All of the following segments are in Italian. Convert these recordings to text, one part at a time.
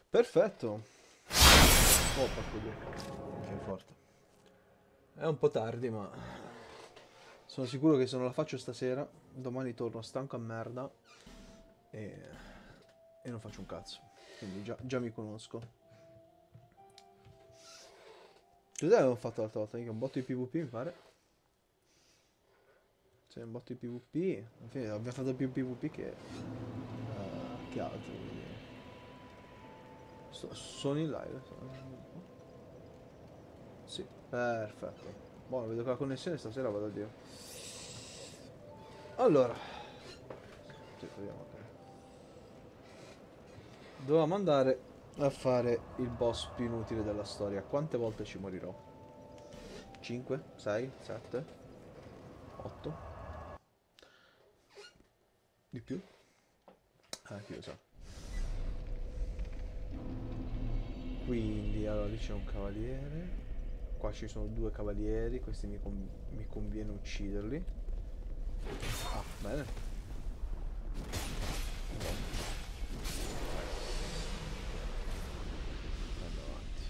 Perfetto. Oh, porco due. Che forte. È un po' tardi, ma sono sicuro che se non la faccio stasera, domani torno stanco a merda e, e non faccio un cazzo. Quindi già mi conosco. Cos'è che avevo fatto l'altra volta? Mica un botto di PvP, mi pare. Sì, un botto di PvP. Alla fine abbiamo fatto più PvP che altro. Quindi. Sono in live. Sì, perfetto. Buono, vedo che la connessione stasera vado a Dio. Allora, sì, vediamo, ok. Dovevamo andare a fare il boss più inutile della storia. Quante volte ci morirò? 5? 6? 7? 8? Di più? Chi lo sa. Quindi, allora lì c'è un cavaliere. Qua ci sono due cavalieri. Questi mi conviene ucciderli. Ah, bene. Andiamo avanti.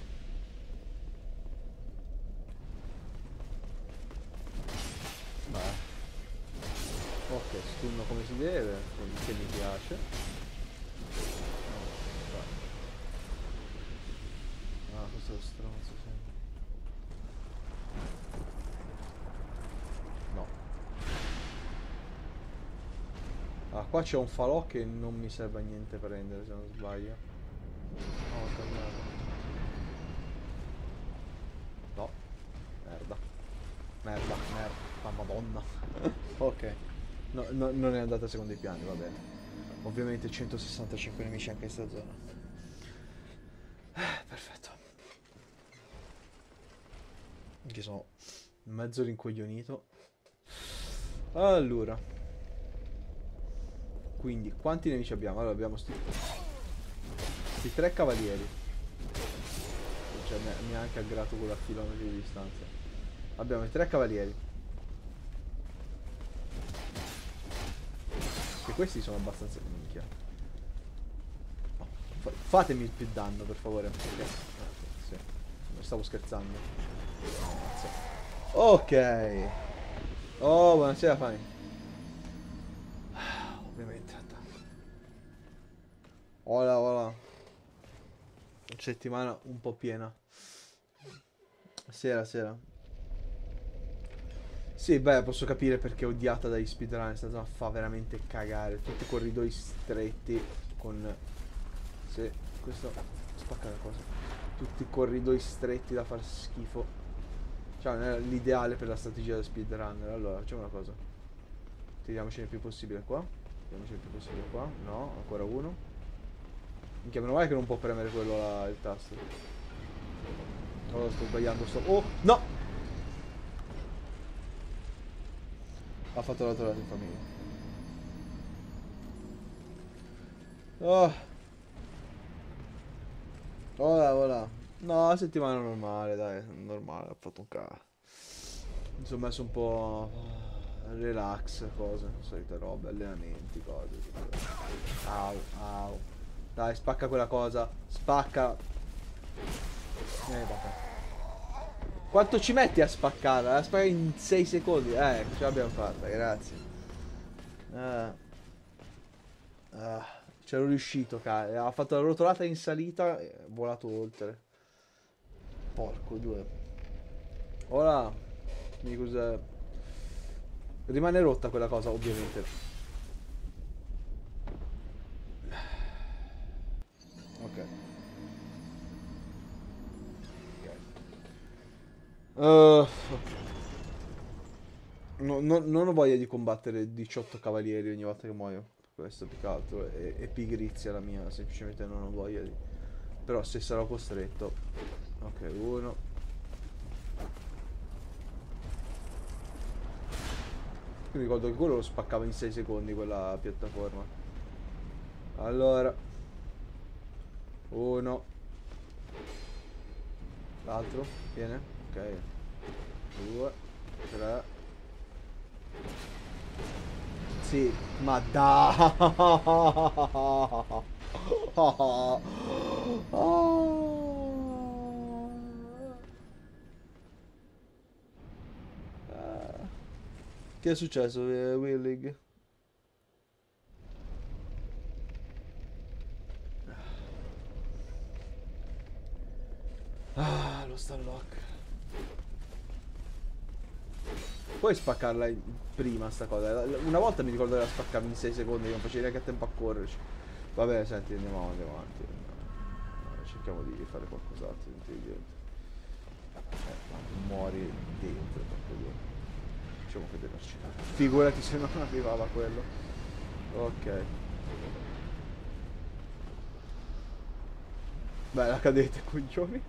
Beh. Ok, stunno come si deve, che mi piace. Vai. Ah, questo è lo stronzo, sì. No. Ah, qua c'è un falò che non mi serve a niente prendere, se non sbaglio. No, ho sbagliato. No. Merda. Merda, merda. Ma madonna. Ok. No, non è andata a secondo i piani, va bene. Ovviamente 165 nemici anche in sta zona. Perfetto. Anche sono mezzo rincoglionito. Allora. Quindi, quanti nemici abbiamo? Allora, abbiamo sti tre cavalieri. Cioè, mi ha anche aggrato quello a chilometri di distanza. Abbiamo i tre cavalieri. Che questi sono abbastanza... Minchia. No. Fatemi il più danno, per favore. Ok. Sì. Non stavo scherzando. Sì. Ok. Oh, buonasera, Fani. Ovviamente. Hola, hola. Settimana un po' piena. Sera, sera. Sì, beh, posso capire perché è odiata dagli speedrun. Questa zona fa veramente cagare. Tutti i corridoi stretti con... Sì, questo... Spacca la cosa. Tutti i corridoi stretti da far schifo. Cioè, non è l'ideale per la strategia da speedrunner. Allora, facciamo una cosa. Tiriamocene il più possibile qua. Tiriamocene il più possibile qua. No, ancora uno. Minchia, meno male che non può premere quello là, il tasto. Oh, sto sbagliando, sto... Oh, no! Ha fatto la tornata in famiglia. Oh, ora, ora. No, settimana normale, dai, normale, ho fatto un cazzo. Mi sono messo un po' relax, cose, solite robe, allenamenti, cose. Au, au. Dai, spacca quella cosa, spacca. Vabbè. Quanto ci metti a spaccarla? La spacca in 6 secondi. Ce l'abbiamo fatta, grazie. Eh, c'ero riuscito, cara. Ha fatto la rotolata in salita e è volato oltre. Porco due. Ora, mi cosa... Rimane rotta quella cosa, ovviamente. Ok. Ok. Non ho voglia di combattere 18 cavalieri ogni volta che muoio. Questo più che altro è pigrizia la mia, semplicemente non ho voglia di... Però se sarò costretto... Ok, uno. Mi ricordo che quello lo spaccava in 6 secondi quella piattaforma. Allora. Uno. L'altro. Viene. Ok. Due. Tre. Sì, ma dai! Che è successo, Willig? Ah, lo Stallock. Puoi spaccarla prima sta cosa. Una volta mi ricordo che la spaccavi in 6 secondi, che non facevi neanche a tempo a correrci. Vabbè, senti, andiamo avanti. Cerchiamo di fare qualcos'altro di intelligente. Ma muori dentro, proprio. Diciamo che deve accidere. Figurati se non arrivava quello. Ok. Beh, la cadete, coglioni.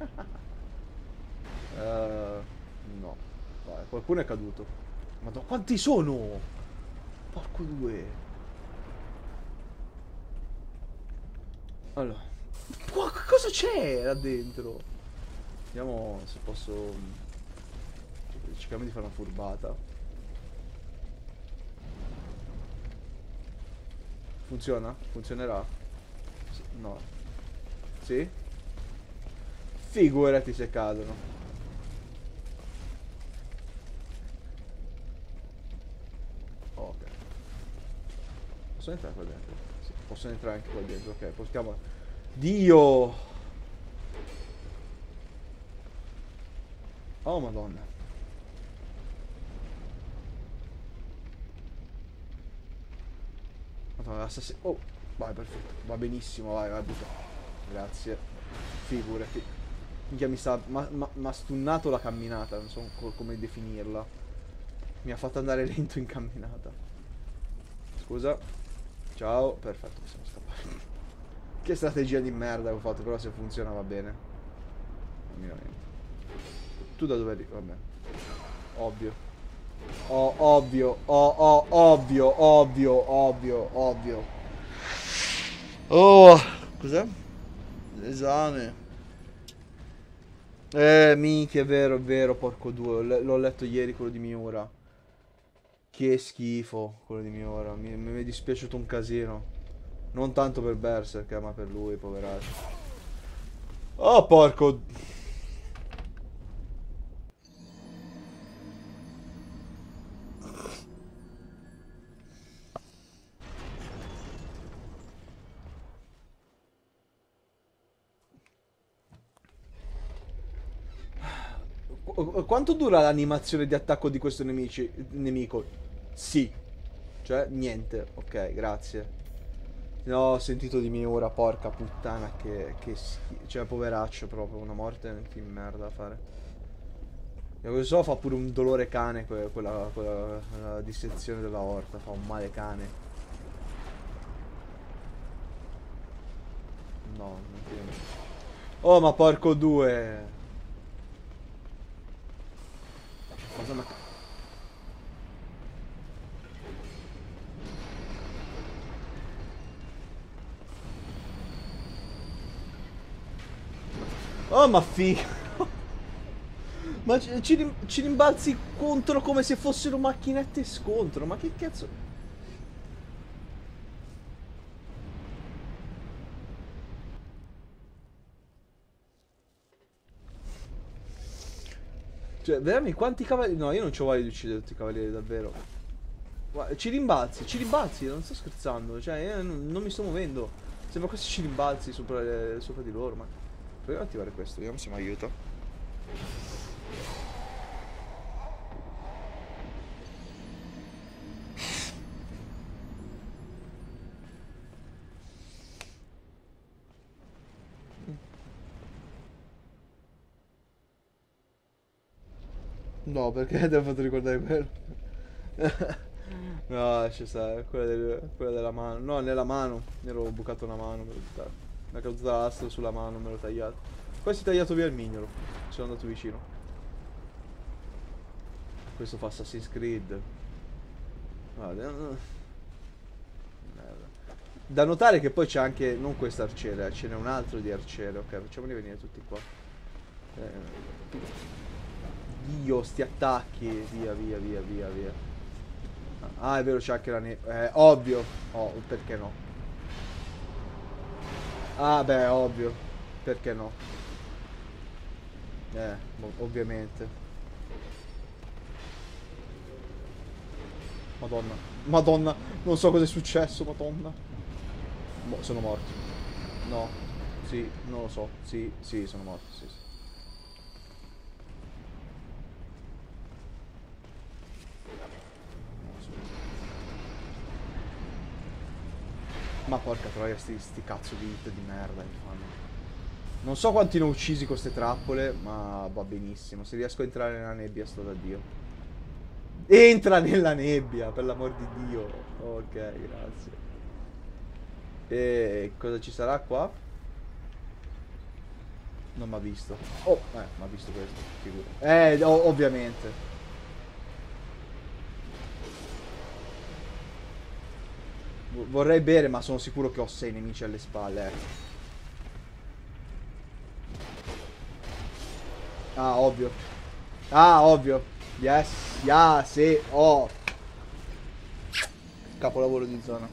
No. Vai, qualcuno è caduto. Madonna, quanti sono? Porco due. Allora. Cosa c'è là dentro? Vediamo se posso... Cerchiamo di fare una furbata. Funziona? Funzionerà? No. Sì? Figurati se cadono. Ok. Posso entrare qua dentro? Sì, posso entrare anche qua dentro. Ok, possiamo... Dio! Oh, madonna. Madonna, oh, vai, perfetto. Va benissimo, vai, butta. Grazie. Figurati. Minchia, mi sta... m'ha stunnato la camminata, non so come definirla. Mi ha fatto andare lento in camminata. Scusa. Ciao. Perfetto, possiamo scappare. Che strategia di merda che ho fatto, però se funziona va bene. Minimamente. Tu da dove arrivi? Vabbè. Ovvio. Oh, ovvio. Ovvio, ovvio. Oh, cos'è? Esame. Minchia, è vero, porco due. L'ho letto ieri quello di Miura. Che schifo quello di Miura. Mi è dispiaciuto un casino. Non tanto per Berserk, ma per lui, poveraccio. Oh, porco. Quanto dura l'animazione di attacco di questo nemico? Sì. Cioè, niente. Ok, grazie. No, ho sentito di Miura, porca puttana, cioè, poveraccio proprio, una morte di merda da fare. E questo fa pure un dolore cane, quella la dissezione della orta, fa un male cane. No, non tiene. Oh, ma porco due! Cosa ma... Oh, ma figa! Ma ci rimbalzi contro come se fossero macchinette scontro, ma che cazzo... Cioè, veramente, quanti cavalieri... No, io non c'ho voglia di uccidere tutti i cavalieri, davvero. Ci rimbalzi, non sto scherzando. Cioè, io non mi sto muovendo. Sembra questi ci rimbalzi sopra di loro, ma... Proviamo ad attivare questo, vediamo se mi aiuta. No, perché ti ho fatto ricordare quello? No, ci sta, quella della mano. No, nella mano. Mi ero bucato una mano, me l'ho bucato. Mi è caduta l'astro sulla mano, me l'ho tagliato. Poi si è tagliato via il mignolo. Sono andato vicino. Questo fa Assassin's Creed. Guarda, merda. Da notare che poi c'è anche, non questo arciere, ce n'è un altro di arciere. Ok, facciamoli venire tutti qua. Dio, sti attacchi. Via. Ah, è vero, c'è anche la neve. Ovvio. Oh, perché no? Ah, beh, ovvio. Perché no? Ovviamente. Madonna. Madonna. Non so cosa è successo, madonna. Sono morto. No. Sì, non lo so. Sì, sì, sono morto, sì, sì. Ma porca troia, sti cazzo di hit di merda che fanno. Non so quanti ne ho uccisi con queste trappole, ma va benissimo. Se riesco a entrare nella nebbia sto da Dio. Entra nella nebbia, per l'amor di Dio. Ok, grazie. E cosa ci sarà qua? Non mi ha visto. Oh, mi ha visto questo, figura. Ovviamente. Vorrei bere, ma sono sicuro che ho 6 nemici alle spalle, ecco. Ah, ovvio. Ah, ovvio. Yes, yeah, sì, oh. Capolavoro di zona.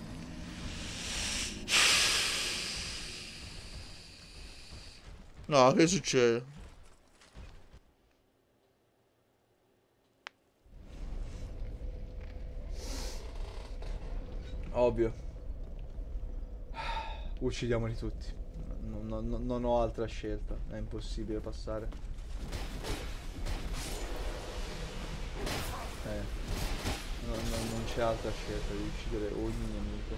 No, che succede? Ovvio. Uccidiamoli tutti. Non ho altra scelta. È impossibile passare. Non c'è altra scelta di uccidere ogni nemico.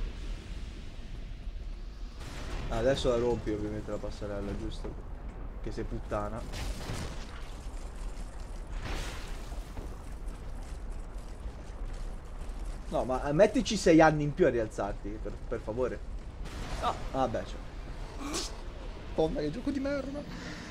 Adesso la rompi ovviamente la passerella, giusto? Che sei puttana. No, ma mettici 6 anni in più a rialzarti, per favore. No, vabbè, cioè. Madonna, che gioco di merda.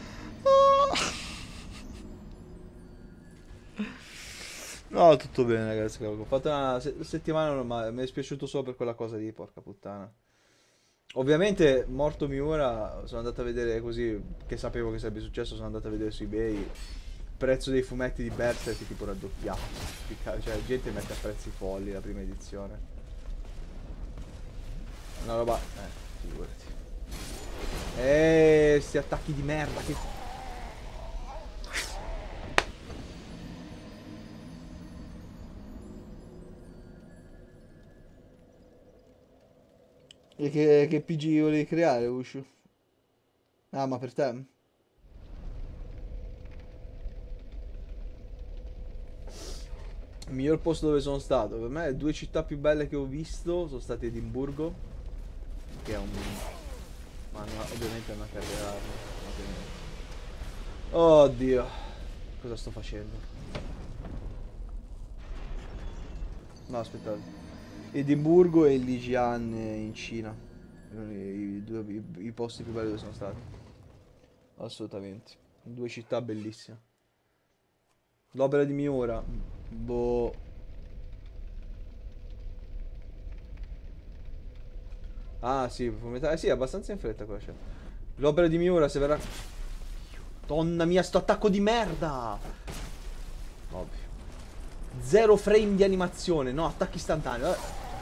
No, tutto bene, ragazzi. Ho fatto una settimana normale. Mi è dispiaciuto solo per quella cosa lì, porca puttana. Ovviamente, morto Miura, sono andato a vedere così, che sapevo che sarebbe successo, sono andato a vedere su eBay. Il prezzo dei fumetti di Berserk è tipo raddoppiato. Cioè, la gente mette a prezzi folli la prima edizione. Una roba... figurati. Sti attacchi di merda che... E che PG volevi creare, Ushu? Ah, ma per te? Il miglior posto dove sono stato? Per me le due città più belle che ho visto sono state Edimburgo, che è un... ma ovviamente è una carriera, ovviamente. Oddio, cosa sto facendo? No, aspettate. Edimburgo e Lijian in Cina. I posti più belli dove sono stato. Assolutamente. Due città bellissime. L'opera di Miura. Boh. Ah sì, sì, abbastanza in fretta quella scena. L'opera di Miura se verrà... Donna mia, sto attacco di merda! Ovvio. Zero frame di animazione, no, attacchi istantanei.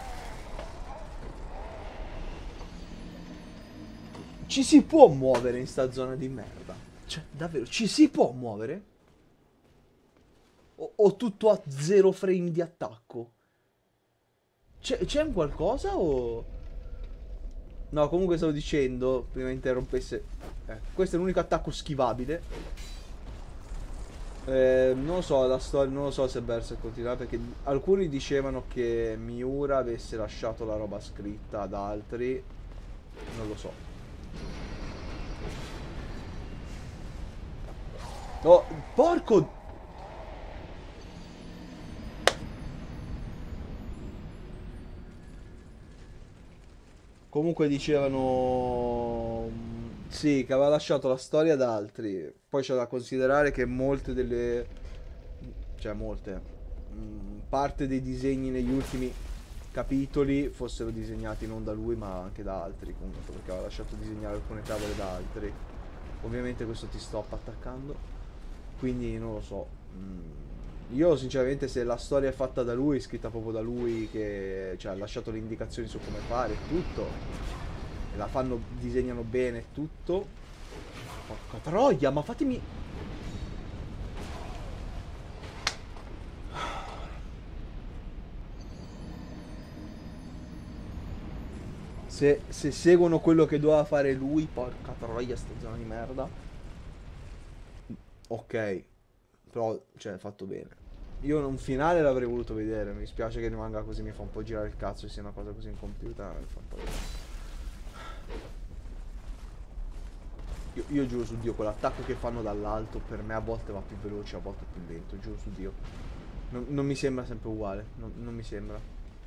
Ci si può muovere in sta zona di merda? Cioè, davvero, ci si può muovere? O tutto a zero frame di attacco? C'è un qualcosa o... No, comunque stavo dicendo, prima interrompesse... questo è l'unico attacco schivabile. Non lo so, la storia, non lo so se Berserk continuerà perché alcuni dicevano che Miura avesse lasciato la roba scritta ad altri. Non lo so. Oh, porco... Comunque dicevano... Sì, che aveva lasciato la storia ad altri. Poi c'è da considerare che molte delle... Cioè molte... parte dei disegni negli ultimi capitoli fossero disegnati non da lui ma anche da altri comunque perché aveva lasciato disegnare alcune tavole da altri. Ovviamente questo ti stop attaccando. Quindi non lo so. Io sinceramente se la storia è fatta da lui, scritta proprio da lui, che cioè, ha lasciato le indicazioni su come fare tutto, e la fanno, disegnano bene tutto. Porca troia, ma fatemi... Se seguono quello che doveva fare lui, porca troia, sta zona di merda. Ok, però, cioè, fatto bene. Io un finale l'avrei voluto vedere, mi spiace che rimanga così, mi fa un po' girare il cazzo e sia una cosa così incompiuta, mi fa un po'. Io giuro su Dio, quell'attacco che fanno dall'alto per me a volte va più veloce, a volte più lento, giuro su Dio. Non mi sembra sempre uguale, non mi sembra.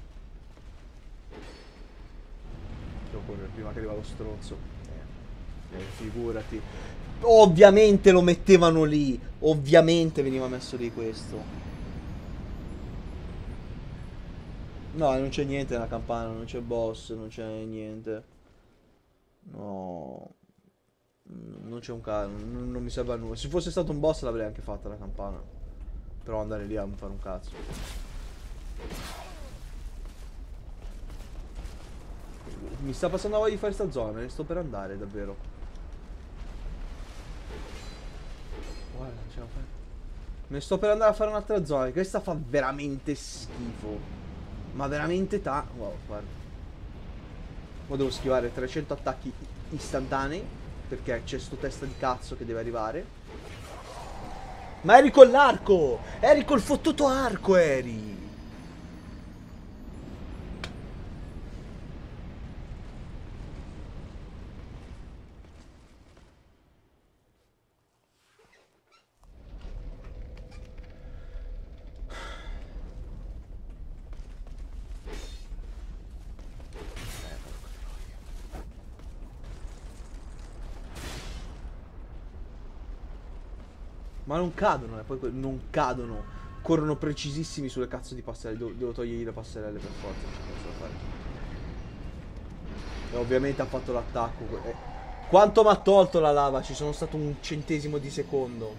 Devo correre prima che arriva lo stronzo. Figurati. Ovviamente lo mettevano lì, ovviamente veniva messo lì questo. No, non c'è niente nella campana, non c'è boss, non c'è niente. No, non c'è un cazzo, non mi serve a nulla. Se fosse stato un boss l'avrei anche fatta la campana. Però andare lì a non fare un cazzo. Mi sta passando la voglia di fare sta zona, me ne sto per andare, davvero. Guarda, ce la fai. Me ne sto per andare a fare un'altra zona, questa fa veramente schifo. Ma veramente wow, guarda. Ora devo schivare 300 attacchi istantanei, perché c'è sto testa di cazzo che deve arrivare. Ma eri con l'arco! Eri col fottuto arco, eri! Ma non cadono, poi non cadono. Corrono precisissimi sulle cazzo di passerelle. Devo togliergli le passerelle per forza, non c'è cazzo da fare. E ovviamente ha fatto l'attacco. Quanto mi ha tolto la lava? Ci sono stato un centesimo di secondo.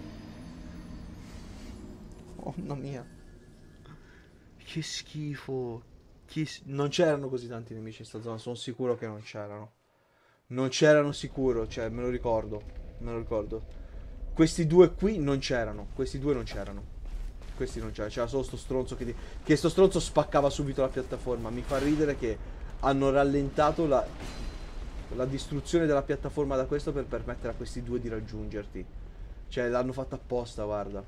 Oh, mamma mia. Che schifo. Non c'erano così tanti nemici in sta zona, sono sicuro che non c'erano. Non c'erano sicuro, cioè me lo ricordo. Me lo ricordo. Questi due qui non c'erano. Questi due non c'erano. Questi non c'era. C'era solo sto stronzo che sto stronzo spaccava subito la piattaforma. Mi fa ridere che hanno rallentato la distruzione della piattaforma da questo per permettere a questi due di raggiungerti. Cioè l'hanno fatta apposta, guarda.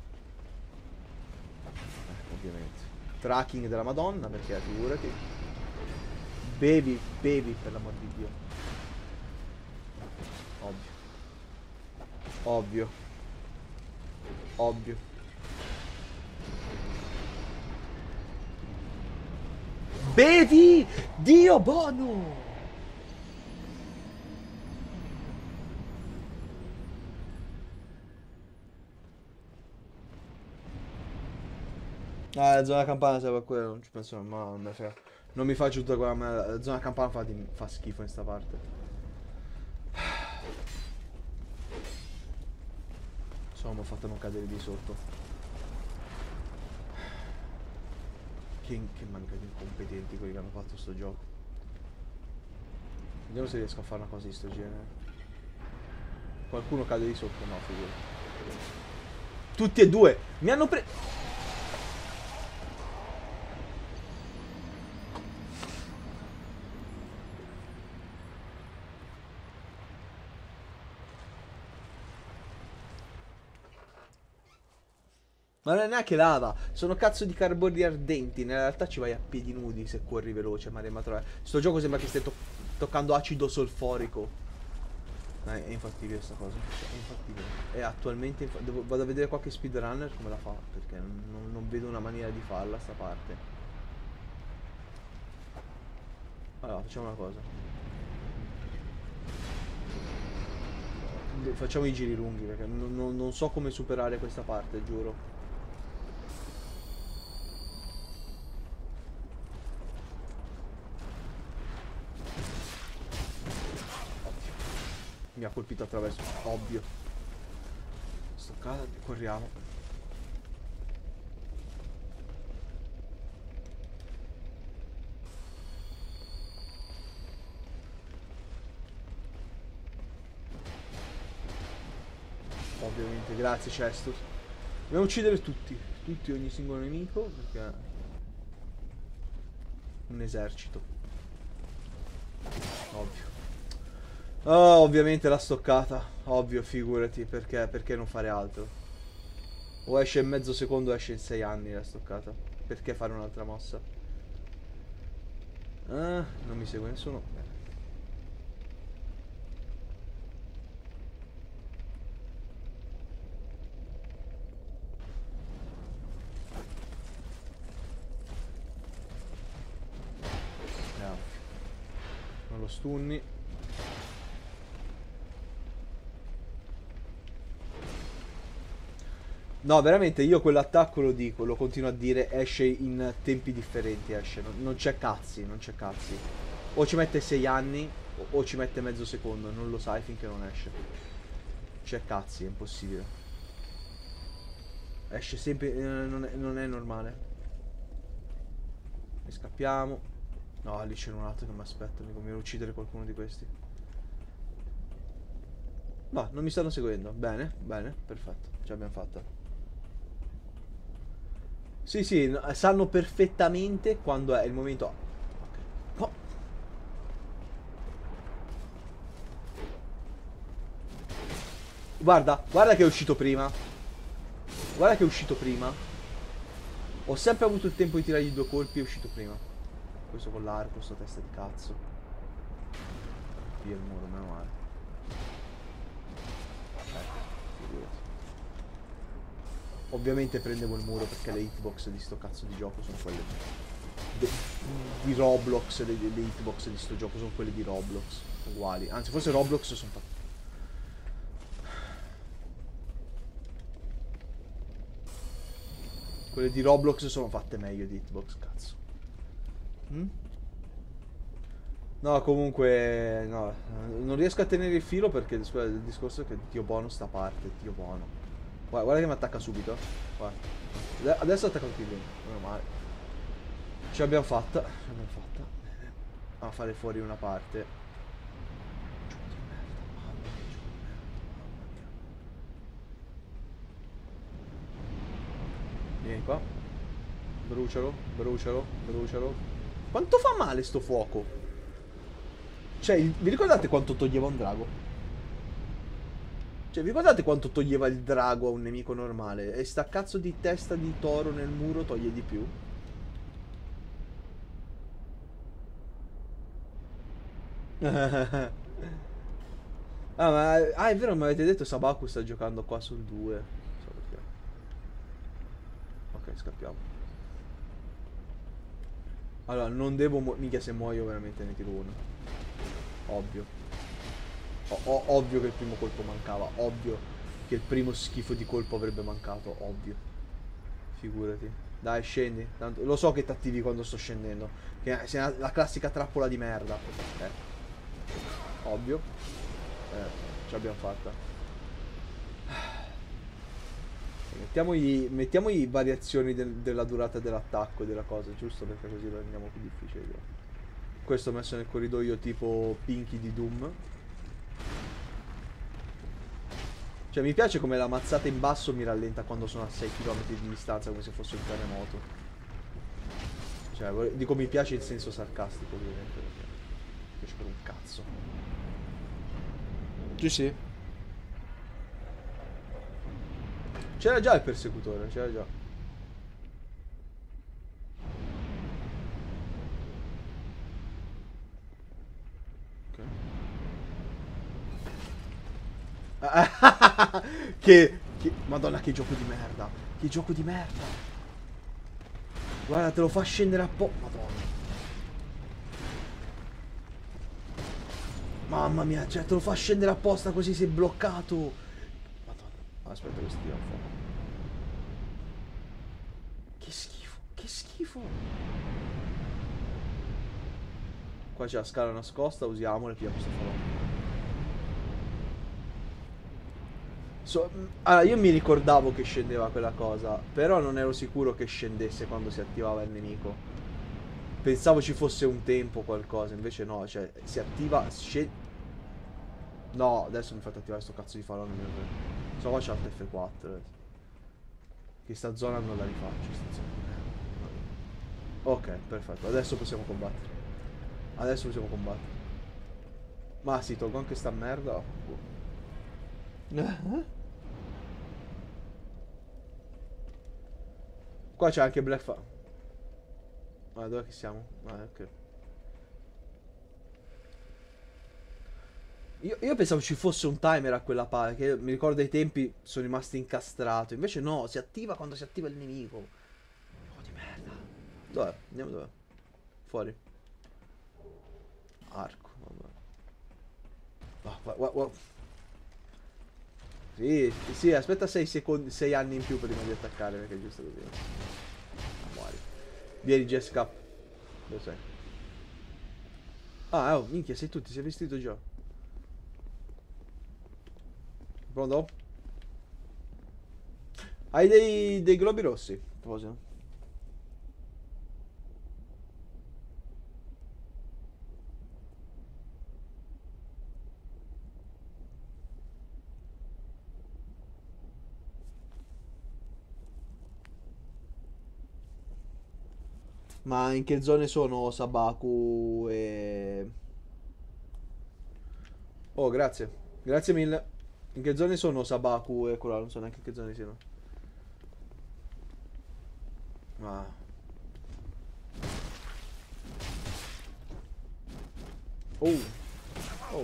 Ovviamente. Tracking della Madonna, perché figurati. Bevi per l'amor di Dio. Ovvio. Ovvio. Ovvio. Bevi! Dio buono! Ah, la zona campana serve a quello, non ci penso, ma non mi frega. Non mi faccio tutta quella, ma la zona campana fa schifo in sta parte. Insomma, mi ho fatto non cadere di sotto. Che manca di incompetenti quelli che hanno fatto sto gioco. Vediamo se riesco a fare una cosa di sto genere. Qualcuno cade di sotto? No, figurati. Tutti e due! Mi hanno preso... Ma non è neanche lava, sono cazzo di carboni ardenti. Nella realtà ci vai a piedi nudi se corri veloce, ma sto gioco sembra che stai toccando acido solforico. È infattibile sta cosa, è infattibile. E attualmente vado a vedere qualche speedrunner come la fa, perché non vedo una maniera di farla sta parte. Allora, facciamo una cosa. Facciamo i giri lunghi, perché non so come superare questa parte, giuro. Mi ha colpito attraverso, ovvio. Stoccata, corriamo. Ovviamente, grazie Cestus. Dobbiamo uccidere tutti, ogni singolo nemico, perché... un esercito. Ovvio. Oh, ovviamente l'ha stoccata. Ovvio, figurati. Perché non fare altro? O esce in mezzo secondo o esce in 6 anni la stoccata. Perché fare un'altra mossa? Ah, non mi segue nessuno. Bene. No. Non lo stunni. No, veramente io quell'attacco lo dico, lo continuo a dire, esce in tempi differenti, esce, non c'è cazzi, non c'è cazzi. O ci mette 6 anni o ci mette mezzo secondo, non lo sai finché non esce. C'è cazzi, è impossibile. Esce sempre, non è normale. E scappiamo. No, lì c'è un altro che mi aspetta, mi conviene uccidere qualcuno di questi. No, non mi stanno seguendo, bene, bene, perfetto, ce l'abbiamo fatta. Sì, sì, sanno perfettamente quando è il momento. Ok. Oh. Guarda, guarda che è uscito prima. Guarda che è uscito prima. Ho sempre avuto il tempo di tirargli 2 colpi, è uscito prima. Questo con l'arco, sto testa di cazzo. Via il muro, meno male. Figurati. Ovviamente prendevo il muro perché le hitbox di sto cazzo di gioco sono quelle di Roblox, le hitbox di sto gioco sono quelle di Roblox, uguali. Anzi, forse Roblox sono fatte. Quelle di Roblox sono fatte meglio di hitbox, cazzo. Mm? No, comunque, no, non riesco a tenere il filo perché il discorso è che Dio buono sta a parte, Dio buono. Guarda che mi attacca subito. Guarda. Adesso attacca tutti bene, meno male. Ce l'abbiamo fatta, ce l'abbiamo fatta. Bene. A fare fuori una parte. Gioco di merda, mamma mia, gioco di merda, mamma mia. Vieni qua. Brucialo, brucialo, brucialo. Quanto fa male sto fuoco? Cioè, vi ricordate quanto toglieva un drago? Cioè, vi ricordate quanto toglieva il drago a un nemico normale? E sta cazzo di testa di toro nel muro toglie di più? È vero, mi avete detto Sabaku sta giocando qua sul 2. Non so perché. Ok, scappiamo. Allora, non devo minchia, se muoio veramente ne tiro uno. Ovvio. Ovvio che il primo colpo mancava. Ovvio che il primo schifo di colpo avrebbe mancato. Ovvio. Figurati. Dai, scendi. Tanto, lo so che ti attivi quando sto scendendo. Che sei la classica trappola di merda. Ovvio. Ce l'abbiamo fatta. Mettiamogli variazioni della durata dell'attacco e della cosa, giusto? Perché così lo rendiamo più difficile. Questo ho messo nel corridoio tipo Pinky di Doom. Cioè mi piace come la mazzata in basso mi rallenta quando sono a 6 km di distanza, come se fosse un terremoto. Cioè dico mi piace in senso sarcastico, ovviamente, perché mi piace per un cazzo. Sì, sì. C'era già il persecutore, c'era già. Ok. Madonna, che gioco di merda. Che gioco di merda. Guarda, te lo fa scendere a po'. Madonna. Mamma mia, cioè te lo fa scendere apposta così sei bloccato. Madonna. Aspetta che stia a fuoco. Che schifo, che schifo. Qua c'è la scala nascosta, usiamola e pigliamo sto falò. Allora, io mi ricordavo che scendeva quella cosa, però non ero sicuro che scendesse quando si attivava il nemico. Pensavo ci fosse un tempo o qualcosa, invece no, cioè si attiva, no, adesso mi fate attivare sto cazzo di falò, non mi so, qua c'è alt F4. Che sta zona non la rifaccio, sta zona. Ok, perfetto, adesso possiamo combattere. Adesso possiamo combattere. Ma si tolgo anche sta merda. Qua c'è anche Black Fa. Ma dove che siamo? Ah, ok. Io pensavo ci fosse un timer a quella palla, che mi ricordo ai tempi sono rimasto incastrato. Invece no, si attiva quando si attiva il nemico. Oh di merda. Dov'è? Andiamo dov'è? Fuori. Arco, vabbè. Sì, sì, aspetta 6 secondi, 6 anni in più prima di attaccare, perché è giusto così. Ah, muori. Vieni, Jessica. Dove sei? Ah, oh, minchia, sei tu, ti sei vestito già. Pronto? Hai dei globi rossi? Cosa? Ma in che zone sono Sabaku e... Oh, grazie. Grazie mille. In che zone sono Sabaku e quello là? Non so neanche che zone siano. Ma... Oh. Oh.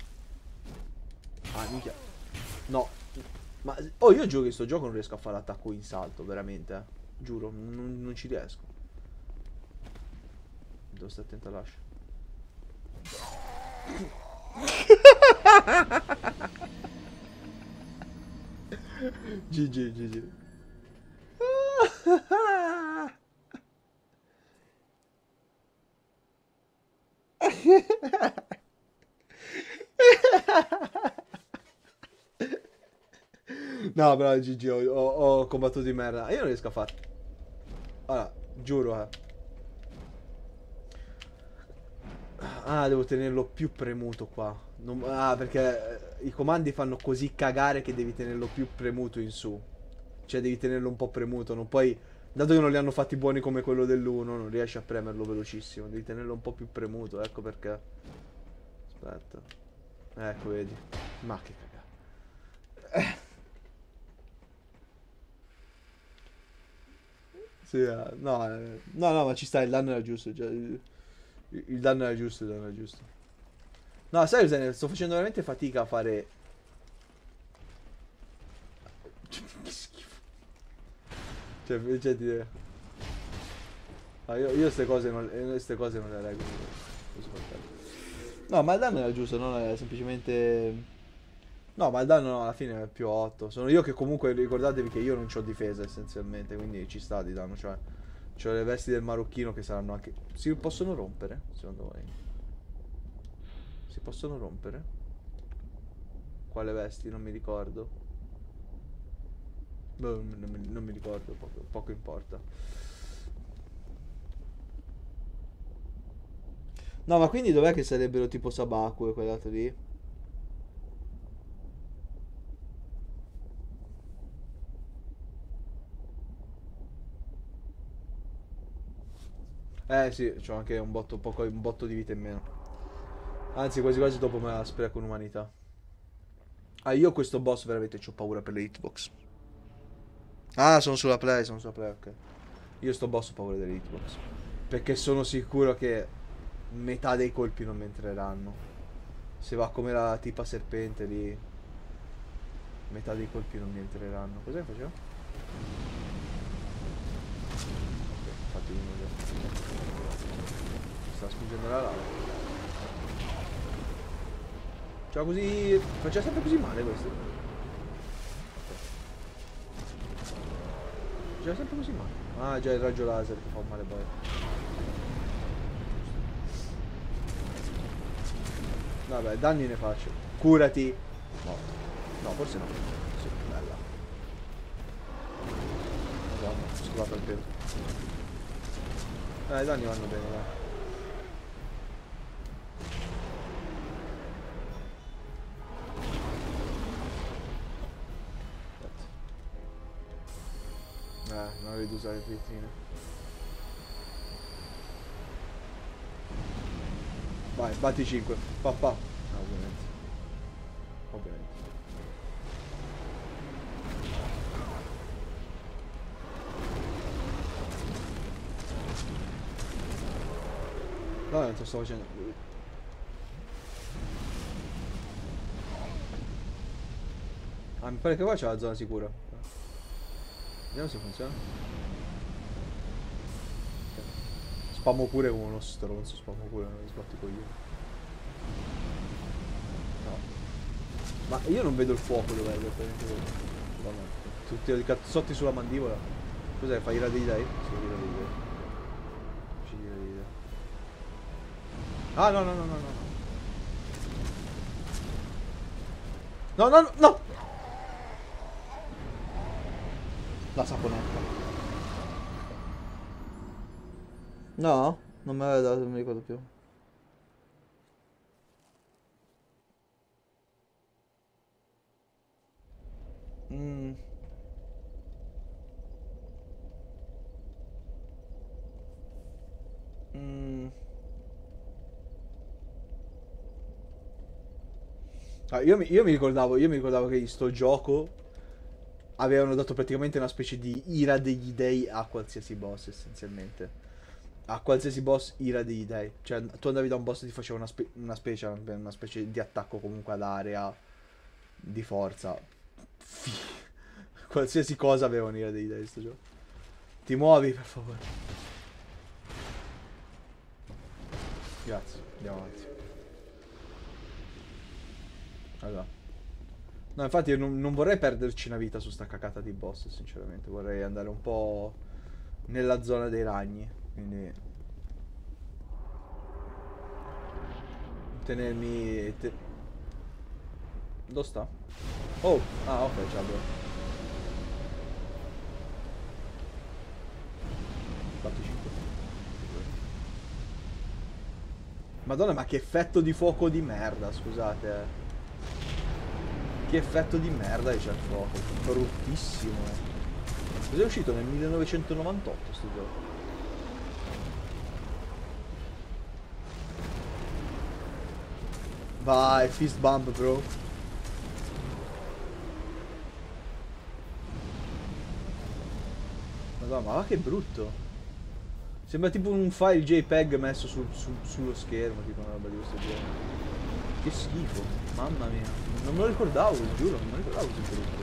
Ah, minchia. No. Ma... Oh, io gioco in sto gioco non riesco a fare l'attacco in salto, veramente, eh. Giuro, non ci riesco. Devo stare attento all'ascia. GG, GG. No, però GG, ho combattuto di merda. Io non riesco a fare. Allora, giuro, eh. Ah, devo tenerlo più premuto qua. Ah, perché i comandi fanno così cagare che devi tenerlo più premuto in su. Cioè, devi tenerlo un po' premuto, non puoi... Dato che non li hanno fatti buoni come quello dell'1, non riesci a premerlo velocissimo. Devi tenerlo un po' più premuto, ecco perché. Aspetta. Ecco, vedi. Ma che cagare. Sì, no, ma ci sta, il danno era giusto. Cioè, il danno era giusto, il danno era giusto. No, sai cos'è? Sto facendo veramente fatica a fare... Che schifo. Cioè ti... Ah, io queste cose non le reggo. No, ma il danno era giusto, non è semplicemente... No, ma il danno no, alla fine è più 8. Sono io che comunque, ricordatevi che io non ho difesa essenzialmente, quindi ci sta di danno, cioè... C'ho le vesti del marocchino che saranno anche... Si possono rompere, secondo voi? Si possono rompere? Quale vesti? Non mi ricordo. Boh, non mi ricordo, poco importa. No, ma quindi dov'è che sarebbero tipo Sabaku e quell'altro lì? Eh sì, c'ho anche un botto, un botto di vita in meno. Anzi, quasi quasi dopo me la spreco con umanità. Ah, io questo boss veramente ho paura per le hitbox. Ah, sono sulla play, ok. Io sto boss ho paura delle hitbox. Perché sono sicuro che metà dei colpi non mi entreranno. Se va come la tipa serpente lì, metà dei colpi non mi entreranno. Cos'è che facevo? Ok, infatti uno mi sta spingendo la lava. Cioè così... Faceva sempre così male questo. Faceva sempre così male. Ah già il raggio laser che fa male poi. Vabbè, danni ne faccio. Curati. No. No, forse no. Sì, bella. Madonna, ho scovato il pelo. I danni vanno bene, dai. Non avevo usare le vetrine. Vai, batti 5. Pa pa. ovviamente. No, non te lo sto facendo. Ah, mi pare che qua c'è la zona sicura. Vediamo se funziona. Ok. Spammo pure come uno stronzo, spammo pure, non mi sbatti i coglioni. No. Ma io non vedo il fuoco dov'è esattamente quello. Vabbè. Tutti i cazzotti sulla mandibola. Cos'è? Fai ira dei dei? Sì, ira dei dei. Ci ira dei dei. Ah, no, no, no, no, no. No, no, no, no! La saponetta. No? Non me l'aveva dato, non mi ricordo più. Mm. Mm. Ah, io mi ricordavo che in sto gioco avevano dato praticamente una specie di ira degli dei a qualsiasi boss, essenzialmente. A qualsiasi boss ira degli dei. Cioè, tu andavi da un boss e ti faceva una specie di attacco comunque ad area di forza. Qualsiasi cosa aveva un'ira degli dei sto gioco. Ti muovi, per favore. Grazie, andiamo avanti. Allora. No, infatti io non vorrei perderci una vita su sta cacata di boss, sinceramente. Vorrei andare un po' nella zona dei ragni. Quindi tenermi... Dove sta? Oh! Ah, ok, ciao bro. 4-5. Madonna, ma che effetto di fuoco di merda, scusate. Che effetto di merda c'è il fuoco. Bruttissimo. Cos'è uscito nel 1998 sto gioco? Vai, fist bump, bro. Madonna, ma va che brutto. Sembra tipo un file JPEG messo sullo schermo, tipo una roba di questo genere. Che schifo, mamma mia. Non me lo ricordavo, giuro, non me lo ricordavo così brutto.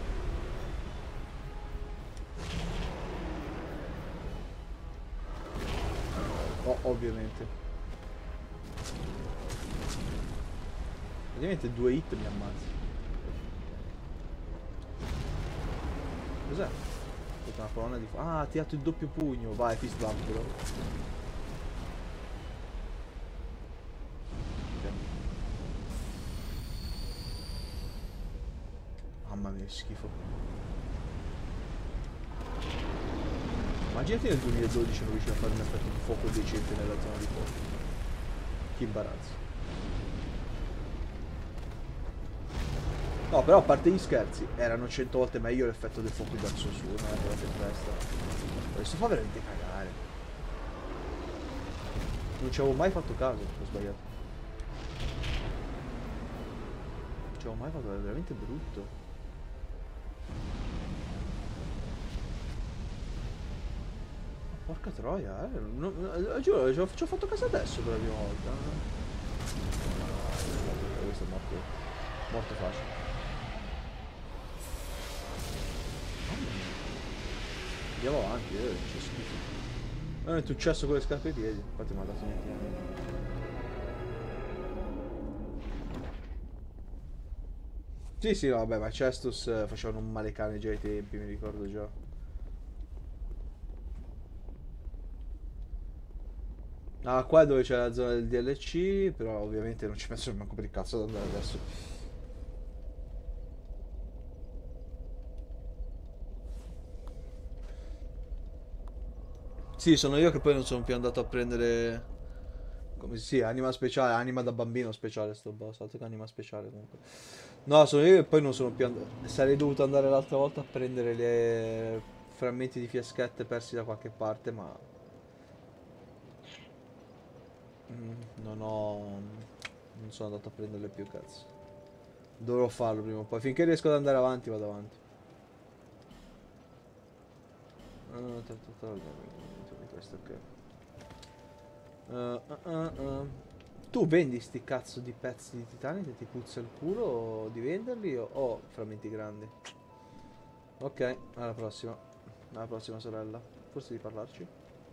Oh, ovviamente. Ovviamente 2 hit mi ammazzi. Cos'è? Tutta una colonna di... Ah, ti ha dato il doppio pugno. Vai, fist bump, però. Ok. Mamma mia, che schifo. Immaginati nel 2012 non riuscivi a fare un effetto di fuoco decente nella zona di fuoco. Che imbarazzo. No, però a parte gli scherzi, erano 100 volte meglio l'effetto del fuoco di Dark Souls 1, per la tempesta. Questo fa veramente cagare. Non ci avevo mai fatto caso, ho sbagliato. Non ci avevo mai fatto, è veramente brutto. Porca troia, eh. Giuro, ci ho fatto caso adesso per la prima volta. Questo è morto. Morto facile. Andiamo avanti, c'è schifo. Non è successo con le scarpe ai piedi, infatti mi ha dato niente. Sì, sì, no, vabbè, ma Cestus facevano un male cane già ai tempi, mi ricordo già. Ah, qua è dove c'è la zona del DLC, però ovviamente non ci penso manco per il cazzo ad andare adesso. Sì, sono io che poi non sono più andato a prendere... Come si sì, anima speciale, anima da bambino speciale sto boss, altro che anima speciale comunque. No, sono io che poi non sono più andato... Sarei dovuto andare l'altra volta a prendere le frammenti di fiaschette persi da qualche parte, ma... non ho... Non sono andato a prenderle più, cazzo. Dovrò farlo prima o poi. Finché riesco ad andare avanti, vado avanti. Questo, ok. Tu vendi sti cazzo di pezzi di titanio che ti puzza il culo di venderli o frammenti grandi? Ok, alla prossima. Alla prossima sorella. Forse di parlarci.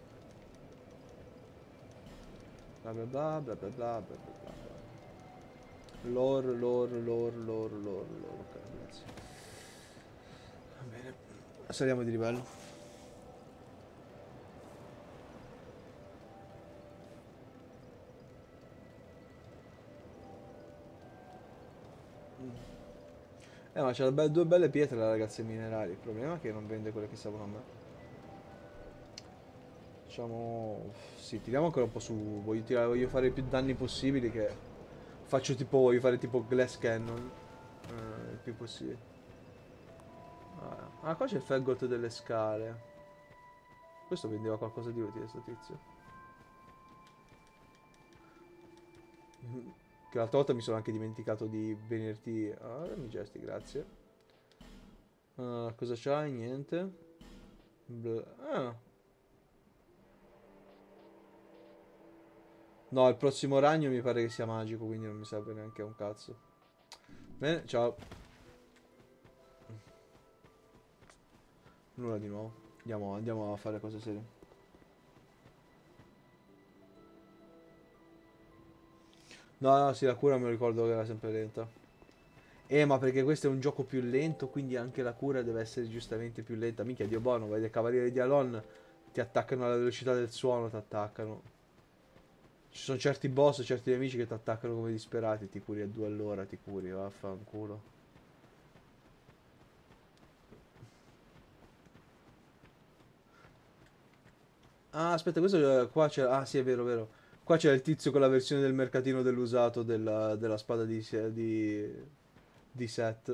Bla bla bla bla bla bla bla bla bla. Lore. Ok, grazie. Va bene. Saliamo di livello. Ma c'ha due belle pietre la ragazza minerali. Il problema è che non vende quelle che servono a me. Diciamo. Sì, tiriamo ancora un po' su. Voglio fare i più danni possibili che. Faccio tipo. Voglio fare tipo Glass Cannon. Il più possibile. Qua c'è il Faggot delle scale. Questo vendeva qualcosa di utile, sto tizio. Che l'altra volta mi sono anche dimenticato di venirti. Ah, mi gesti, grazie. Cosa c'hai? Niente. Ah. No, il prossimo ragno mi pare che sia magico, quindi non mi serve neanche un cazzo. Bene, ciao. Nulla di nuovo. Andiamo a fare cose serie. No, no, sì, la cura me lo ricordo che era sempre lenta. Ma perché questo è un gioco più lento, quindi anche la cura deve essere giustamente più lenta. Minchia, Dio buono, vai dai Cavalieri di Alon, ti attaccano alla velocità del suono, ti attaccano. Ci sono certi boss, certi nemici che ti attaccano come disperati, ti curi a 2 all'ora, ti curi, vaffanculo. Ah, aspetta, questo qua c'è. Ah, sì, è vero, vero. Qua c'è il tizio con la versione del mercatino dell'usato della spada di Set.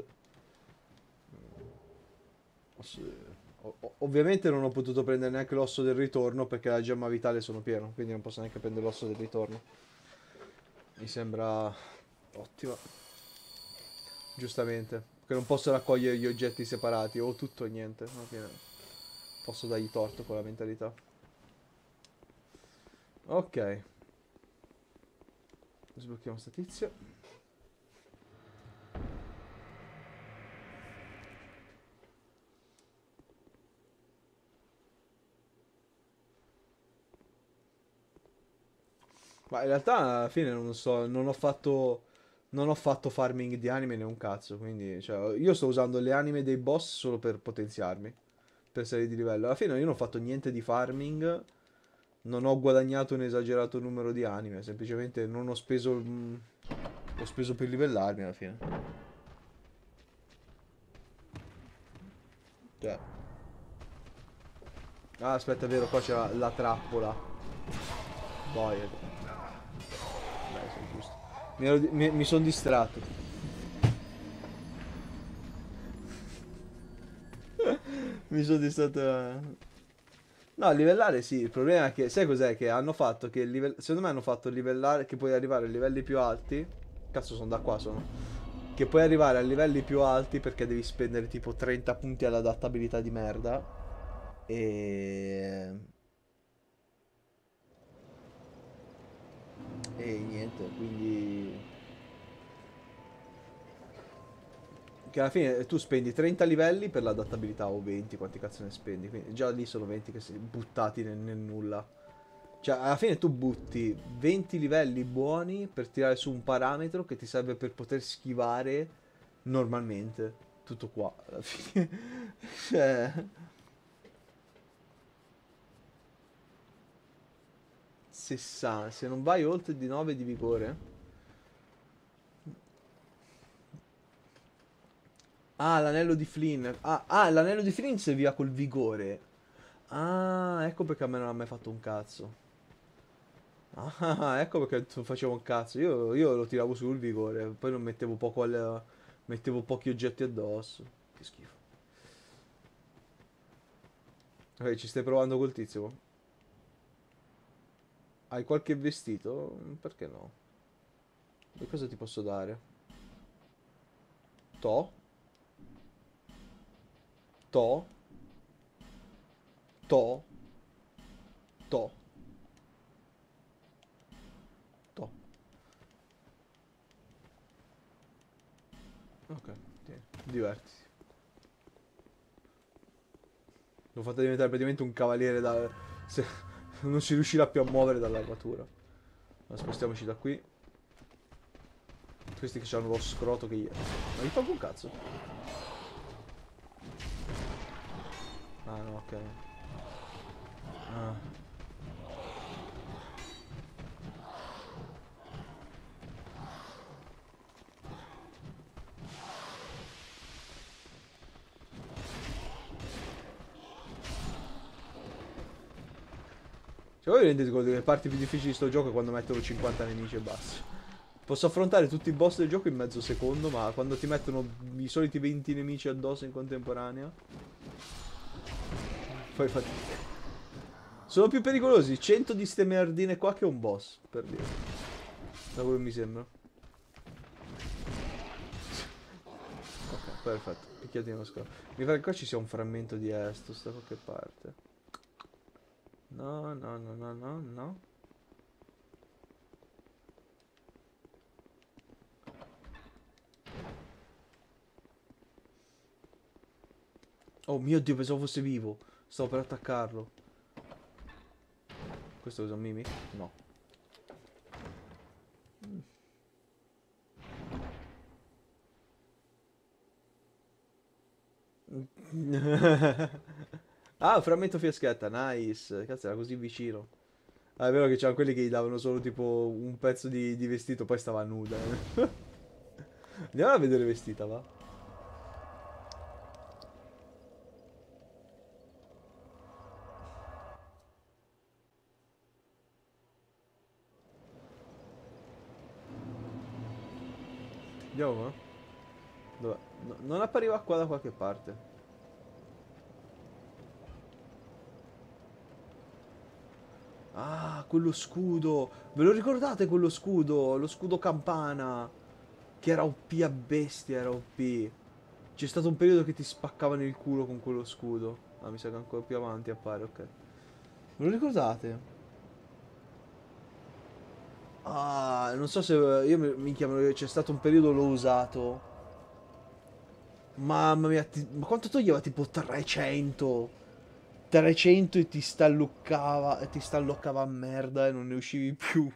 Ovviamente non ho potuto prendere neanche l'osso del ritorno perché la gemma vitale sono pieno, quindi non posso neanche prendere l'osso del ritorno. Mi sembra ottima. Giustamente. Che non posso raccogliere gli oggetti separati, o tutto o niente. Alla fine posso dargli torto con la mentalità. Ok. Sblocchiamo sta tizia. Ma in realtà alla fine non so, non ho fatto farming di anime né un cazzo, quindi cioè, io sto usando le anime dei boss solo per potenziarmi, per salire di livello. Alla fine io non ho fatto niente di farming, non ho guadagnato un esagerato numero di anime, semplicemente non ho speso, ho speso per livellarmi alla fine. Cioè, ah, aspetta, è vero, qua c'è la trappola. Boia. Beh, sei giusto. Mi sono distratto. Mi sono distratto. No, livellare sì, il problema è che, sai cos'è? Che hanno fatto che secondo me hanno fatto livellare, che puoi arrivare a livelli più alti. Cazzo, sono da qua, sono. Che puoi arrivare a livelli più alti perché devi spendere tipo 30 punti all'adattabilità di merda. E... E niente, quindi. Che alla fine tu spendi 30 livelli per l'adattabilità o 20, quanti cazzo ne spendi? Quindi già lì sono 20 che si buttati nel nulla. Cioè, alla fine tu butti 20 livelli buoni per tirare su un parametro che ti serve per poter schivare normalmente. Tutto qua, alla fine. Cioè, 60. Se non vai oltre di 9 di vigore. Ah, l'anello di Flynn. L'anello di Flynn serviva col vigore. Ah, ecco perché a me non ha mai fatto un cazzo. Ah, ecco perché tu facevo un cazzo. Io lo tiravo sul vigore, poi non mettevo mettevo pochi oggetti addosso. Che schifo. Ok, ci stai provando col tizio? Hai qualche vestito? Perché no? E cosa ti posso dare? To. To. To. To. To. Ok, tieni, divertiti. L'ho fatta diventare praticamente un cavaliere da... Se... non si riuscirà più a muovere dall'armatura. Ma spostiamoci da qui. Questi che hanno lo scroto che io... Ma gli tolgo un cazzo. Ah no, ok. Ah. Cioè voi vi rendete conto che le parti più difficili di sto gioco è quando mettono 50 nemici e basta. Posso affrontare tutti i boss del gioco in mezzo secondo, ma quando ti mettono i soliti 20 nemici addosso in contemporanea... Poi fatti... Sono più pericolosi 100 di ste merdine qua che un boss, per dire. Da quello che mi sembra. Ok, perfetto. Picchiati nello scalo. Mi pare che qua ci sia un frammento di Estus da qualche parte. No, no, no, no, no, no. Oh mio Dio, pensavo fosse vivo. Stavo per attaccarlo. Questo è un mimic? No. Ah, frammento fiaschetta, nice. Cazzo, era così vicino. Ah, è vero che c'erano quelli che gli davano solo tipo un pezzo di vestito, poi stava nuda. Andiamo a vedere vestita, va. Andiamo, va. Dov'è? Non appariva qua da qualche parte. Ah, quello scudo. Ve lo ricordate quello scudo? Lo scudo campana. Che era OP a bestia, era OP. C'è stato un periodo che ti spaccavano il culo con quello scudo. Ah, mi sa che ancora più avanti appare, ok. Me lo ricordate? Ah, non so se io minchia, c'è stato un periodo l'ho usato. Mamma mia, ma quanto toglieva? Tipo 300. 300 e ti stalloccava a merda e non ne uscivi più.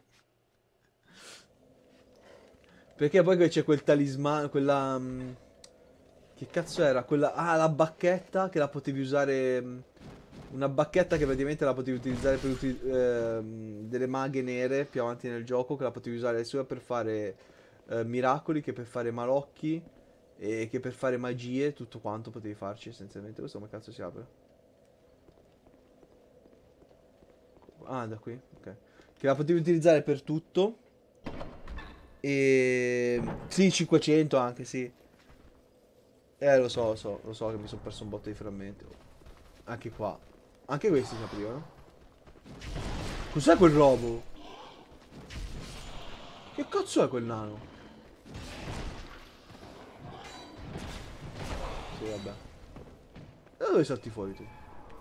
Perché poi c'è quel talismano, quella... che cazzo era? Quella... Ah, la bacchetta che la potevi usare... una bacchetta che praticamente la potevi utilizzare per delle maghe nere più avanti nel gioco, che la potevi usare sia per fare miracoli che per fare malocchi e che per fare magie, tutto quanto potevi farci essenzialmente. Questo come cazzo si apre? Ah, da qui, ok. Che la potevi utilizzare per tutto. E... Sì, 500 anche, sì. Lo so che mi sono perso un botto di frammenti. Anche qua. Anche questi si aprivano. Cos'è quel robo? Che cazzo è quel nano? Sì, vabbè. Da dove salti fuori tu?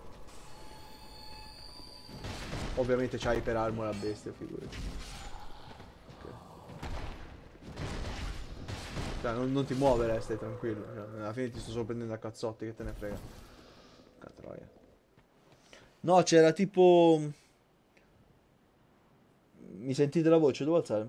Ovviamente c'hai iper armor a bestia, figurati. Ok. Cioè, non ti muovere, stai tranquillo. Cioè, alla fine ti sto solo prendendo a cazzotti, che te ne frega. Catroia. No, c'era tipo... Mi sentite la voce? Devo alzare?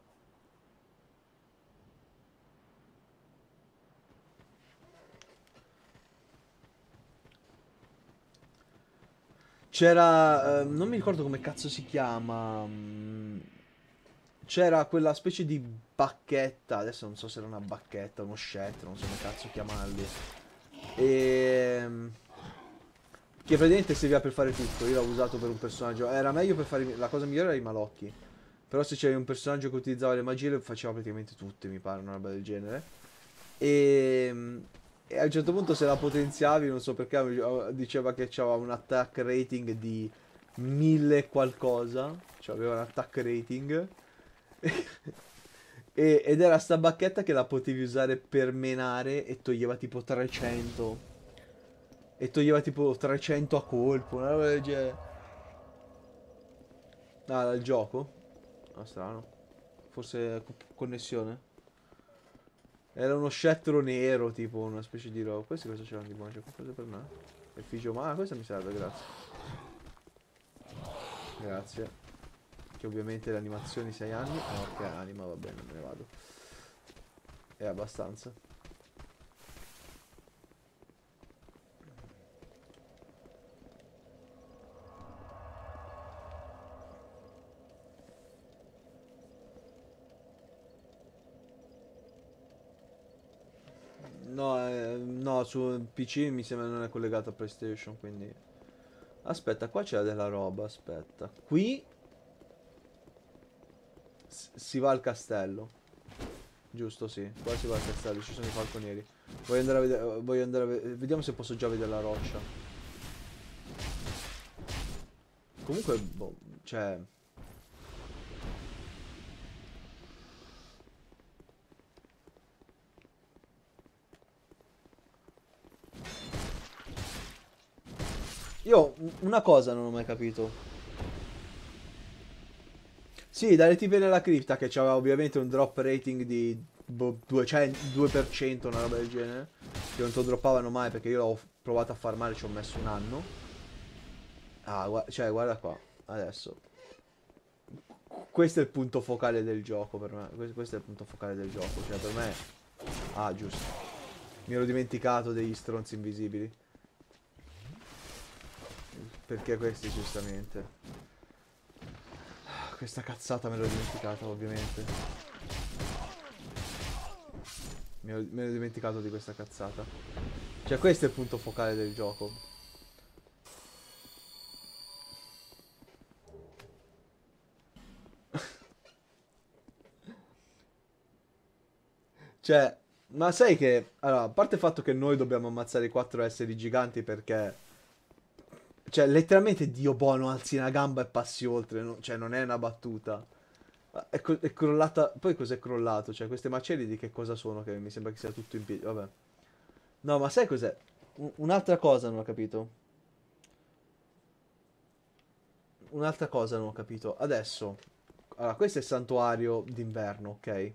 C'era... non mi ricordo come cazzo si chiama. C'era quella specie di bacchetta. Adesso non so se era una bacchetta, uno scettro, non so come cazzo chiamarli. E... che praticamente serviva per fare tutto. Io l'ho usato per un personaggio. Era meglio per fare... La cosa migliore era i malocchi. Però se c'era un personaggio che utilizzava le magie, le faceva praticamente tutte, mi pare, una roba del genere. E... E a un certo punto se la potenziavi, non so perché, diceva che c'aveva un attack rating di 1000 qualcosa. Cioè aveva un attack rating. Ed era sta bacchetta che la potevi usare per menare e toglieva tipo 300. E toglieva tipo 300 a colpo, una roba del genere. Ah, dal gioco? Ah, strano. Forse connessione? Era uno scettro nero, tipo una specie di roba. Questi cosa c'erano di buono? C'è qualcosa per me? Effigie ma questo mi serve, grazie. Grazie. Che ovviamente le animazioni 6 anni. Ah, ok, anima, va bene, me ne vado. È abbastanza. No, no, su PC mi sembra non è collegato a PlayStation, quindi... Aspetta, qua c'è della roba, aspetta. Qui si va al castello. Giusto, sì. Qua si va al castello, ci sono i falconieri. Voglio andare a vedere... Voglio andare a vediamo se posso già vedere la roccia. Comunque, boh, cioè... Io una cosa non ho mai capito. Sì, dalle tipe della cripta che c'aveva ovviamente un drop rating di 200, 2%, una roba del genere. Che non te lo droppavano mai perché io l'ho provato a farmare, ci ho messo un anno. Ah, cioè, guarda qua, adesso. Questo è il punto focale del gioco per me. Questo è il punto focale del gioco. Cioè, per me... Ah, giusto. Mi ero dimenticato degli stronzi invisibili. Perché questi, giustamente. Questa cazzata me l'ho dimenticata, ovviamente. Me l'ho dimenticato di questa cazzata. Cioè, questo è il punto focale del gioco. Cioè, ma sai che... Allora, a parte il fatto che noi dobbiamo ammazzare i 4 esseri giganti perché... Cioè, letteralmente Dio buono, alzi una gamba e passi oltre. Cioè, non è una battuta. È crollata... Poi cos'è crollato? Cioè, queste macerie di che cosa sono? Che mi sembra che sia tutto in piedi. Vabbè. No, ma sai cos'è? Un'altra cosa non ho capito. Un'altra cosa non ho capito. Adesso... Allora, questo è il santuario d'inverno, ok?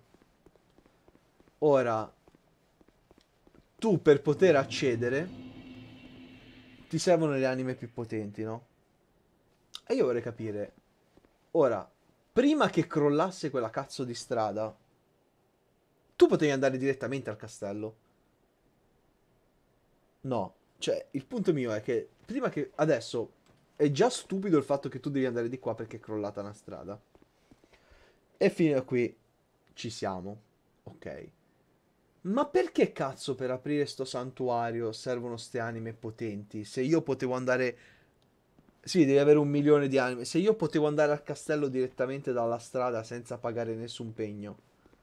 Ora, tu per poter accedere ti servono le anime più potenti, no? E io vorrei capire, ora, prima che crollasse quella cazzo di strada, tu potevi andare direttamente al castello? No. Cioè, il punto mio è che prima che... Adesso è già stupido il fatto che tu devi andare di qua perché è crollata una strada. E fino a qui ci siamo. Ok. Ma perché cazzo per aprire sto santuario servono ste anime potenti? Se io potevo andare... Sì, devi avere 1 milione di anime. Se io potevo andare al castello direttamente dalla strada senza pagare nessun pegno.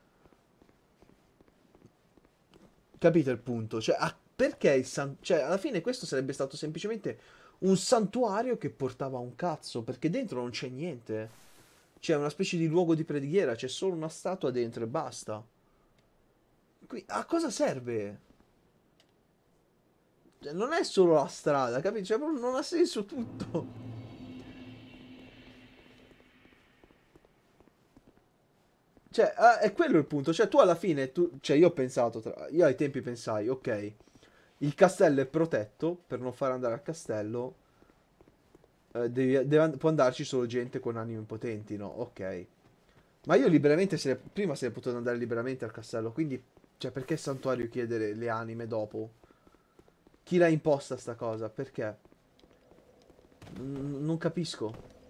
Capito il punto? Cioè, perché il Cioè, alla fine questo sarebbe stato semplicemente un santuario che portava un cazzo, perché dentro non c'è niente. C'è una specie di luogo di preghiera, c'è solo una statua dentro e basta. A cosa serve? Cioè, non è solo la strada, capito? Cioè, proprio non ha senso tutto. Cioè, è quello il punto. Cioè, tu alla fine, cioè, io ho pensato, io ai tempi pensai, ok, il castello è protetto per non far andare al castello. Può andarci solo gente con anime potenti, no? Ok. Ma io liberamente, prima sarei potuto andare liberamente al castello, quindi, cioè, perché Santuario chiedere le anime dopo? Chi l'ha imposta sta cosa? Perché? Non capisco.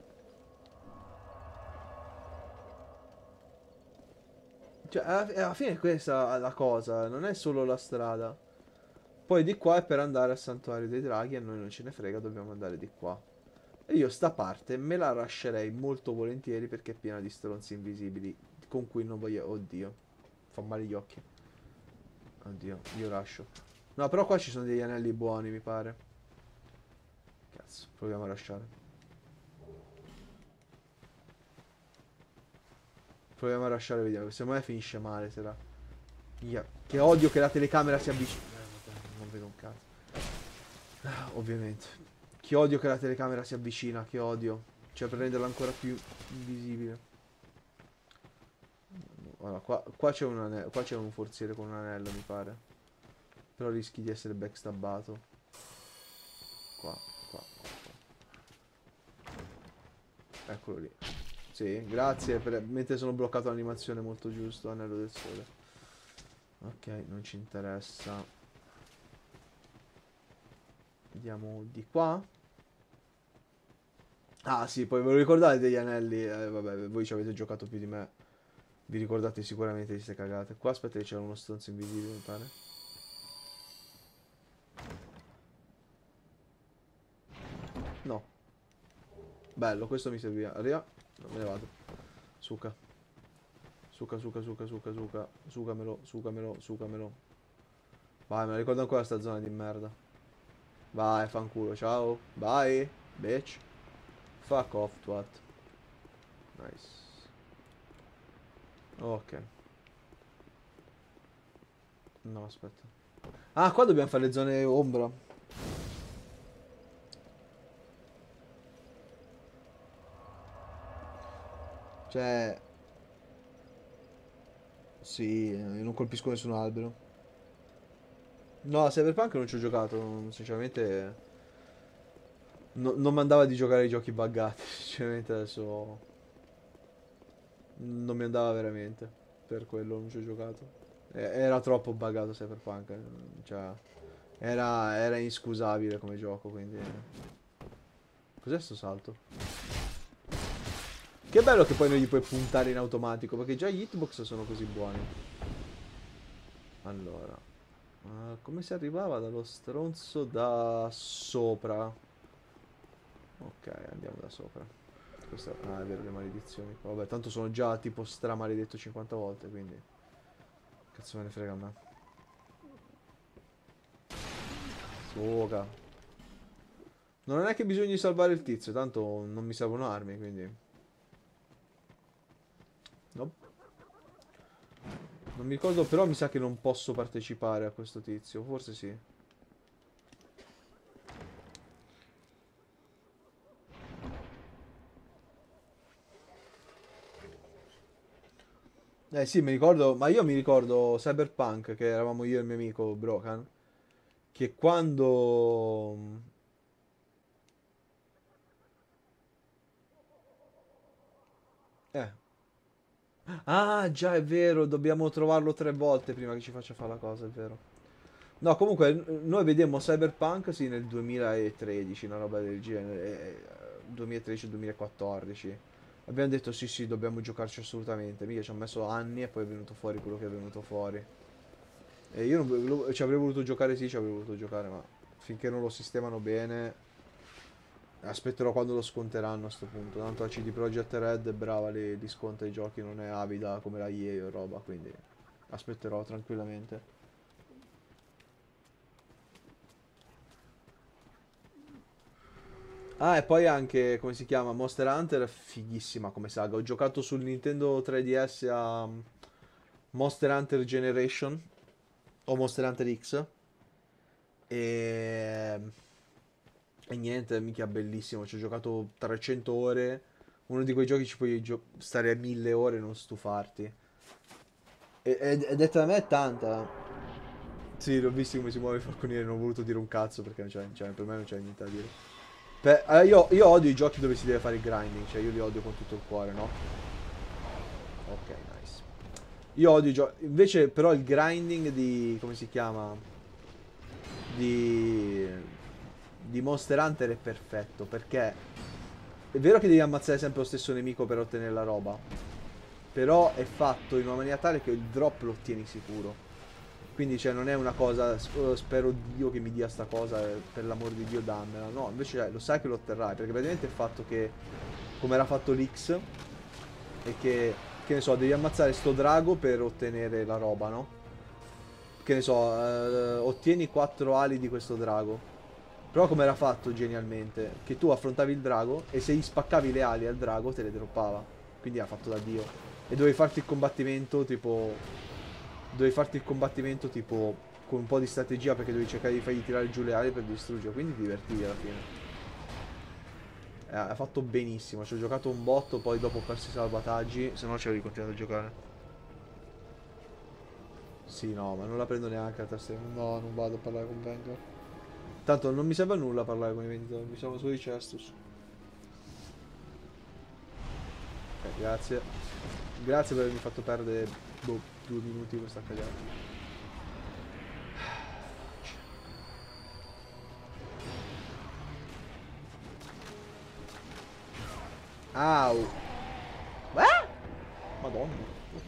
Cioè, alla fine questa è la cosa, non è solo la strada. Poi di qua è per andare al Santuario dei Draghi e a noi non ce ne frega, dobbiamo andare di qua. E io sta parte me la lascerei molto volentieri perché è piena di stronzi invisibili con cui non voglio... Oddio, fa male gli occhi. Oddio, io lascio. No, però qua ci sono degli anelli buoni, mi pare. Cazzo, proviamo a lasciare. Proviamo a lasciare, vediamo. Secondo me finisce male, sarà. Che odio che la telecamera si avvicina. Vabbè, non vedo un cazzo. Ovviamente. Che odio che la telecamera si avvicina, che odio. Cioè per renderla ancora più invisibile. Allora, qua c'è un anello, qua c'è un forziere con un anello, mi pare. Però rischi di essere backstabbato. Qua, qua, qua, qua. Eccolo lì. Sì, grazie mentre sono bloccato l'animazione molto giusto, anello del sole. Ok, non ci interessa. Andiamo di qua. Ah sì, poi ve lo ricordate degli anelli? Vabbè, voi ci avete giocato più di me. Vi ricordate sicuramente di queste cagate. Qua aspetta che c'era uno stronzo invisibile, mi pare. No. Bello, questo mi serviva. Arriva. No, me ne vado. Suca. Suca, suca, suca, suca, suca. Sucamelo, sucamelo, sucamelo. Vai, me la ricordo ancora sta zona di merda. Vai, fanculo, ciao. Bye, bitch. Fuck off, twat. Nice. Ok. No, aspetta. Ah, qua dobbiamo fare le zone ombra. Cioè... Sì, non colpisco nessun albero. No, a Cyberpunk non ci ho giocato, sinceramente... non mi andava di giocare ai giochi buggati, sinceramente adesso... Non mi andava veramente, per quello non ci ho giocato. Era troppo buggato Cyberpunk, cioè... Era inscusabile come gioco, quindi... Cos'è sto salto? Che bello che poi non gli puoi puntare in automatico, perché già gli hitbox sono così buoni. Allora... come si arrivava dallo stronzo da sopra? Ok, andiamo da sopra. Questa... Ah, è vero, le maledizioni. Vabbè, tanto sono già tipo stramaledetto 50 volte, quindi... Cazzo me ne frega a me. Suoca. Non è che bisogna salvare il tizio, tanto non mi servono armi, quindi... Nope. Non mi ricordo, però mi sa che non posso partecipare a questo tizio, forse sì. Eh sì, mi ricordo, ma io mi ricordo Cyberpunk, che eravamo io e il mio amico Brokan, che quando... Eh. Ah, già è vero, dobbiamo trovarlo 3 volte prima che ci faccia fare la cosa, è vero. No, comunque, noi vedemmo Cyberpunk, sì, nel 2013, una roba del genere, 2013-2014. Abbiamo detto sì, sì, dobbiamo giocarci assolutamente. Mica ci ha messo anni e poi è venuto fuori quello che è venuto fuori. E io ci avrei voluto giocare, sì, ci avrei voluto giocare, ma finché non lo sistemano bene, aspetterò quando lo sconteranno a sto punto. Tanto la CD Projekt Red è brava, li sconta i giochi, non è avida come la EA o roba, quindi aspetterò tranquillamente. Ah, e poi anche, come si chiama? Monster Hunter è fighissima come saga. Ho giocato sul Nintendo 3DS a Monster Hunter Generation o Monster Hunter X e... E niente, mica bellissimo. Ci ho giocato 300 ore. Uno di quei giochi ci puoi stare a 1000 ore e non stufarti. E detta da me è tanta. Sì, l'ho visto come si muove il falconiere, non ho voluto dire un cazzo perché non cioè, per me non c'è niente da dire. Io odio i giochi dove si deve fare il grinding, cioè io li odio con tutto il cuore, no? Ok, nice. Io odio i giochi... Invece però il grinding di... come si chiama? Di... Di Monster Hunter è perfetto, perché... È vero che devi ammazzare sempre lo stesso nemico per ottenere la roba, però è fatto in una maniera tale che il drop lo ottieni sicuro. Quindi cioè non è una cosa, spero Dio che mi dia sta cosa, per l'amor di Dio dammela. No, invece lo sai che lo otterrai, perché praticamente è fatto che, come era fatto l'X, e che ne so, devi ammazzare sto drago per ottenere la roba, no? Che ne so, ottieni 4 ali di questo drago. Però come era fatto genialmente, che tu affrontavi il drago e se gli spaccavi le ali al drago te le droppava. Quindi ha fatto da Dio. E dovevi farti il combattimento tipo... Dovevi farti il combattimento tipo con un po' di strategia perché dovevi cercare di fargli tirare giù le ali per distruggere. Quindi ti divertivi alla fine. Ha fatto benissimo. Ci ho giocato un botto, poi dopo ho perso i salvataggi. Se no ci avrei continuato a giocare. Sì, no, ma non la prendo neanche la tastiera. No, non vado a parlare con Venga. Tanto non mi serve a nulla parlare con i venditori. Mi sono solo di Cestus. Grazie. Grazie per avermi fatto perdere boh, 2 minuti questa cagata. Au! Ah! Madonna. Ok.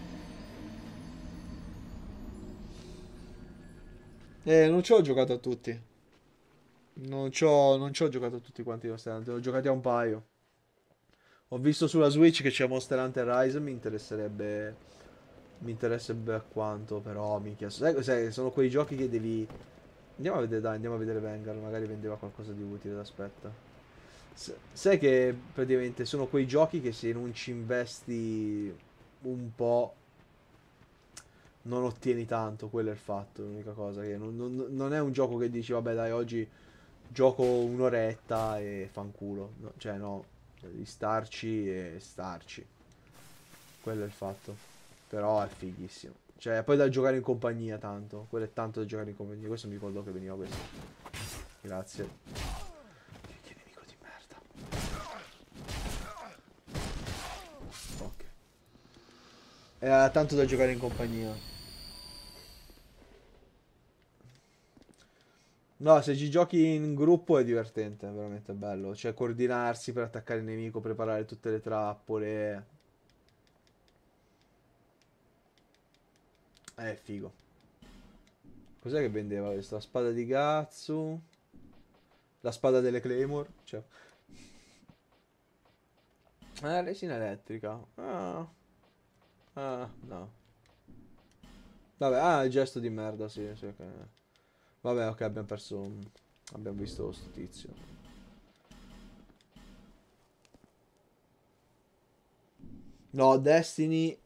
Non ci ho giocato a tutti. Non ci ho giocato a tutti quanti i Monster Hunter. Ho giocati a un paio. Ho visto sulla Switch che c'è Monster Hunter Rise. Mi interesserebbe. Mi interesserebbe a quanto, però minchia. Sai, sono quei giochi che devi. Andiamo a vedere, dai, andiamo a vedere Vanguard. Magari vendeva qualcosa di utile. Aspetta. Sai che praticamente sono quei giochi che se non ci investi un po' non ottieni tanto, quello è il fatto, l'unica cosa che non è un gioco che dici vabbè dai oggi gioco un'oretta e fanculo, cioè no, devi starci e starci, quello è il fatto, però è fighissimo, cioè poi da giocare in compagnia tanto, quello è tanto da giocare in compagnia, questo mi ricordo che veniva questo, grazie, che nemico di merda, ok, era tanto da giocare in compagnia. No, se ci giochi in gruppo è divertente, è veramente bello. Cioè, coordinarsi per attaccare il nemico, preparare tutte le trappole. È figo. Cos'è che vendeva questo? La spada di Gatsu. La spada delle Claymore. Cioè. Resina elettrica. No. Vabbè, il gesto di merda, sì, sì, ok. Vabbè, ok, abbiamo perso. Abbiamo visto sto tizio. No, Destiny.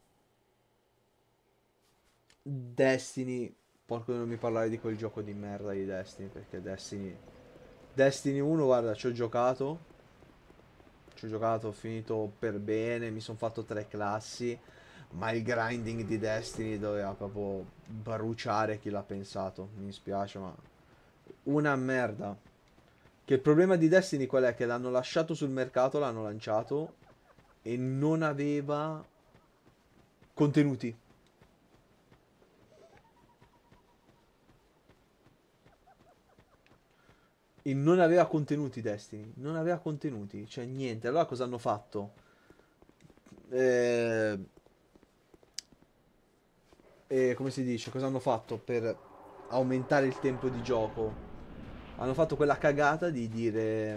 Destiny. Porco non mi parlare di quel gioco di merda di Destiny. Perché Destiny. Destiny 1, guarda, ci ho giocato. Ci ho giocato, ho finito per bene. Mi sono fatto 3 classi. Ma il grinding di Destiny doveva proprio bruciare chi l'ha pensato. Mi dispiace, ma. Una merda. Che il problema di Destiny qual è? Che l'hanno lasciato sul mercato, l'hanno lanciato. E non aveva contenuti. E non aveva contenuti Destiny, non aveva contenuti, cioè niente. Allora cosa hanno fatto? Eh, come si dice? Cosa hanno fatto per aumentare il tempo di gioco? Hanno fatto quella cagata di dire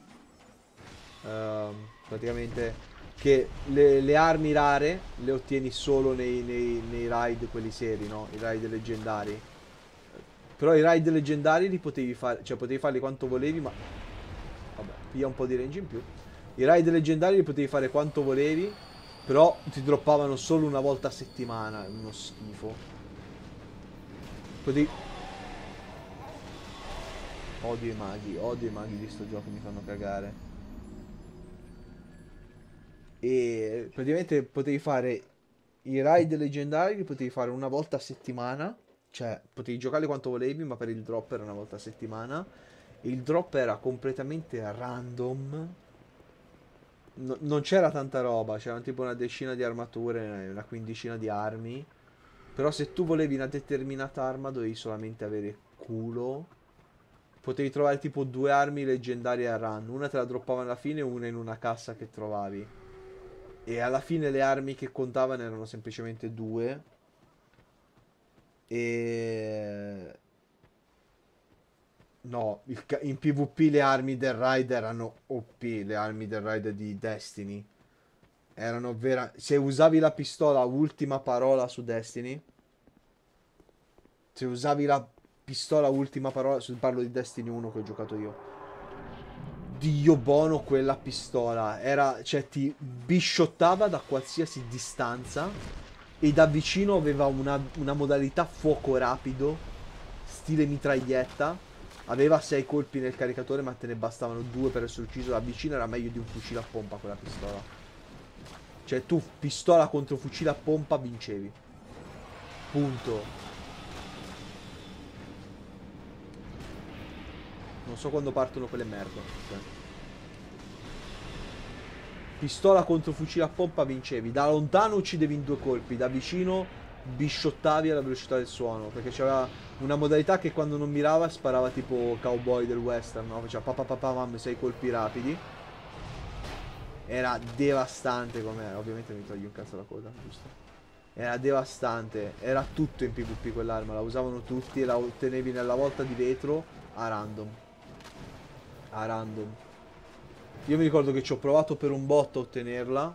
praticamente che le armi rare le ottieni solo nei raid quelli seri, no? I raid leggendari. Però i raid leggendari li potevi fare, cioè potevi farli quanto volevi, ma vabbè, piglia un po' di range in più. I raid leggendari li potevi fare quanto volevi, però ti droppavano solo una volta a settimana, uno schifo. Potevi... odio i maghi di sto gioco, mi fanno cagare. E praticamente potevi fare i raid leggendari, li potevi fare una volta a settimana, cioè potevi giocarli quanto volevi, ma per il drop era una volta a settimana. Il drop era completamente random. Non c'era tanta roba, c'erano tipo una decina di armature, una quindicina di armi. Però se tu volevi una determinata arma dovevi solamente avere culo. Potevi trovare tipo 2 armi leggendarie a run. Una te la droppavano alla fine e una in una cassa che trovavi. E alla fine le armi che contavano erano semplicemente 2. E... No, in PvP le armi del raid erano OP, le armi del raid di Destiny. Erano vera... Se usavi la pistola, ultima parola su Destiny. Se usavi la pistola, ultima parola, parlo di Destiny 1 che ho giocato io. Dio buono quella pistola. Era, cioè, ti bisciottava da qualsiasi distanza. E da vicino aveva una modalità fuoco rapido. Stile mitraglietta. Aveva 6 colpi nel caricatore, ma te ne bastavano 2 per essere ucciso. Da vicino era meglio di un fucile a pompa quella pistola. Cioè, tu pistola contro fucile a pompa vincevi. Punto. Non so quando partono quelle merde. Cioè. Pistola contro fucile a pompa vincevi. Da lontano uccidevi in 2 colpi. Da vicino bisciottavi alla velocità del suono. Perché c'era una modalità che quando non mirava sparava tipo cowboy del western, no? Faceva papà mamma 6 colpi rapidi. Era devastante com'era. Ovviamente mi togli un cazzo la coda, giusto? Era devastante. Era tutto in PvP quell'arma. La usavano tutti e la ottenevi nella volta di vetro a random. A random. Io mi ricordo che ci ho provato per un botto a ottenerla.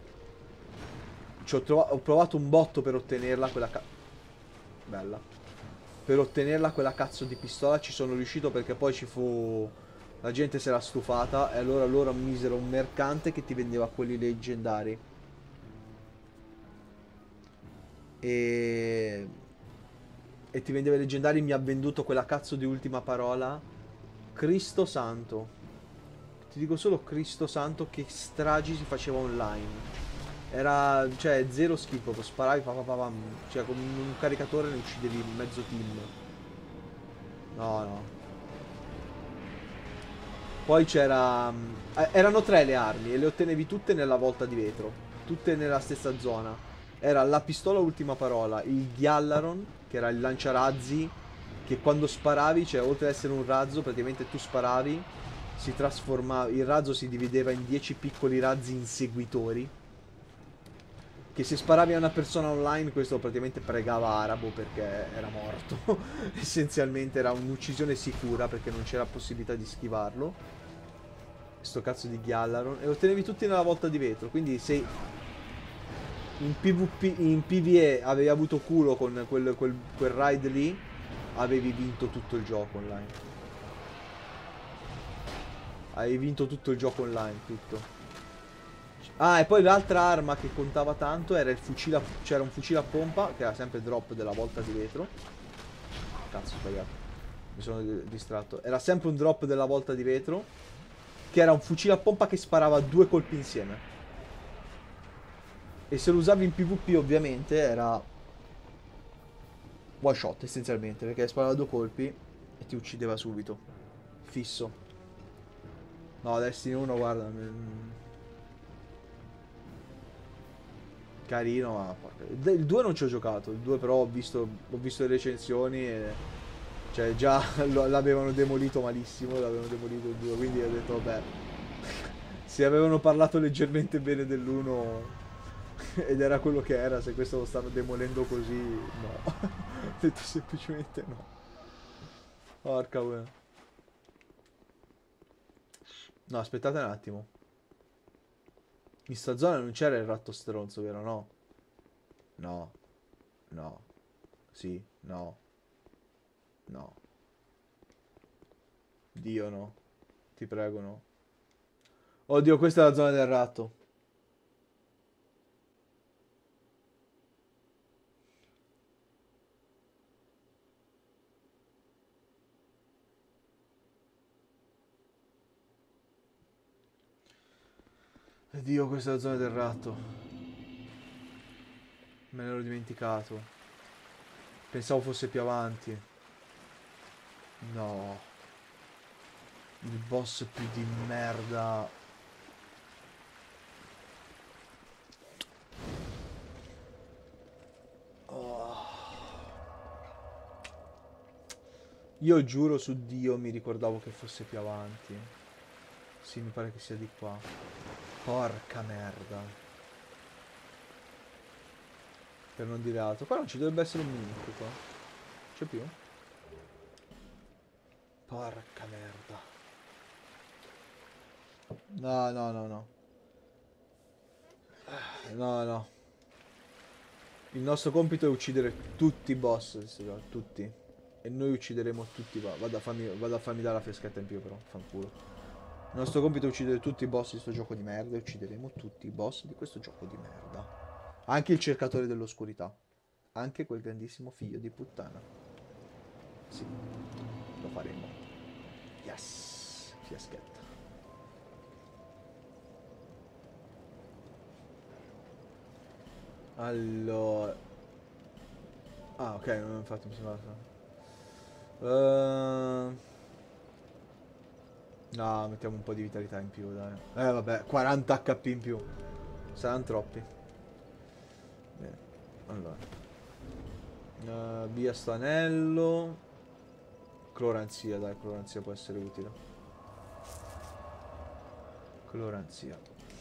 Ho provato un botto per ottenerla quella bella. Per ottenerla quella cazzo di pistola ci sono riuscito perché poi ci fu... La gente si era stufata e allora loro misero un mercante che ti vendeva quelli leggendari. E... E ti vendeva i leggendari, mi ha venduto quella cazzo di ultima parola. Cristo santo. Ti dico solo Cristo santo che stragi si faceva online. Era, cioè, zero schifo, proprio sparavi, cioè, con un caricatore ne uccidevi mezzo team. No, no. Poi c'era... erano 3 le armi e le ottenevi tutte nella volta di vetro. Tutte nella stessa zona. Era la pistola ultima parola, il Gyallaron, che era il lanciarazzi, che quando sparavi, cioè, oltre ad essere un razzo, praticamente tu sparavi, si trasformava, il razzo si divideva in 10 piccoli razzi inseguitori. Che se sparavi a una persona online questo praticamente pregava arabo perché era morto. Essenzialmente era un'uccisione sicura perché non c'era possibilità di schivarlo. Sto cazzo di Gyallaron. E lo ottenevi tutti nella volta di vetro. Quindi se in PvP, in PvE avevi avuto culo con quel raid lì, avevi vinto tutto il gioco online. Avevi vinto tutto il gioco online, tutto. Ah, e poi l'altra arma che contava tanto era il fucile a... C'era un fucile a pompa, che era sempre drop della volta di vetro. Cazzo, ho sbagliato. Mi sono distratto. Era sempre un drop della volta di vetro. Che era un fucile a pompa che sparava 2 colpi insieme. E se lo usavi in PvP ovviamente era... one shot essenzialmente, perché sparava 2 colpi e ti uccideva subito. Fisso. No, Destiny 1 guarda... Carino, ma il 2 non ci ho giocato, il 2 però ho visto le recensioni e cioè già l'avevano demolito malissimo, l'avevano demolito il 2, quindi ho detto vabbè, se avevano parlato leggermente bene dell'1 ed era quello che era, se questo lo stanno demolendo così, no. Ho detto semplicemente no. Porca buona. No, aspettate un attimo. In sta zona non c'era il ratto stronzo, vero? No. No. No. Sì. No. No. Dio no. Ti prego no. Oddio, questa è la zona del ratto. Dio, questa è la zona del ratto. Me ne ero dimenticato. Pensavo fosse più avanti. No. Il boss più di merda. Oh. Io giuro su Dio mi ricordavo che fosse più avanti. Sì, mi pare che sia di qua. Porca merda. Per non dire altro. Qua non ci dovrebbe essere un mimico qua. C'è più? Porca merda. No, no, no, no. No, no. Il nostro compito è uccidere tutti i boss, tutti. E noi uccideremo tutti. Vado a farmi dare la freschetta in più però, fanculo. Il nostro compito è uccidere tutti i boss di sto gioco di merda e uccideremo tutti i boss di questo gioco di merda. Anche il cercatore dell'oscurità. Anche quel grandissimo figlio di puttana. Sì, lo faremo. Yes, fiaschetta. Allora... Ah, ok, infatti mi sembrava... No, mettiamo un po' di vitalità in più, dai. Vabbè, 40 HP in più. Saranno troppi. Bene, allora. Via sto anello. Cloranzia, dai, cloranzia può essere utile. Cloranzia.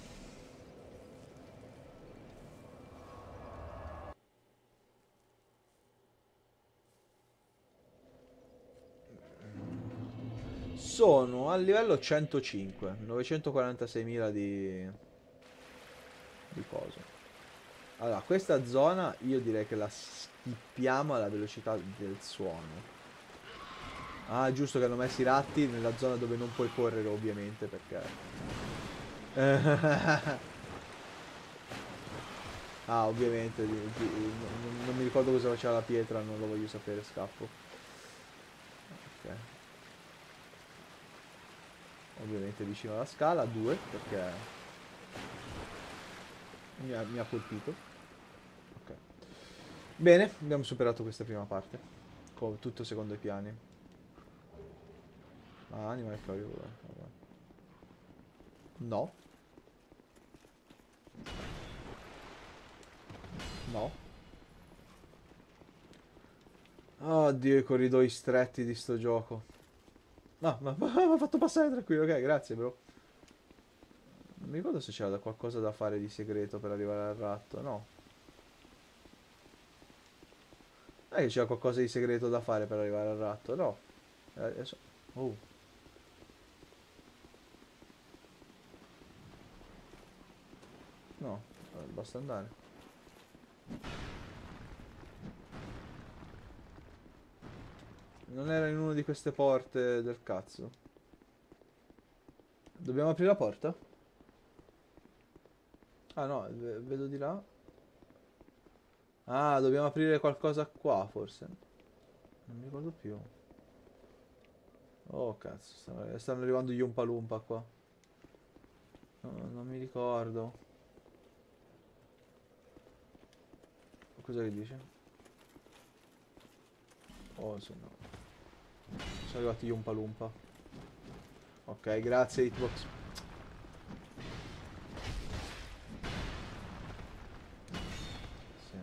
Sono a livello 105, 946.000 di coso. Allora, questa zona io direi che la schippiamo alla velocità del suono. Ah, giusto che hanno messo i ratti nella zona dove non puoi correre, ovviamente, perché... Ah, ovviamente, non mi ricordo cosa faceva la pietra, non lo voglio sapere, scappo. Ok. Ovviamente vicino alla scala, 2, perché mi ha colpito. Ok. Bene, abbiamo superato questa prima parte. Con tutto secondo i piani. Ah, animal carrier, vabbè. No, no. Oddio, i corridoi stretti di sto gioco. No, ma mi ha fatto passare tranquillo, ok, grazie bro. Non mi ricordo se c'era qualcosa da fare di segreto per arrivare al ratto, no. Non è che c'era qualcosa di segreto da fare per arrivare al ratto, no. Adesso... Oh, no, basta andare. Non era in una di queste porte del cazzo. Dobbiamo aprire la porta? Ah no, vedo di là. Ah, dobbiamo aprire qualcosa qua, forse. Non mi ricordo più. Oh, cazzo, stanno arrivando gli Umpa Lumpa qua. No, non mi ricordo. Cosa che dice? Oh, se no. Sono arrivati gli Umpa Lumpa. Ok, grazie, Hitbox. Sì.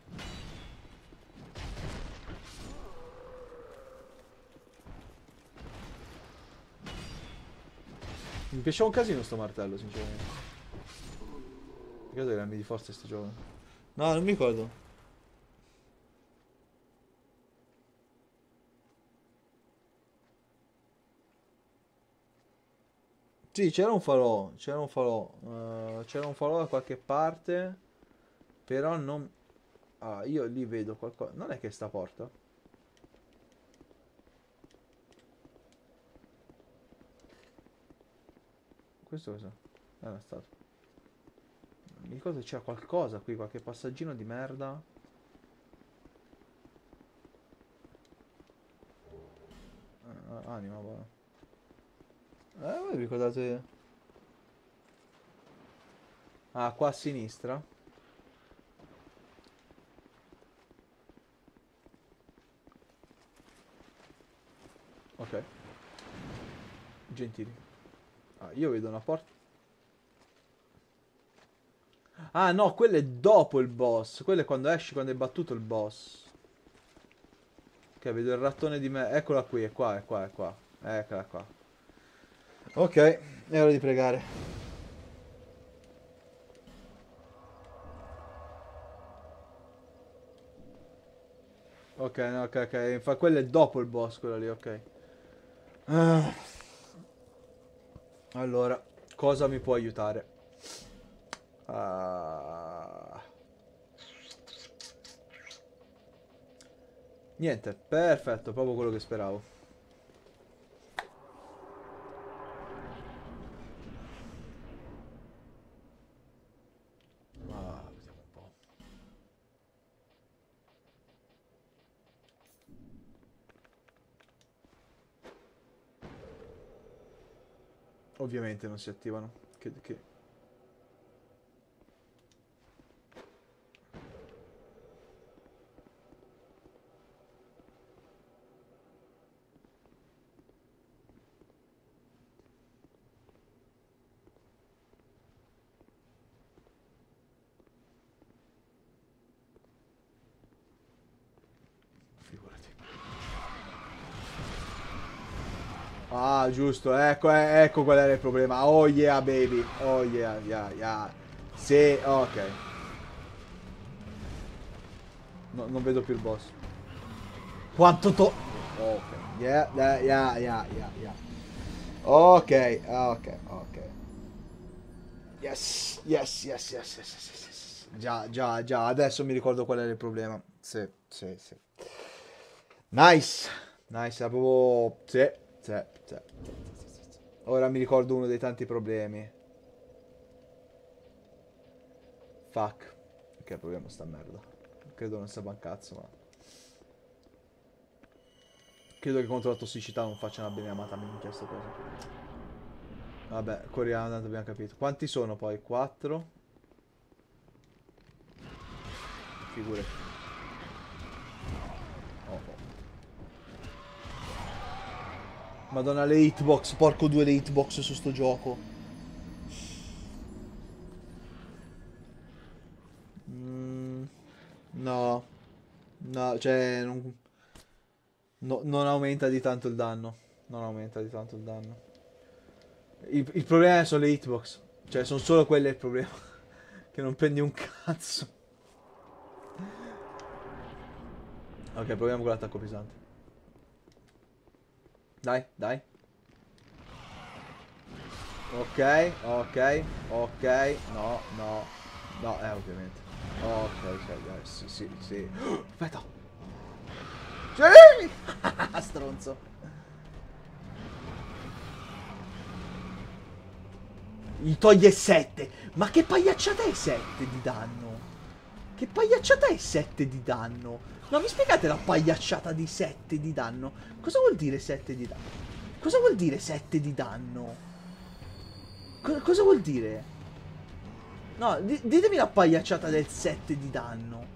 Mi piaceva un casino sto martello, sinceramente. Peccato che erano di forza sto gioco. No, non mi ricordo. Sì, c'era un falò, c'era un falò. C'era un falò da qualche parte. Però non... Ah, io lì vedo qualcosa. Non è che sta porta? Questo cos'è? È una statua. Mi ricordo che c'era qualcosa qui, qualche passaggino di merda. Anima, buona. Voi vi ricordate... Ah, qua a sinistra? Ok, gentili. Ah, io vedo una porta. Ah, no, quello è dopo il boss. Quello è quando esci, quando hai battuto il boss. Ok, vedo il rattone di me. Eccola qui, è qua, è qua, è qua. Eccola qua. Ok, è ora di pregare. Ok, no, ok, ok. Quello è dopo il boss, quello lì, ok. Ah, allora, cosa mi può aiutare? Ah, niente, perfetto, proprio quello che speravo. Ovviamente non si attivano. Che... Figurati. Ah, giusto, ecco, ecco qual era il problema. Oh yeah, baby. Oh yeah, yeah, yeah. Sì, ok. No, non vedo più il boss. Quanto to... Ok. Yeah, yeah, yeah, yeah, yeah, yeah. Ok, ok, ok. Yes, yes, yes, yes, yes, yes, yes, yes. Già, già, già, adesso mi ricordo qual era il problema. Sì, sì, sì. Nice, nice, era proprio... Sì, sì, sì, sì, sì, sì, sì. Ora mi ricordo uno dei tanti problemi. Fuck. Ok, proviamo sta merda. Credo non serva un cazzo, ma... Credo che contro la tossicità non faccia una bene amata minchia sta cosa. Vabbè, corriamo, tanto abbiamo capito. Quanti sono poi? 4? Figurati. Oh, oh. Madonna, le hitbox. Porco due le hitbox su sto gioco. Mm, no. No, cioè... non aumenta di tanto il danno. Non aumenta di tanto il danno. Il problema sono le hitbox. Cioè, sono solo quelle il problema. Che non prendi un cazzo. Ok, proviamo con l'attacco pesante. Dai, dai. Ok, ok, ok. No, no. No, ovviamente. Ok, ok, dai, sì, sì, sì. Aspetta. Sì! Stronzo. Gli toglie 7. Ma che pagliacciata è 7 di danno? Che pagliacciata è 7 di danno? No, mi spiegate la pagliacciata di 7 di danno? Cosa vuol dire 7 di danno? Cosa vuol dire 7 di danno? Cosa vuol dire? No, ditemi la pagliacciata del 7 di danno.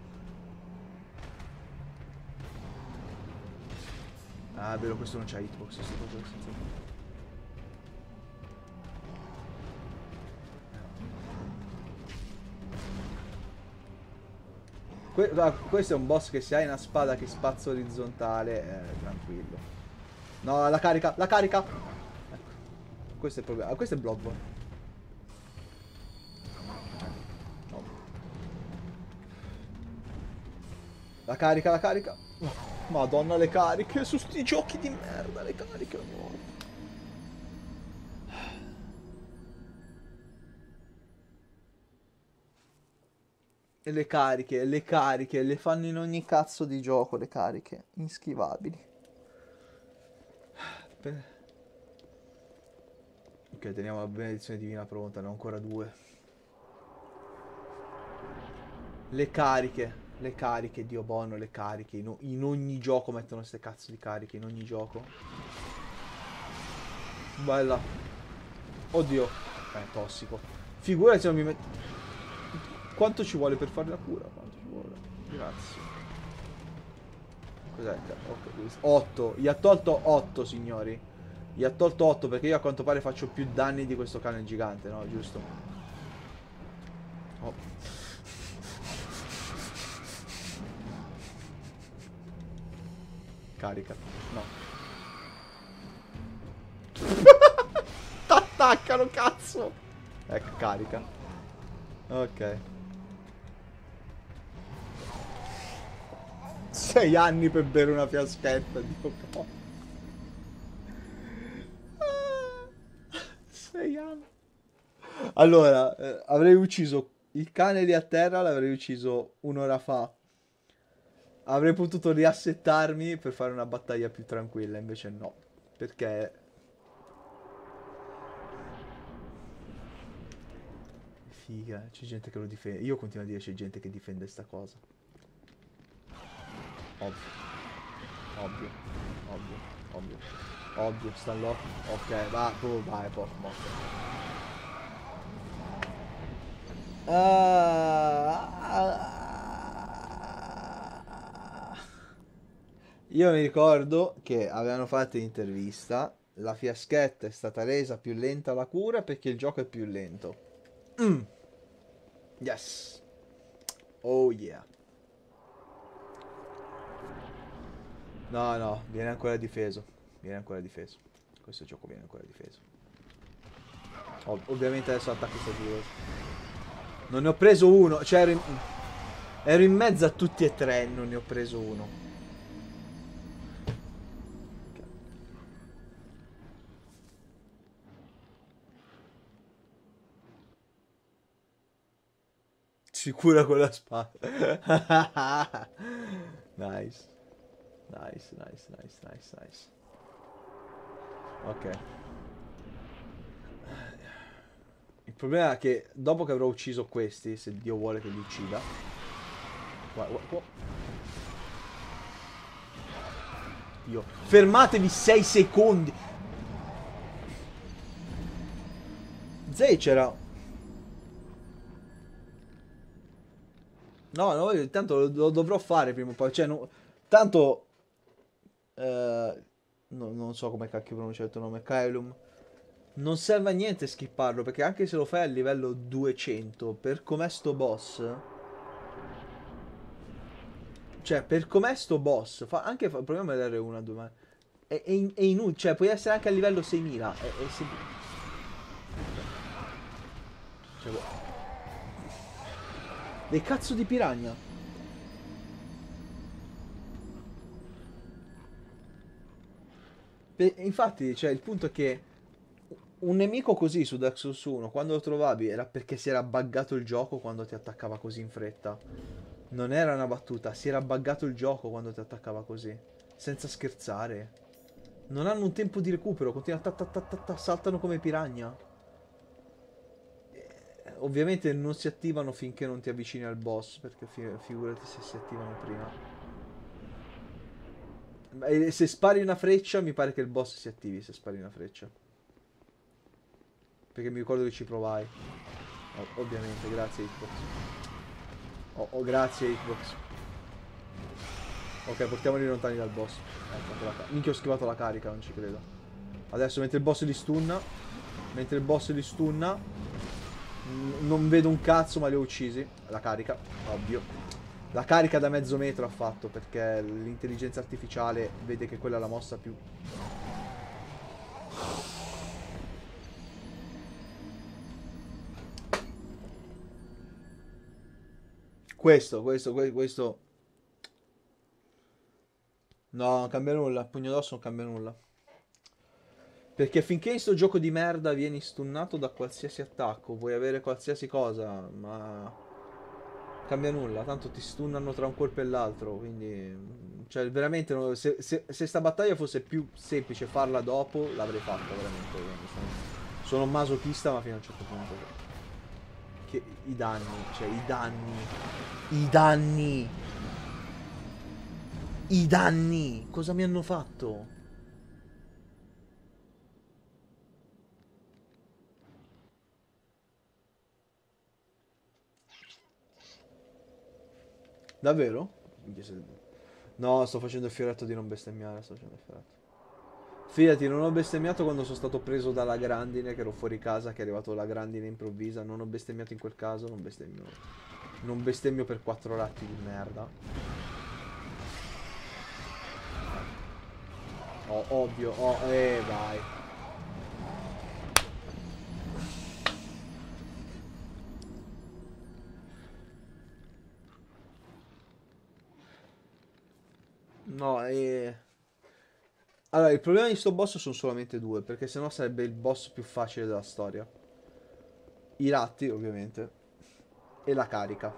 Ah, è vero, questo non c'ha hitbox. Questo proprio senza... questo è un boss che se hai una spada che spazza orizzontale, tranquillo. No, la carica, la carica! Ecco, questo è il problema. Ah, questo è Bloodborne. No. La carica, la carica. Oh, Madonna, le cariche su sti giochi di merda, le cariche. No. E le fanno in ogni cazzo di gioco, le cariche. Inschivabili. Beh. Ok, teniamo la benedizione divina pronta, ne ho ancora due. Le cariche, Dio buono, le cariche. In ogni gioco mettono queste cazzo di cariche, in ogni gioco. Bella. Oddio. Tossico. Figurati se non mi metto... Quanto ci vuole per fare la cura? Quanto ci vuole? Grazie. Cos'è? Ok, 8. Gli ha tolto 8, signori. Gli ha tolto 8 perché io a quanto pare faccio più danni di questo cane gigante, no? Giusto? Oh. Carica. No. T'attaccano, cazzo! Ecco, carica. Ok. 6 anni per bere una fiaschetta, Dio po'. 6 anni. Allora, avrei ucciso il cane lì a terra, l'avrei ucciso un'ora fa. Avrei potuto riassettarmi per fare una battaglia più tranquilla, invece no. Perché... Figa, c'è gente che lo difende. Io continuo a dire c'è gente che difende sta cosa. Ovvio. Ovvio. Ovvio. Ovvio. Ovvio, sta là. Ok, va, tu vai, morto. Io mi ricordo che avevano fatto l'intervista. La fiaschetta è stata resa più lenta alla cura perché il gioco è più lento. Yes. Oh yeah. No, no, viene ancora difeso. Viene ancora difeso. Questo gioco viene ancora difeso. Ovviamente adesso attacco stativo. Non ne ho preso uno. Cioè ero in mezzo a tutti e tre. Non ne ho preso uno. Si cura con la spada. Nice. Nice, nice, nice, nice, nice. Ok. Il problema è che dopo che avrò ucciso questi, se Dio vuole che li uccida. Io. Fermatevi 6 secondi. Zay c'era. No, no, intanto lo dovrò fare prima o poi. Cioè, tanto. Non so come cacchio pronuncia il tuo nome. Kaelum. Non serve a niente skipparlo, perché anche se lo fai a livello 200, per com'è sto boss. Cioè, per com'è sto boss, proviamo a vedere una, due, ma è inutile, cioè puoi essere anche a livello 6000, cioè, dei cazzo di piranha. Infatti, cioè, il punto è che un nemico così su Dark Souls 1, quando lo trovavi, era perché si era buggato il gioco quando ti attaccava così in fretta. Non era una battuta, si era buggato il gioco quando ti attaccava così. Senza scherzare. Non hanno un tempo di recupero, continuano saltano come piranha. Ovviamente non si attivano finché non ti avvicini al boss, perché figurati se si attivano prima. E se spari una freccia, mi pare che il boss si attivi se spari una freccia. Perché mi ricordo che ci provai. Ovviamente, grazie Xbox. Grazie Xbox. Ok, portiamoli lontani dal boss. Minchia, ho schivato la carica, non ci credo. Adesso mentre il boss li stunna. Non vedo un cazzo, ma li ho uccisi. La carica, ovvio. La carica da mezzo metro ha fatto, perché l'intelligenza artificiale vede che quella è la mossa più... Questo... No, non cambia nulla. Pugno d'osso non cambia nulla. Perché finché in sto gioco di merda vieni stunnato da qualsiasi attacco, puoi avere qualsiasi cosa, ma... Cambia nulla, tanto ti stunnano tra un colpo e l'altro, quindi... Cioè, veramente, se sta battaglia fosse più semplice farla dopo, l'avrei fatta, veramente. Sono masochista, ma fino a un certo punto. Che i danni, cioè, i danni... I danni! I danni! Cosa mi hanno fatto? Davvero? No, sto facendo il fioretto di non bestemmiare, sto facendo il fioretto. Fidati, non ho bestemmiato quando sono stato preso dalla grandine, che ero fuori casa, che è arrivato la grandine improvvisa. Non ho bestemmiato in quel caso, non bestemmio. Non bestemmio per 4 ratti di merda. Oh, ovvio, vai. No, Allora, il problema di sto boss sono solamente due, perché sennò sarebbe il boss più facile della storia. I ratti, ovviamente, e la carica.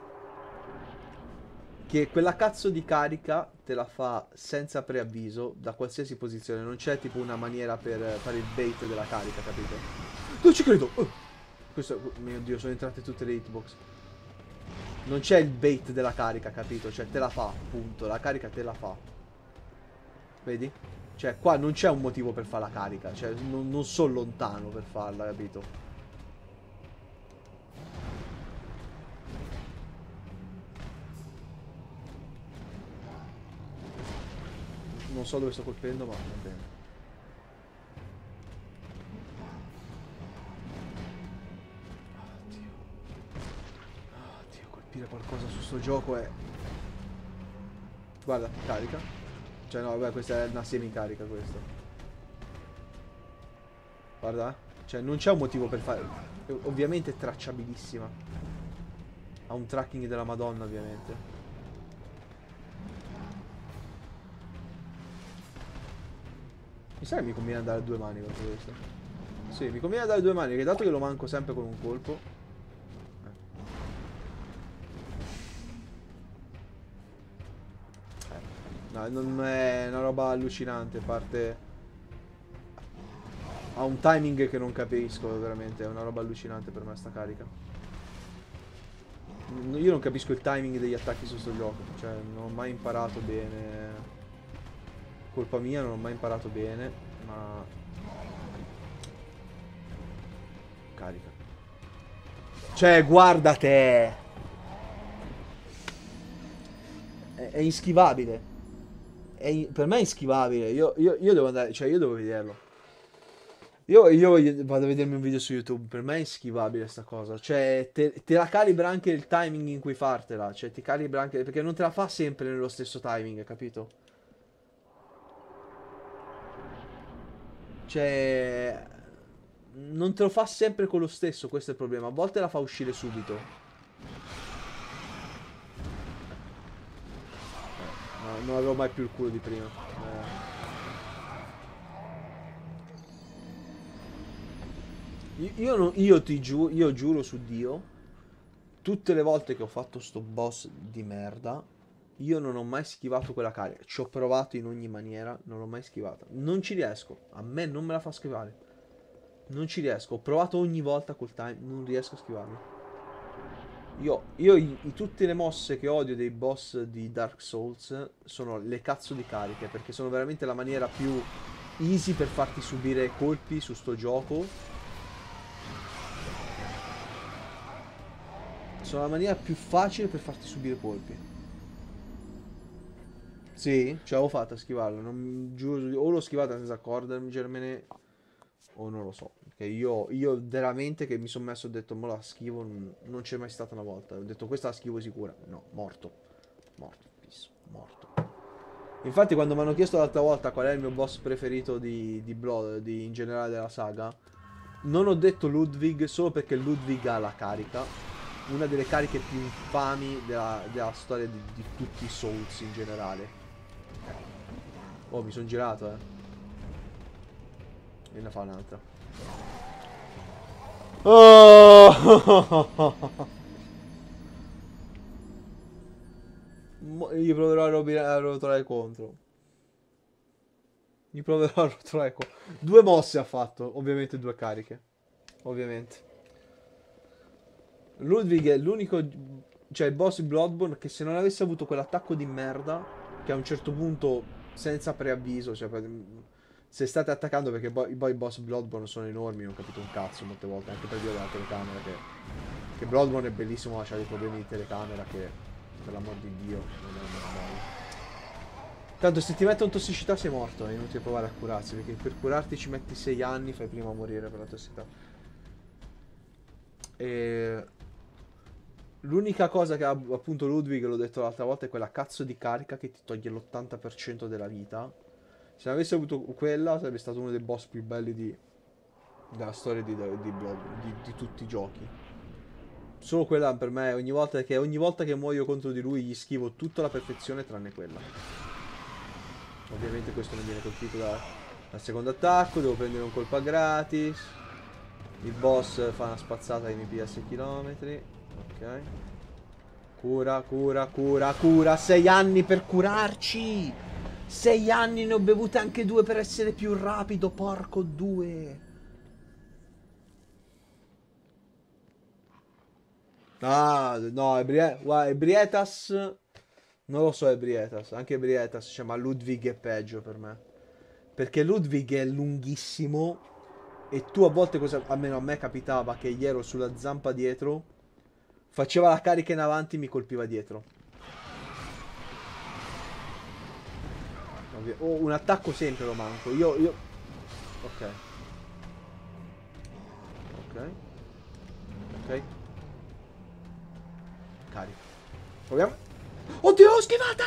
Che quella cazzo di carica te la fa senza preavviso, da qualsiasi posizione. Non c'è tipo una maniera per fare il bait della carica, capito? Non ci credo! Questo, mio Dio, sono entrate tutte le hitbox. Non c'è il bait della carica, capito? Cioè, te la fa, punto. La carica te la fa. Vedi? Cioè, qua non c'è un motivo per fare la carica. Cioè, non sono lontano per farla, capito? Non so dove sto colpendo, ma va bene. Oddio. Oddio, colpire qualcosa su sto gioco è... Guarda, carica. Cioè, no, vabbè, questa è una semicarica, questa. Guarda. Cioè, non c'è un motivo per fare... Ovviamente è tracciabilissima. Ha un tracking della Madonna, ovviamente. Mi sa che mi conviene andare a due mani contro questo. Sì, mi conviene andare a due mani, che dato che lo manco sempre con un colpo. No, non è una roba allucinante, a parte... Ha un timing che non capisco, veramente, è una roba allucinante per me sta carica. Io non capisco il timing degli attacchi su sto gioco, cioè non ho mai imparato bene. Colpa mia, non ho mai imparato bene, ma... Carica. Cioè, guarda te! È inschivabile. Per me è inschivabile. Io devo andare, cioè io devo vederlo. Io vado a vedermi un video su YouTube. Per me è inschivabile sta cosa. Cioè, te la calibra anche il timing in cui fartela. Cioè, ti calibra anche... Perché non te la fa sempre nello stesso timing, capito? Cioè... Non te lo fa sempre con lo stesso, questo è il problema. A volte la fa uscire subito. No, non avevo mai più il culo di prima. Io ti giuro, io giuro su Dio, tutte le volte che ho fatto sto boss di merda, io non ho mai schivato quella carica. Ci ho provato in ogni maniera, non l'ho mai schivata. Non ci riesco. A me non me la fa schivare. Non ci riesco. Ho provato ogni volta col time, non riesco a schivarlo. Tutte le mosse che odio dei boss di Dark Souls sono le cazzo di cariche, perché sono veramente la maniera più easy per farti subire colpi su sto gioco. Sono la maniera più facile per farti subire colpi. Sì, ce l'avevo fatta a schivarlo. Non, giuro, o l'ho schivata senza accorgermene, o non lo so. Perché io veramente che mi sono messo e ho detto, mo la schivo, non c'è mai stata una volta. Ho detto, questa la schivo sicura. No, morto. Morto, fisso, morto. Infatti quando mi hanno chiesto l'altra volta qual è il mio boss preferito di Blood, in generale della saga, non ho detto Ludwig solo perché Ludwig ha la carica. Una delle cariche più infami della storia di tutti i Souls in generale. Oh, mi sono girato, E ne fa un'altra. Oh! Gli proverò a rotolare contro. Gli proverò a rotolare contro. Due mosse ha fatto, ovviamente due cariche. Ovviamente. Ludwig è l'unico, cioè il boss di Bloodborne, che se non avesse avuto quell'attacco di merda, che a un certo punto, senza preavviso, cioè se state attaccando, perché poi i boss Bloodborne sono enormi, non ho capito un cazzo molte volte, anche per via della telecamera, che Bloodborne è bellissimo, ma c'ha dei problemi di telecamera che, per l'amor di Dio, non è normale. Tanto se ti mettono tossicità sei morto, è inutile provare a curarsi, perché per curarti ci metti 6 anni, fai prima a morire per la tossicità. E... L'unica cosa che ha appunto Ludwig, l'ho detto l'altra volta, è quella cazzo di carica che ti toglie l'80% della vita. Se non avessi avuto quella, sarebbe stato uno dei boss più belli della storia di tutti i giochi. Solo quella per me, ogni volta che muoio contro di lui gli schivo tutta la perfezione tranne quella. Ovviamente questo non viene colpito dal secondo attacco, devo prendere un colpo a gratis. Il boss fa una spazzata che mi piglia 6 km. Ok. Cura, cura, cura, cura. 6 anni per curarci. 6 anni, ne ho bevute anche 2 per essere più rapido. Porco 2. Ah, no, guarda, Ebrietas. Non lo so, Ebrietas. Anche Ebrietas, cioè, ma Ludwig è peggio per me. Perché Ludwig è lunghissimo e tu a volte, cosa, almeno a me capitava, che gli ero sulla zampa dietro, faceva la carica in avanti e mi colpiva dietro. Oh, un attacco sempre lo manco. Io... Ok. Ok. Ok. Carico. Proviamo. Oddio, ho schivata!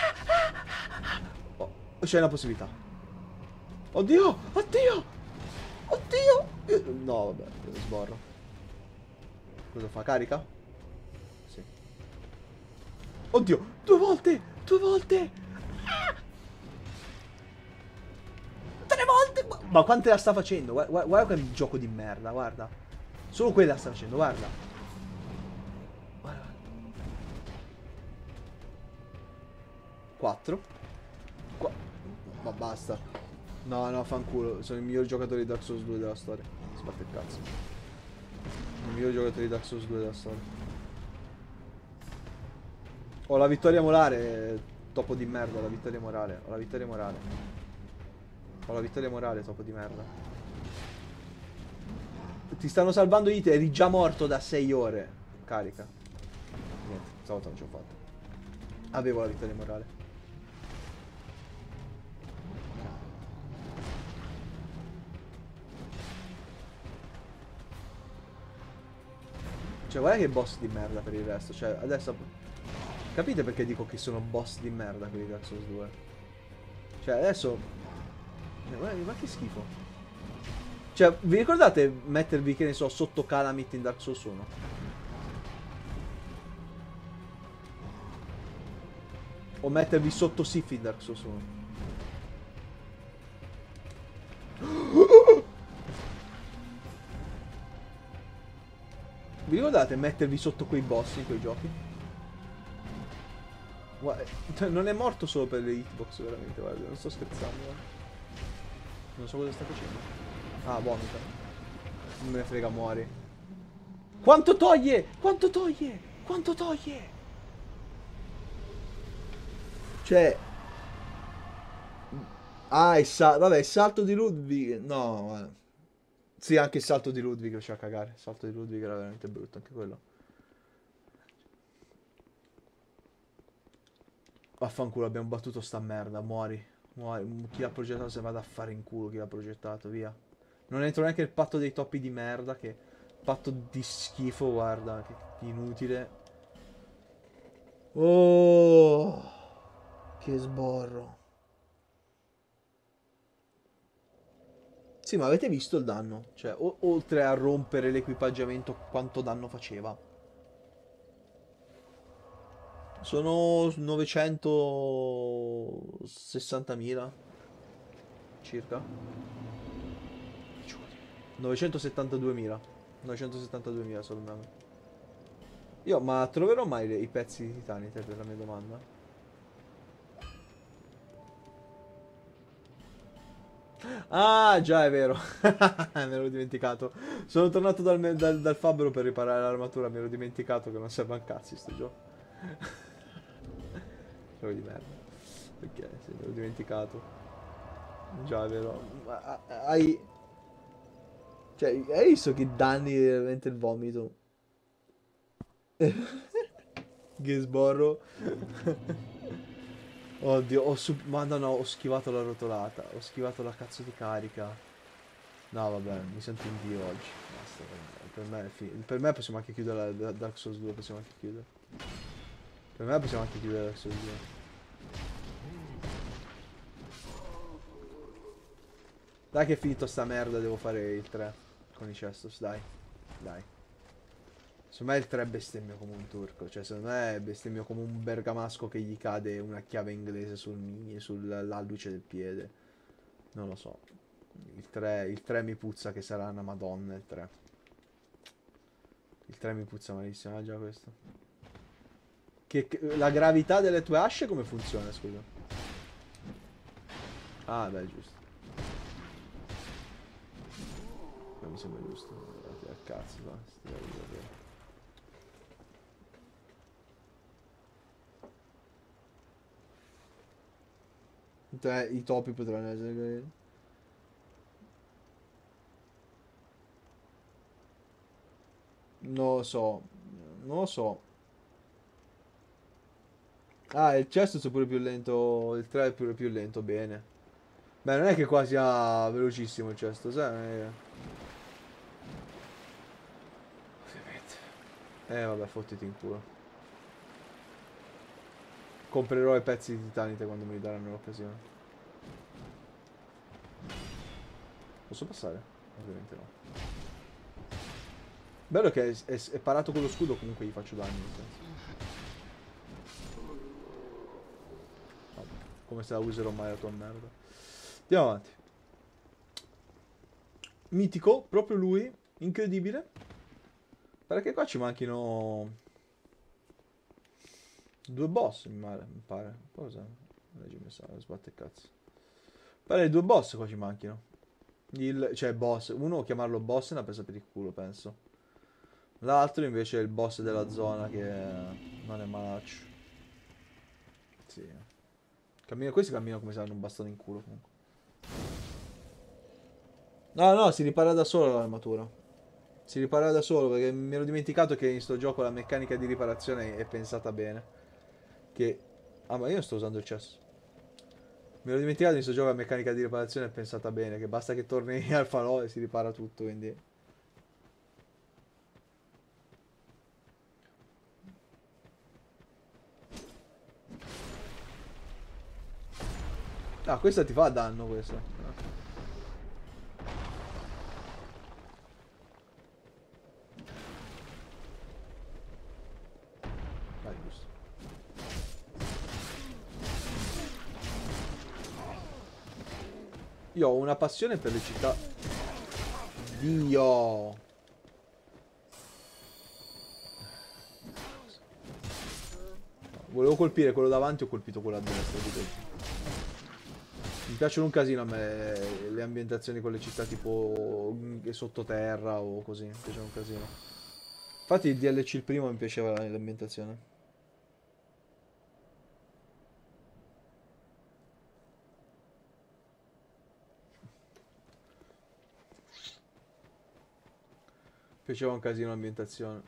Oh, c'è una possibilità. Oddio! Oddio! Oddio! No, vabbè, sborro. Cosa fa? Carica? Sì. Oddio! Due volte! Due volte! Tre volte! Ma quante la sta facendo? Guarda quel gioco di merda, guarda. Solo quella sta facendo, guarda. Guarda. 4. Ma basta. No, no, fanculo. Sono il miglior giocatore di Dark Souls 2 della storia. Sbatte il cazzo. Il miglior giocatore di Dark Souls 2 della storia. Ho la vittoria morale, topo di merda, la vittoria morale. Ho la vittoria morale. Ho la vittoria morale, topo di merda. Ti stanno salvando di te, eri già morto da 6 ore. Carica. Niente, stavolta non ce l'ho fatta. Avevo la vittoria morale. Cioè, guarda che boss di merda per il resto. Cioè, adesso... Capite perché dico che sono boss di merda quelli di Dark Souls 2? Cioè, adesso... Ma che schifo. Cioè, vi ricordate mettervi, che ne so, sotto Calamith in Dark Souls 1? O mettervi sotto Sif in Dark Souls 1? Vi ricordate mettervi sotto quei boss in quei giochi? Guarda, non è morto solo per le hitbox, veramente, guarda, non sto scherzando, guarda. Non so cosa sta facendo. Ah, vomita. Non me ne frega, muori. Quanto toglie? Quanto toglie? Quanto toglie? Cioè... Ah, vabbè, il salto di Ludwig... No, guarda. Sì, anche il salto di Ludwig faceva cagare. Il salto di Ludwig era veramente brutto, anche quello. Vaffanculo, abbiamo battuto sta merda, muori. Muori. Chi l'ha progettato se vada a fare in culo chi l'ha progettato, via. Non entro neanche nel patto dei topi di merda, che... Patto di schifo, guarda, che inutile. Oh, che sborro. Sì, ma avete visto il danno? Cioè, oltre a rompere l'equipaggiamento, quanto danno faceva? Sono 960.000 circa. 972.000. 972.000 solo danno. Io, ma troverò mai i pezzi di Titanite per la mia domanda? Ah, già, è vero. Me l'ero dimenticato. Sono tornato dal fabbro per riparare l'armatura. Mi ero dimenticato che non serve a cazzi sto gioco. Gioco di merda. Perché? Sì, me l'ho dimenticato. Già, è vero. Ma hai... Cioè, hai visto che danni veramente il vomito? Che sborro. Oddio, Madonna, ho schivato la rotolata. Ho schivato la cazzo di carica. No, vabbè, mi sento in Dio oggi. Basta, per me è per me possiamo anche chiudere Dark Souls 2, possiamo anche chiudere. Per me possiamo anche chiudere Dark Souls 2. Dai che è finito sta merda, devo fare il 3 con i Cestus, dai. Dai. Secondo me il 3 bestemmio come un turco, cioè secondo me bestemmio come un bergamasco che gli cade una chiave inglese sull'alluce del piede. Non lo so. Il 3 mi puzza che sarà una madonna il 3. Il 3 mi puzza malissimo, ah già questo. La gravità delle tue asce come funziona, scusa? Ah, beh, giusto. Mi sembra giusto. Guardate, a cazzo, basta. I topi potranno essere quelli. Non lo so. Non lo so. Ah, il Chestus è pure più lento. Il 3 è pure più lento, bene. Beh, non è che qua sia velocissimo il Chestus, ovviamente. Vabbè, fottiti in culo. Comprerò i pezzi di titanite quando mi daranno l'occasione. Posso passare? Ovviamente no. Bello che è parato con lo scudo, comunque gli faccio danni, nel senso. Vabbè, come se la userò mai la tua merda. Andiamo avanti. Mitico, proprio lui, incredibile. Perché qua ci manchino due boss, mi pare. Cosa? Leggi messaggio, sbatte cazzo. Pare due boss qua ci manchino. Cioè boss, uno chiamarlo boss è una presa per il culo, penso. L'altro invece è il boss della zona che non è malaccio. Sì. Questi camminano come se hanno un bastone in culo comunque. No, no, si ripara da solo l'armatura. Si ripara da solo perché mi ero dimenticato che in sto gioco la meccanica di riparazione è pensata bene. Che... Ah, ma io non sto usando il cesso. Mi ero dimenticato che in sto gioco la meccanica di riparazione è pensata bene. Che basta che torni al falò e si ripara tutto, quindi... Ah, questa ti fa danno, questa. Vai, giusto. Io ho una passione per le città. Dio! Volevo colpire quello davanti, ho colpito quello a destra. Mi piacciono un casino a me le ambientazioni con le città tipo sottoterra o così. Mi piacciono un casino. Infatti il DLC il primo mi piaceva l'ambientazione. Mi piaceva un casino l'ambientazione.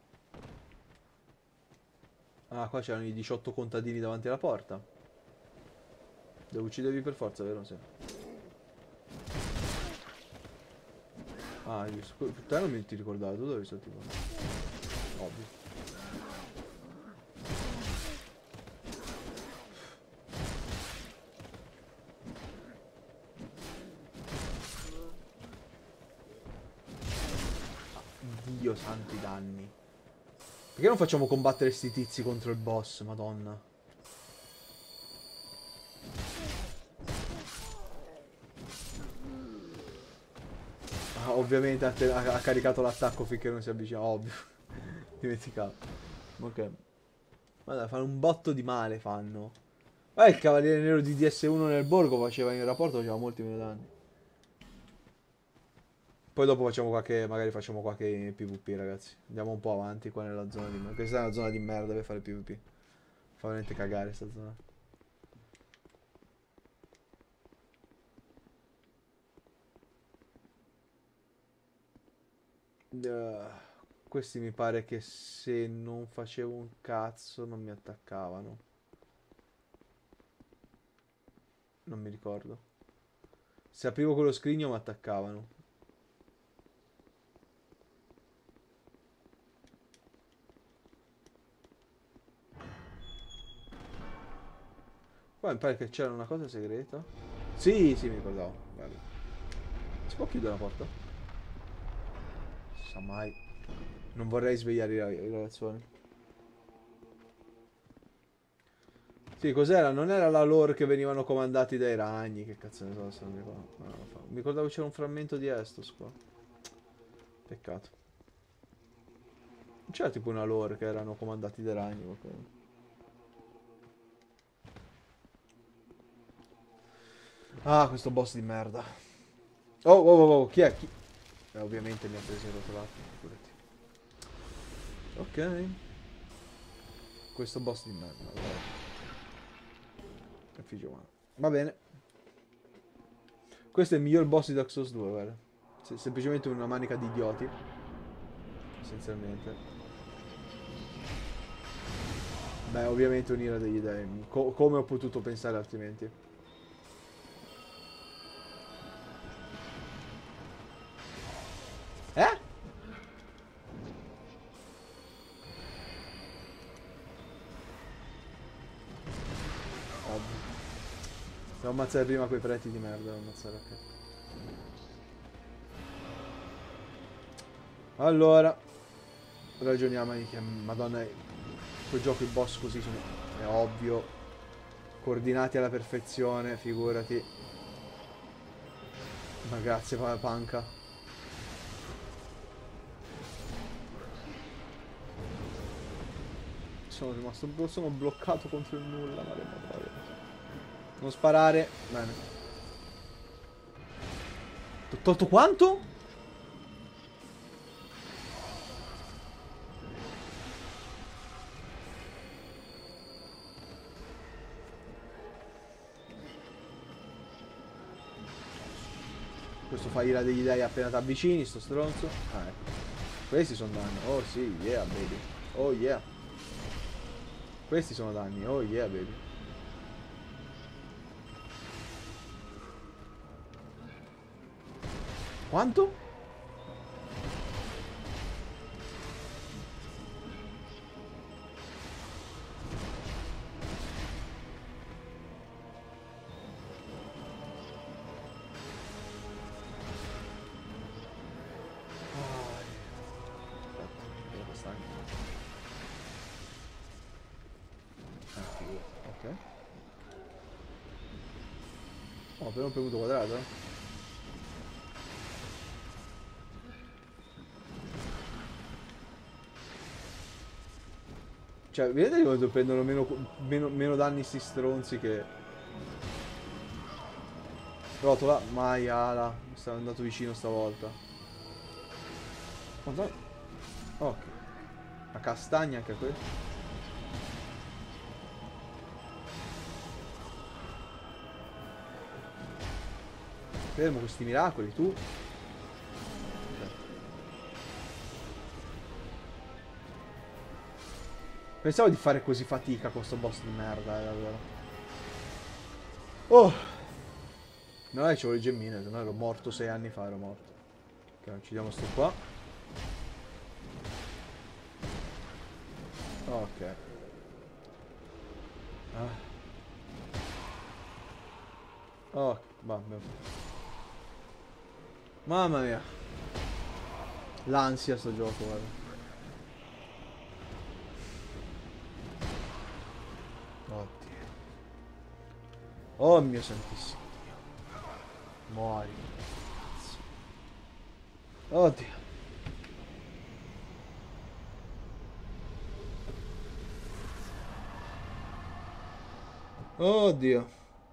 Ah, qua c'erano i 18 contadini davanti alla porta. Devo ucciderli per forza, vero? Sì. Ah, giusto. Te non mi ti ricordavo, tu dove sei tipo? Ovvio. Dio santi danni. Perché non facciamo combattere sti tizi contro il boss, madonna? Ah, ovviamente ha caricato l'attacco finché non si avvicina, ovvio. Dimenticavo. Ok. Guarda, fanno un botto di male, fanno. Il Cavaliere Nero di DS1 nel borgo faceva in rapporto, faceva molti meno danni. Poi dopo facciamo magari facciamo qualche PvP, ragazzi. Andiamo un po' avanti qua nella zona di merda. Questa è una zona di merda per fare PvP. Fa veramente cagare sta zona. Questi mi pare che se non facevo un cazzo non mi attaccavano. Non mi ricordo. Se aprivo quello scrigno mi attaccavano. Poi mi pare che c'era una cosa segreta. Sì, sì, mi ricordavo. Bello. Si può chiudere la porta? Sa mai. Non vorrei svegliare i ragazzoni. Sì, cos'era? Non era la lore che venivano comandati dai ragni. Che cazzo ne so, se non mi ricordo. No, non fa. Mi ricordavo c'era un frammento di Estos qua. Peccato. Non c'era tipo una lore che erano comandati dai ragni. Ok. Ah, questo boss di merda. Oh, oh, oh, oh, chi è? Chi? Ovviamente mi ha preso in rotolato. Figurati. Ok. Questo boss di merda. Allora. È figlio umano. Va bene. Questo è il miglior boss di Dark Souls 2, guarda. Semplicemente una manica di idioti. Essenzialmente. Beh, ovviamente un'ira degli dei. Come ho potuto pensare altrimenti? Eh? Ovvio. Devo ammazzare prima quei preti di merda, devo ammazzare, ok. Allora, ragioniamo che madonna, quel gioco i boss così sono, è ovvio, coordinati alla perfezione, figurati. Ma grazie, panca. Sono rimasto, sono bloccato contro il nulla, madonna. Non sparare, bene. T'ho tolto quanto? Questo fa ira degli dei appena ti avvicini, sto stronzo. Ah, ecco. Questi sono danni. Oh sì, yeah, baby. Oh yeah. Questi sono danni. Oh yeah, baby. Quanto? Ok. Oh, però ho premuto quadrato. Cioè, vedete quando prendono meno danni sti stronzi che... Rotola, mai ala. Mi sono andato vicino stavolta. Madonna. Ok. La castagna anche questo. Fermo questi miracoli, tu. Ok. Pensavo di fare così fatica con sto boss di merda, davvero. Oh! No, c'avevo le gemmine, se no ero morto 6 anni fa, ero morto. Ok, uccidiamo sto qua. Ok. Ah. Oh, vabbè. Mamma mia. L'ansia sto gioco, guarda. Oddio. Oh mio santissimo Dio. Muori. Oddio. Oddio.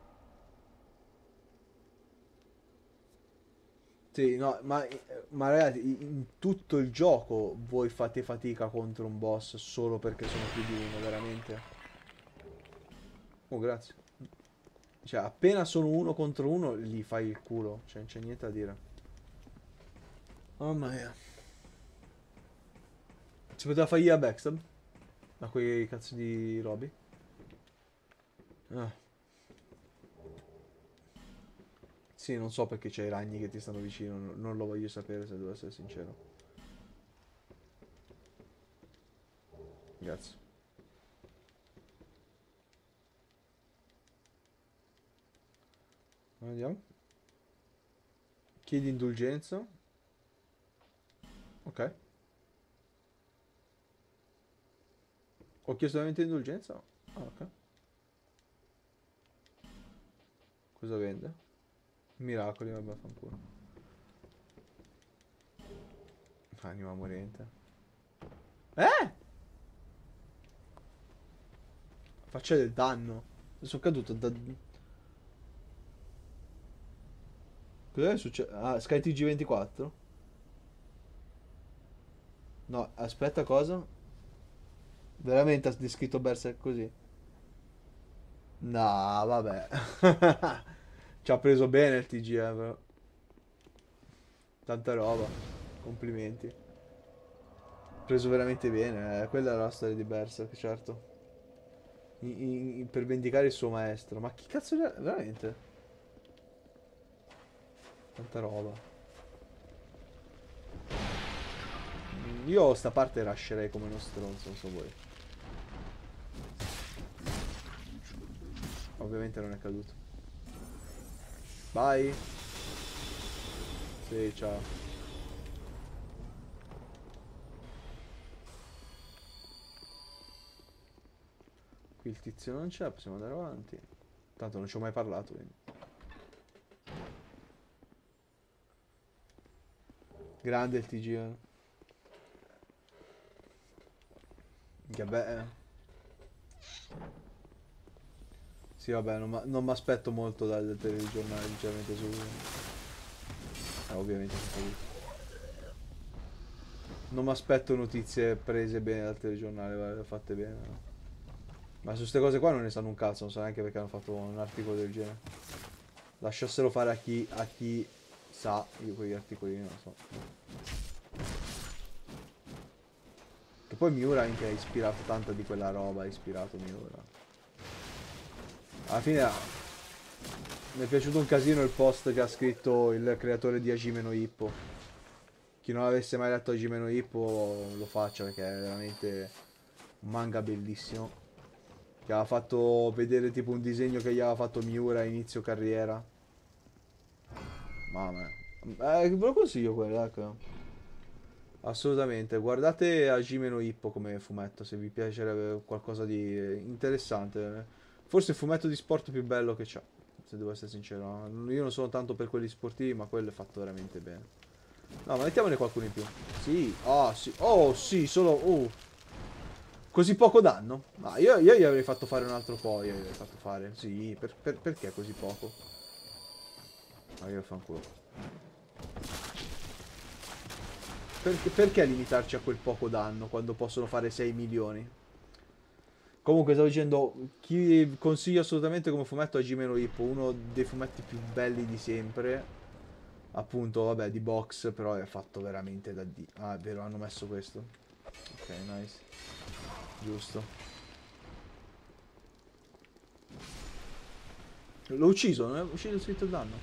Sì, no, ma ragazzi, in tutto il gioco voi fate fatica contro un boss solo perché sono più di uno, veramente? Oh, grazie. Cioè, appena sono uno contro uno, gli fai il culo. Cioè, non c'è niente da dire. Mamma mia. Si poteva fare a backstab? Da quei cazzo di robi? Ah. Sì, non so perché c'è i ragni che ti stanno vicino. Non lo voglio sapere, se devo essere sincero. Grazie. Andiamo. Chiedi indulgenza. Ok. Ho chiesto veramente indulgenza? Ah, ok. Cosa vende? Miracoli, vabbè, fanculo. Anima morente. Eh? Faccia del danno. Sono caduto da... Cos'è successo? Ah, Sky TG24? No, aspetta, cosa? Veramente ha descritto Berserk così? No, vabbè. Ci ha preso bene il TG, però. Tanta roba. Complimenti. Preso veramente bene, quella era la storia di Berserk, certo. Per vendicare il suo maestro. Ma chi cazzo è? Veramente? Tanta roba. Io sta parte rusherei come uno stronzo, non so voi. Ovviamente non è caduto. Vai. Sì, ciao. Qui il tizio non c'è, possiamo andare avanti. Tanto non ci ho mai parlato, quindi. Grande il TG, eh. Che beh. Sì, vabbè, non mi aspetto molto dal telegiornale, sinceramente, su. Ovviamente sono caduto. Non mi aspetto notizie prese bene dal telegiornale, guarda, fatte bene. No? Ma su queste cose qua non ne sanno un cazzo, non so neanche perché hanno fatto un articolo del genere. Lasciassero fare a chi sa, io quegli articoli non lo so. Che poi Miura anche ha ispirato tanta di quella roba, ha ispirato Miura. Alla fine mi è piaciuto un casino il post che ha scritto il creatore di Hajime no Ippo. Chi non avesse mai letto Hajime no Ippo lo faccia perché è veramente un manga bellissimo. Che aveva fatto vedere tipo un disegno che gli aveva fatto Miura a inizio carriera. Mamma mia. Ve lo consiglio quello, ecco. Assolutamente. Guardate Hajime no Ippo come fumetto se vi piacerebbe qualcosa di interessante. Forse il fumetto di sport più bello che c'è. Se devo essere sincero. Io non sono tanto per quelli sportivi, ma quello è fatto veramente bene. No, ma mettiamone qualcuno in più. Sì, ah sì, oh sì, solo... Così poco danno? Ma io gli avrei fatto fare un altro po', io gli avrei fatto fare. Sì, perché così poco? Ma io fanculo. Perché limitarci a quel poco danno quando possono fare 6 milioni? Comunque stavo dicendo, chi consiglio assolutamente come fumetto Hajime no Ippo, uno dei fumetti più belli di sempre. Appunto, vabbè, di box, però è fatto veramente da Dio. Ah, è vero, hanno messo questo. Ok, nice. Giusto. L'ho ucciso, non è uscito scritto il danno.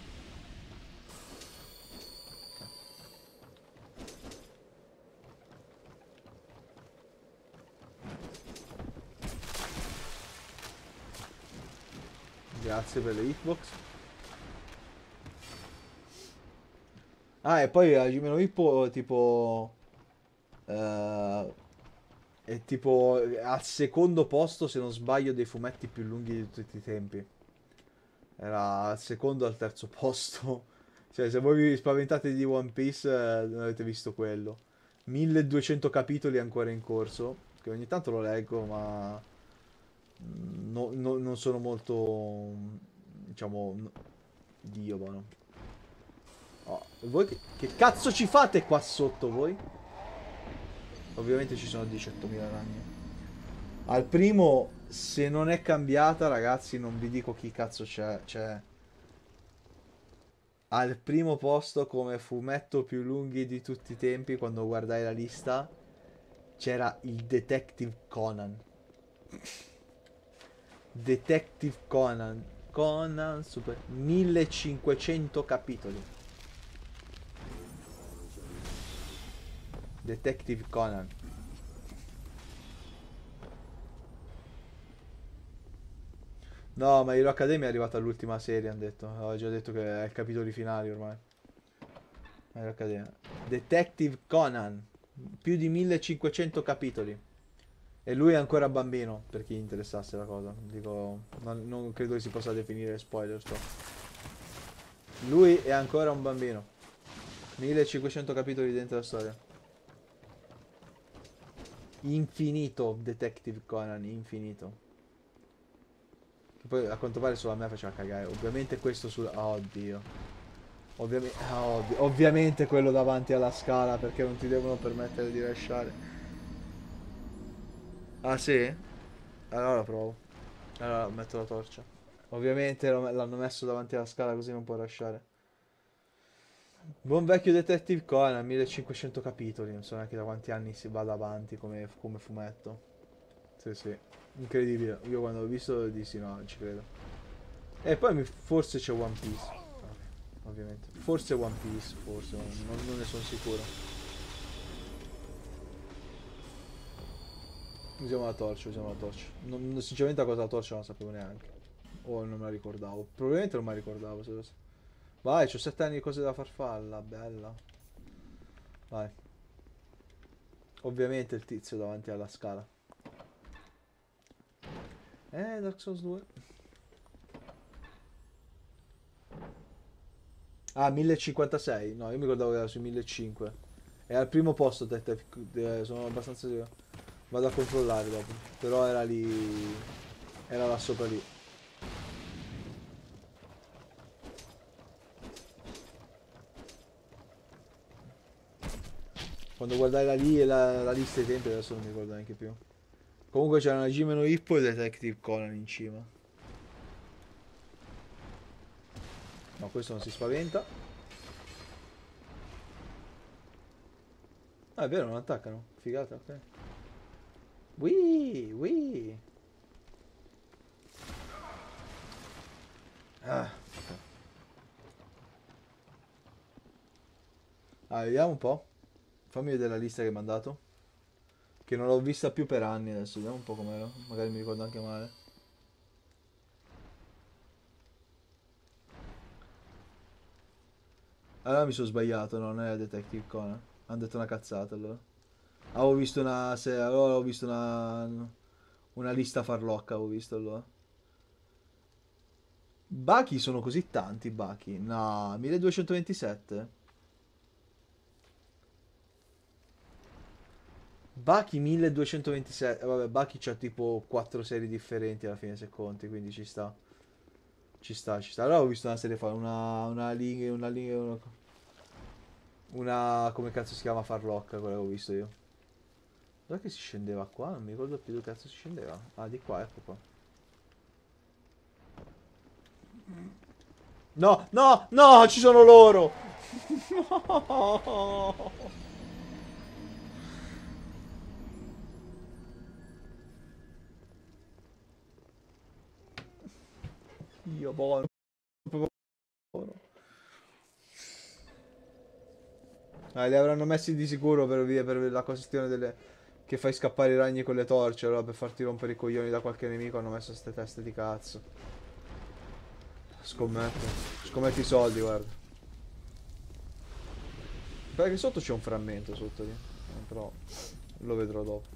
Grazie per le hitbox. Ah, e poi a Jimeno Hippo tipo... eh, è tipo al secondo posto, se non sbaglio, dei fumetti più lunghi di tutti i tempi. Era al secondo o al terzo posto. Cioè, se voi vi spaventate di One Piece, non avete visto quello. 1200 capitoli ancora in corso. Che ogni tanto lo leggo, ma non sono molto, diciamo, Dio, buono. Oh, voi che cazzo ci fate qua sotto voi? Ovviamente ci sono 18.000 ragni. Al primo, se non è cambiata, ragazzi, non vi dico chi cazzo c'è. C'è al primo posto come fumetto più lunghi di tutti i tempi, quando guardai la lista, c'era il Detective Conan. Detective Conan. Conan Super. 1500 capitoli. Detective Conan. No, ma Hero Academia è arrivata all'ultima serie, hanno detto. Ho già detto che è il capitolo finale ormai. Hero Academia. Detective Conan. Più di 1500 capitoli. E lui è ancora bambino, per chi interessasse la cosa. Dico, non credo che si possa definire spoiler, sto. Lui è ancora un bambino. 1500 capitoli dentro la storia. Infinito, Detective Conan, infinito. Che poi a quanto pare solo a me faceva cagare. Ovviamente questo sul... Oh, oddio. Ovviamente quello davanti alla scala perché non ti devono permettere di lasciare. Ah sì? Allora provo. Allora metto la torcia. Ovviamente l'hanno messo davanti alla scala così non può lasciare. Buon vecchio Detective Conan, 1500 capitoli, non so neanche da quanti anni si vada avanti come fumetto. Sì, sì, incredibile. Io quando l'ho visto dissi no, non ci credo. E poi forse c'è One Piece. Ovviamente. Forse One Piece, forse, non ne sono sicuro. Usiamo la torcia, usiamo la torcia. Sinceramente la cosa della torcia non la sapevo neanche. O non me la ricordavo. Probabilmente non me la ricordavo. Vai, c'ho 7 anni di cose da farfalla, bella. Vai. Ovviamente il tizio davanti alla scala. Dark Souls 2. Ah, 1056. No, io mi ricordavo che era sui 1500. È al primo posto, sono abbastanza sicuro. Vado a controllare dopo. Però era lì. Era là sopra lì. Quando guardai la lista dei tempi adesso non mi ricordo neanche più. Comunque c'era una Jimeno Hippo e Detective Conan in cima. No, questo non si spaventa. Ah, è vero, non attaccano. Figata, ok. Wii, wii. Ah, ok. Ah, vediamo un po'. Fammi vedere la lista che mi ha mandato. Che non l'ho vista più per anni adesso. Vediamo un po' com'era. Magari mi ricordo anche male. Allora mi sono sbagliato, no, non è Detective Conan. Hanno detto una cazzata allora. Avevo visto allora ho visto una lista farlocca, avevo visto allora. Bachi sono così tanti, Bachi. No, 1227. Bachi 1227. Vabbè, Bachi c'ha tipo 4 serie differenti alla fine se conti, quindi ci sta. Ci sta, ci sta. Allora ho visto una serie fa, come cazzo si chiama Farlocca, quella che ho visto io. Dov'è che si scendeva qua? Non mi ricordo più dove cazzo si scendeva. Ah, di qua, ecco qua. No, no, no, ci sono loro! No! Dio buono. Proprio buono. Li avranno messi di sicuro per la questione delle... Che fai scappare i ragni con le torce, allora per farti rompere i coglioni da qualche nemico hanno messo ste teste di cazzo. Scommetto. Scommetti i soldi, guarda. Perché sotto c'è un frammento sotto lì. Però lo vedrò dopo.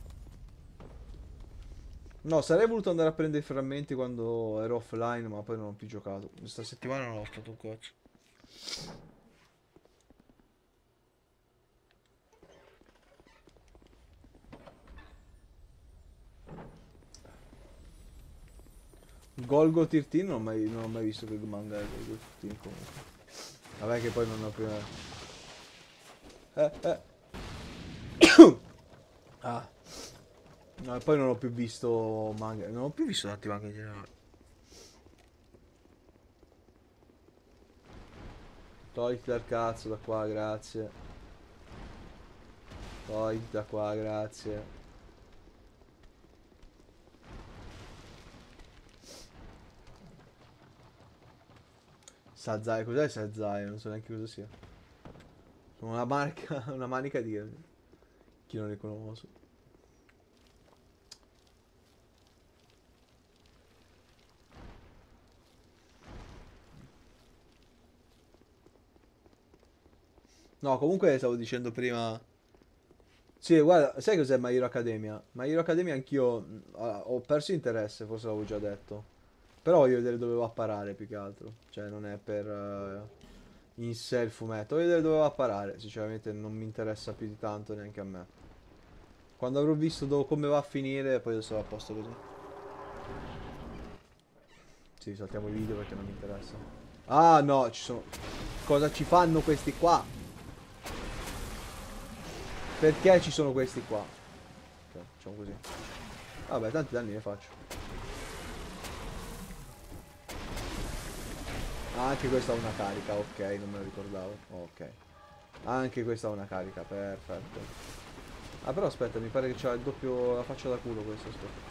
No, sarei voluto andare a prendere i frammenti quando ero offline, ma poi non ho più giocato. Questa settimana non ho fatto un cazzo. Golgo 13 non ho mai visto quel manga di Golgo 13 comunque. Vabbè che poi non ho più... eh. Ah. No, e poi non ho più visto manga. Non ho più visto tanti manga in generale. Togli dal cazzo da qua, grazie. Togli da qua, grazie. Sazai, cos'è Sazai? Non so neanche cosa sia. Sono una marca, una manica di... Chi non ne conosco. No, comunque stavo dicendo prima... Sì, guarda, sai cos'è My Hero Academia? My Hero Academia anch'io ho perso interesse, forse l'avevo già detto. Però voglio vedere dove va a parare più che altro. Cioè, non è per in sé il fumetto. Voglio vedere dove va a parare. Sinceramente non mi interessa più di tanto neanche a me. Quando avrò visto come va a finire, poi sarò a posto così. Sì, saltiamo i video perché non mi interessa. Ah no, ci sono... Cosa ci fanno questi qua? Perché ci sono questi qua? Ok, facciamo così. Vabbè, tanti danni ne faccio. Anche questa ha una carica, ok, non me lo ricordavo. Ok. Anche questa ha una carica, perfetto. Ah però aspetta, mi pare che c'ha il doppio la faccia da culo questo, aspetta.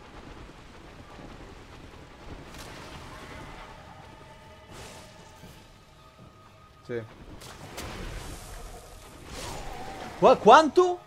Sì. Quanto?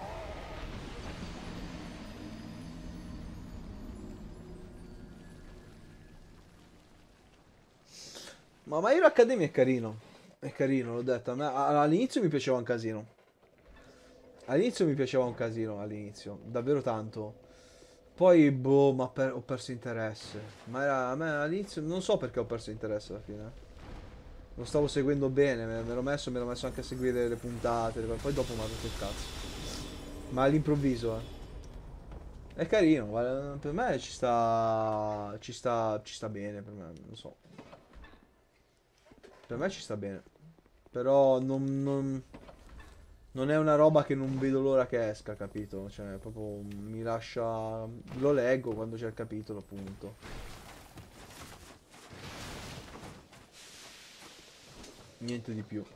Ma My Hero Academia è carino. È carino, l'ho detto. All'inizio mi piaceva un casino. All'inizio mi piaceva un casino, all'inizio. Davvero tanto. Poi, boh, ho perso interesse. Ma era, a me all'inizio non so perché ho perso interesse alla fine. Lo stavo seguendo bene, mi ero messo anche a seguire le puntate, poi dopo mi ha rotto il cazzo. Ma all'improvviso, eh. È carino, per me ci sta bene, per me, non so. Per me ci sta bene. Però non è una roba che non vedo l'ora che esca, capito? Cioè, proprio mi lascia... Lo leggo quando c'è il capitolo, appunto. Niente di più.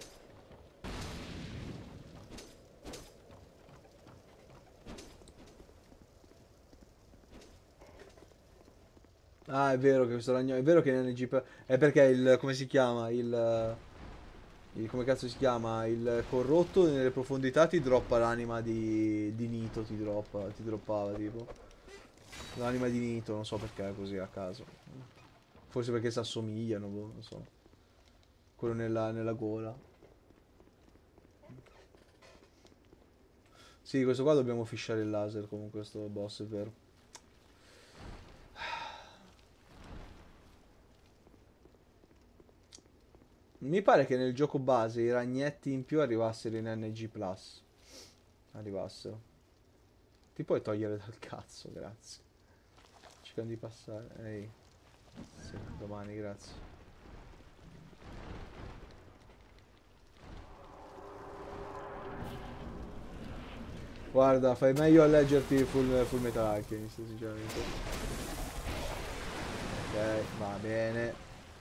Ah, è vero che questo ragno... È vero che nell'NG... È perché il... Come si chiama? Come cazzo si chiama? Il corrotto nelle profondità ti droppa l'anima di Nito, ti droppava tipo. L'anima di Nito, non so perché è così a caso. Forse perché si assomigliano, boh, non so. Quello nella gola. Sì, questo qua dobbiamo fishare il laser comunque, questo boss, è vero. Mi pare che nel gioco base i ragnetti in più arrivassero in NG Plus. Arrivassero. Ti puoi togliere dal cazzo, grazie. Cercando di passare. Ehi. Sì, domani, grazie. Guarda, fai meglio a leggerti Full Metal Alchemist, sinceramente. Ok, va bene.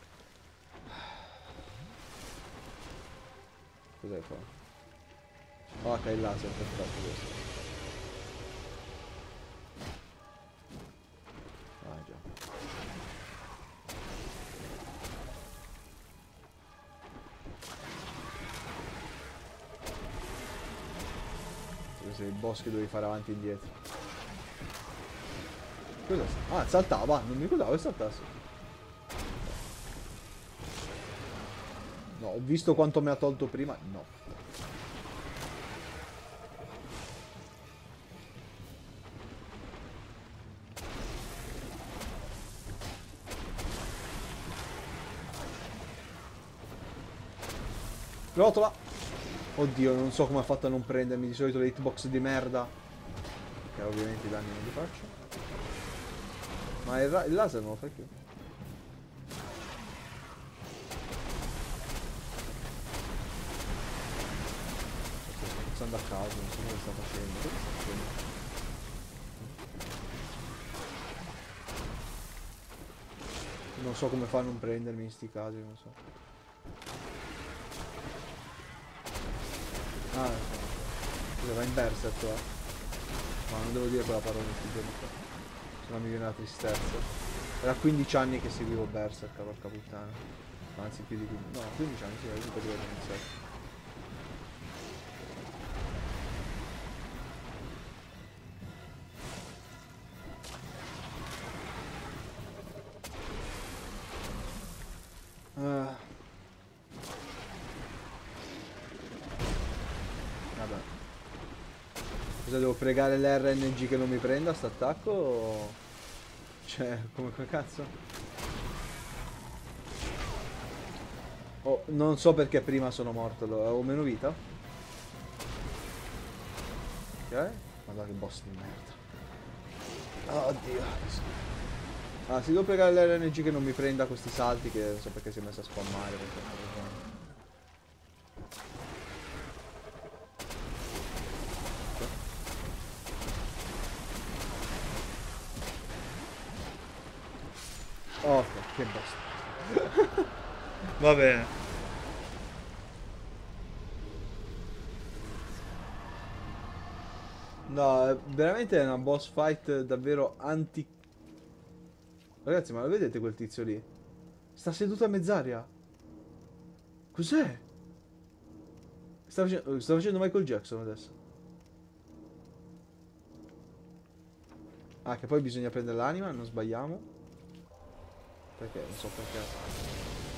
Cos'hai qua? Oh, che è il laser, perfetto questo. Ah, già. Questo è il boss che dovevi fare avanti e indietro. Cosa? Ah, saltava, non mi ricordavo che saltasse. No, ho visto quanto mi ha tolto prima. No. Rotola! Oddio, non so come ha fatto a non prendermi. Di solito le hitbox di merda. Che ovviamente i danni non li faccio. Ma il laser non lo fai più. Sto pensando a caso, non so cosa sta facendo. Cosa sta facendo? Non so come fa a non prendermi in sti casi, non so. Ah, scusa, va in berserk qua. Ma non devo dire quella parola in sti giorni qua. Se no mi viene la tristezza. Era 15 anni che seguivo Berserk, porca puttana. Anzi più di 15. No, 15 anni, sì, era tutto quello che ho iniziato. Ah, vabbè. Cosa devo pregare l'RNG che non mi prenda sto attacco? Cioè, come cazzo? Oh, non so perché prima sono morto, ho meno vita. Ok? Guarda che boss di merda. Oddio. Ah, si devo pregare l'RNG che non mi prenda questi salti che non so perché si è messo a spammare. Oh, che boss. Va bene. No, veramente è una boss fight davvero anti... Ragazzi, ma lo vedete quel tizio lì? Sta seduto a mezz'aria. Cos'è? Sta facendo Michael Jackson adesso. Ah, che poi bisogna prendere l'anima, non sbagliamo. Perché? Non so perché.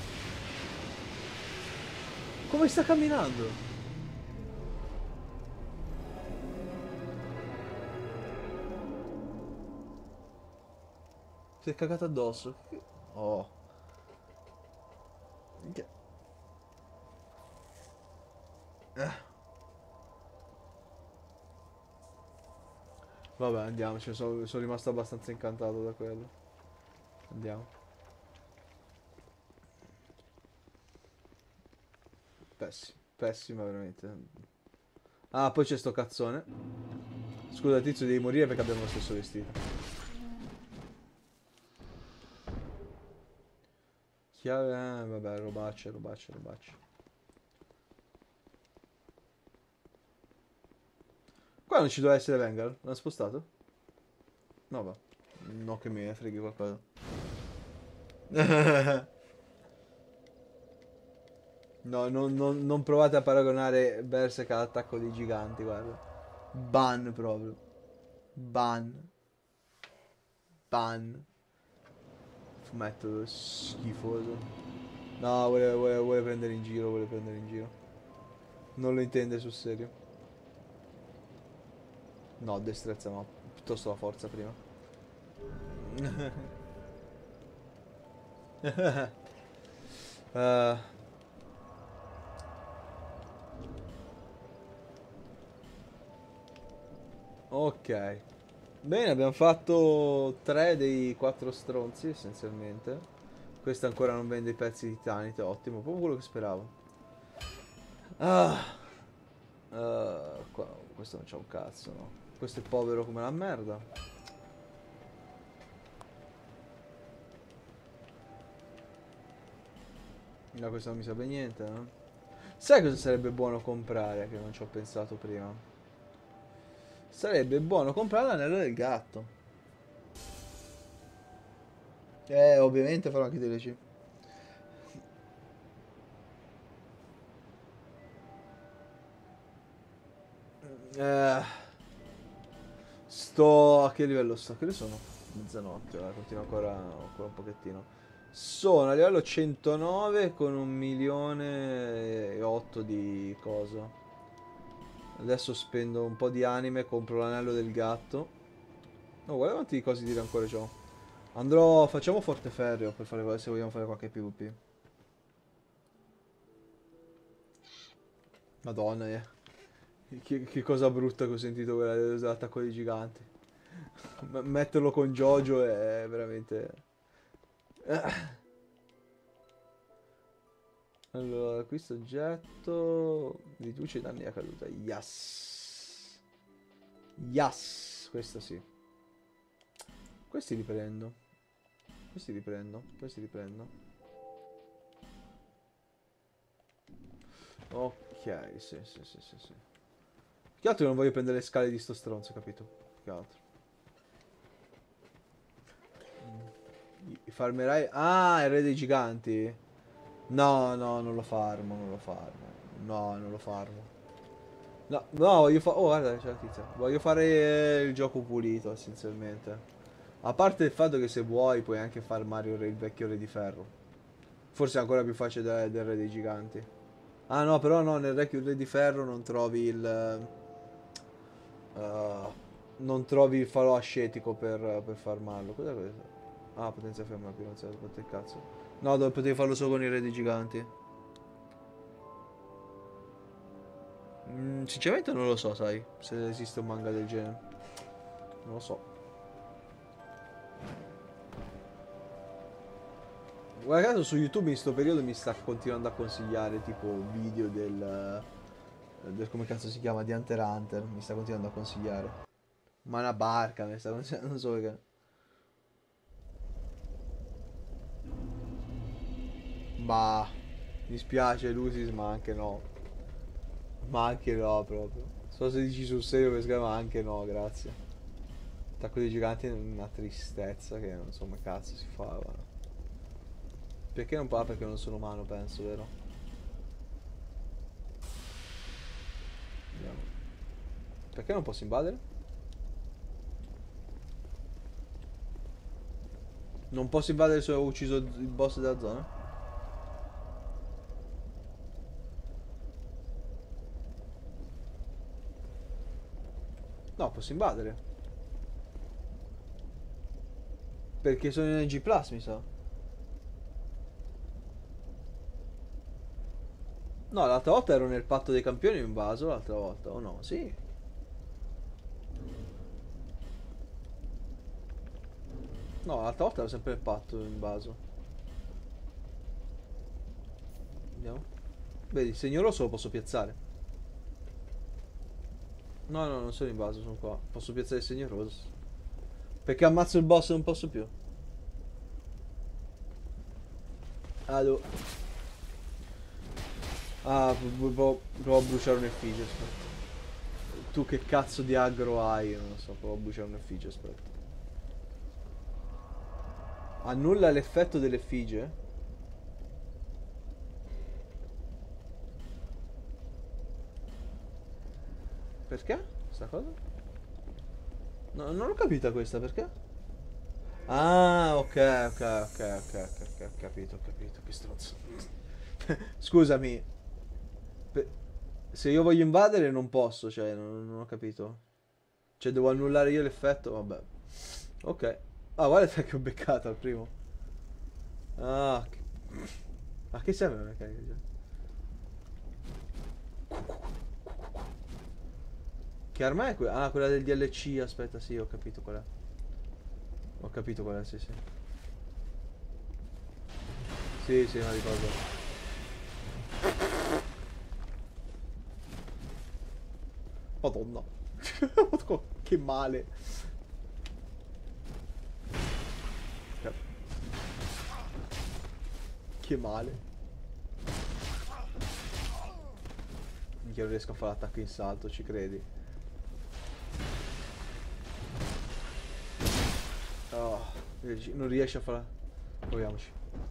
Come sta camminando? Si è cagato addosso. Oh. Minchia. Vabbè, andiamoci. Sono rimasto abbastanza incantato da quello. Andiamo. Pessimo. Pessima veramente. Ah, poi c'è sto cazzone. Scusa, tizio, devi morire perché abbiamo lo stesso vestito. Chiave... vabbè, robacce, robacce, robacce. Qua non ci doveva essere Vengal? L'hanno spostato? No, va. No che me ne freghi qualcosa. No, non provate a paragonare Berserk all'attacco dei giganti, guarda. Ban proprio. Ban. Ban. Fumetto schifoso. No, vuole prendere in giro, vuole prendere in giro. Non lo intende sul serio. No, destrezza no. Piuttosto la forza prima. Eh, ok. Bene, abbiamo fatto 3 dei 4 stronzi essenzialmente. Questo ancora non vende i pezzi di titanite, ottimo, proprio quello che speravo. Ah, questo non c'ha un cazzo, no? Questo è povero come la merda. No, questo non mi sa per niente, no? Sai cosa sarebbe buono comprare che non ci ho pensato prima? Sarebbe buono comprare l'anello del gatto. Ovviamente farò anche DLC. Eh, sto... a che livello sto? Che ore sono? Mezzanotte, continuo ancora un pochettino. Sono a livello 109 con 1.000.008 di cosa. Adesso spendo un po' di anime, compro l'anello del gatto. No, guarda quanti cosi dire ancora c'ho. Andrò, facciamo Forteferrio per fare, se vogliamo fare qualche PvP. Madonna, che cosa brutta che ho sentito quella dell'attacco dei giganti. Metterlo con Jojo è veramente... Allora, acquisto oggetto, riduce i danni a caduta. Yes. Yes, questo sì. Questi li prendo. Questi li prendo. Questi li prendo. Ok, sì, sì, sì, sì, sì. Che altro non voglio prendere le scale di sto stronzo, capito? Che altro. Farmerai... Ah, il re dei giganti. No, no, non lo farmo, non lo farmo. No, non lo farmo. No, no, voglio fare... Oh, guarda, c'è la tizia. Voglio fare il gioco pulito, essenzialmente. A parte il fatto che se vuoi puoi anche farmare il vecchio re di ferro. Forse è ancora più facile del re dei giganti. Ah no, però no, nel vecchio re di ferro non trovi il... non trovi il falò ascetico per farmarlo. Cos'è questo? Ah, potenza ferma più, non so, quanto il cazzo. No, dove potevi farlo solo con i re dei giganti. Sinceramente non lo so, sai, se esiste un manga del genere. Non lo so. Guarda caso su YouTube in sto periodo mi sta continuando a consigliare tipo video del come cazzo si chiama, di Hunter x Hunter. Mi sta continuando a consigliare. Ma una barca mi sta consigliando, non so perché. Ma mi spiace Lucis, ma anche no. Ma anche no proprio. So se dici sul serio per scherzo, ma anche no, grazie. Attacco dei giganti è una tristezza che non so come cazzo si fa, guarda. Perché non parla? Perché non sono umano, penso, vero? Vediamo. Perché non posso invadere? Non posso invadere se ho ucciso il boss della zona? No, posso invadere. Perché sono in NG Plus, mi sa. No, l'altra volta ero nel patto dei campioni e ho invaso l'altra volta, o no? Sì. No, l'altra volta ero sempre nel patto invaso. Vediamo. Vedi, il segno rosso lo posso piazzare. No, no, non sono invaso, sono qua. Posso piazzare il segno rosso. Perché ammazzo il boss e non posso più. Ado. Ah, provo a bruciare un effigie, aspetta. Tu che cazzo di aggro hai? Non lo so, provo a bruciare un effigie, aspetta. Annulla l'effetto dell'effigie? Perché? Sta cosa? No, non l'ho capita questa, perché? Ah, ok, ok, ok, ok, ok, ok, ho capito, che stronzo. Scusami, pe- se io voglio invadere non posso, cioè, non ho capito. Cioè, devo annullare io l'effetto, vabbè. Ok. Ah, guarda che ho beccato al primo. Ah, a che serve la meccanica? Che arma è quella? Ah, quella del DLC, aspetta, sì, ho capito qual è. Ho capito qual è, sì, sì. Sì, sì, me la ricordo. Madonna. Che male. Che male. Minchia, non riesco a fare l'attacco in salto, ci credi? Oh, non riesci a fare. Proviamoci.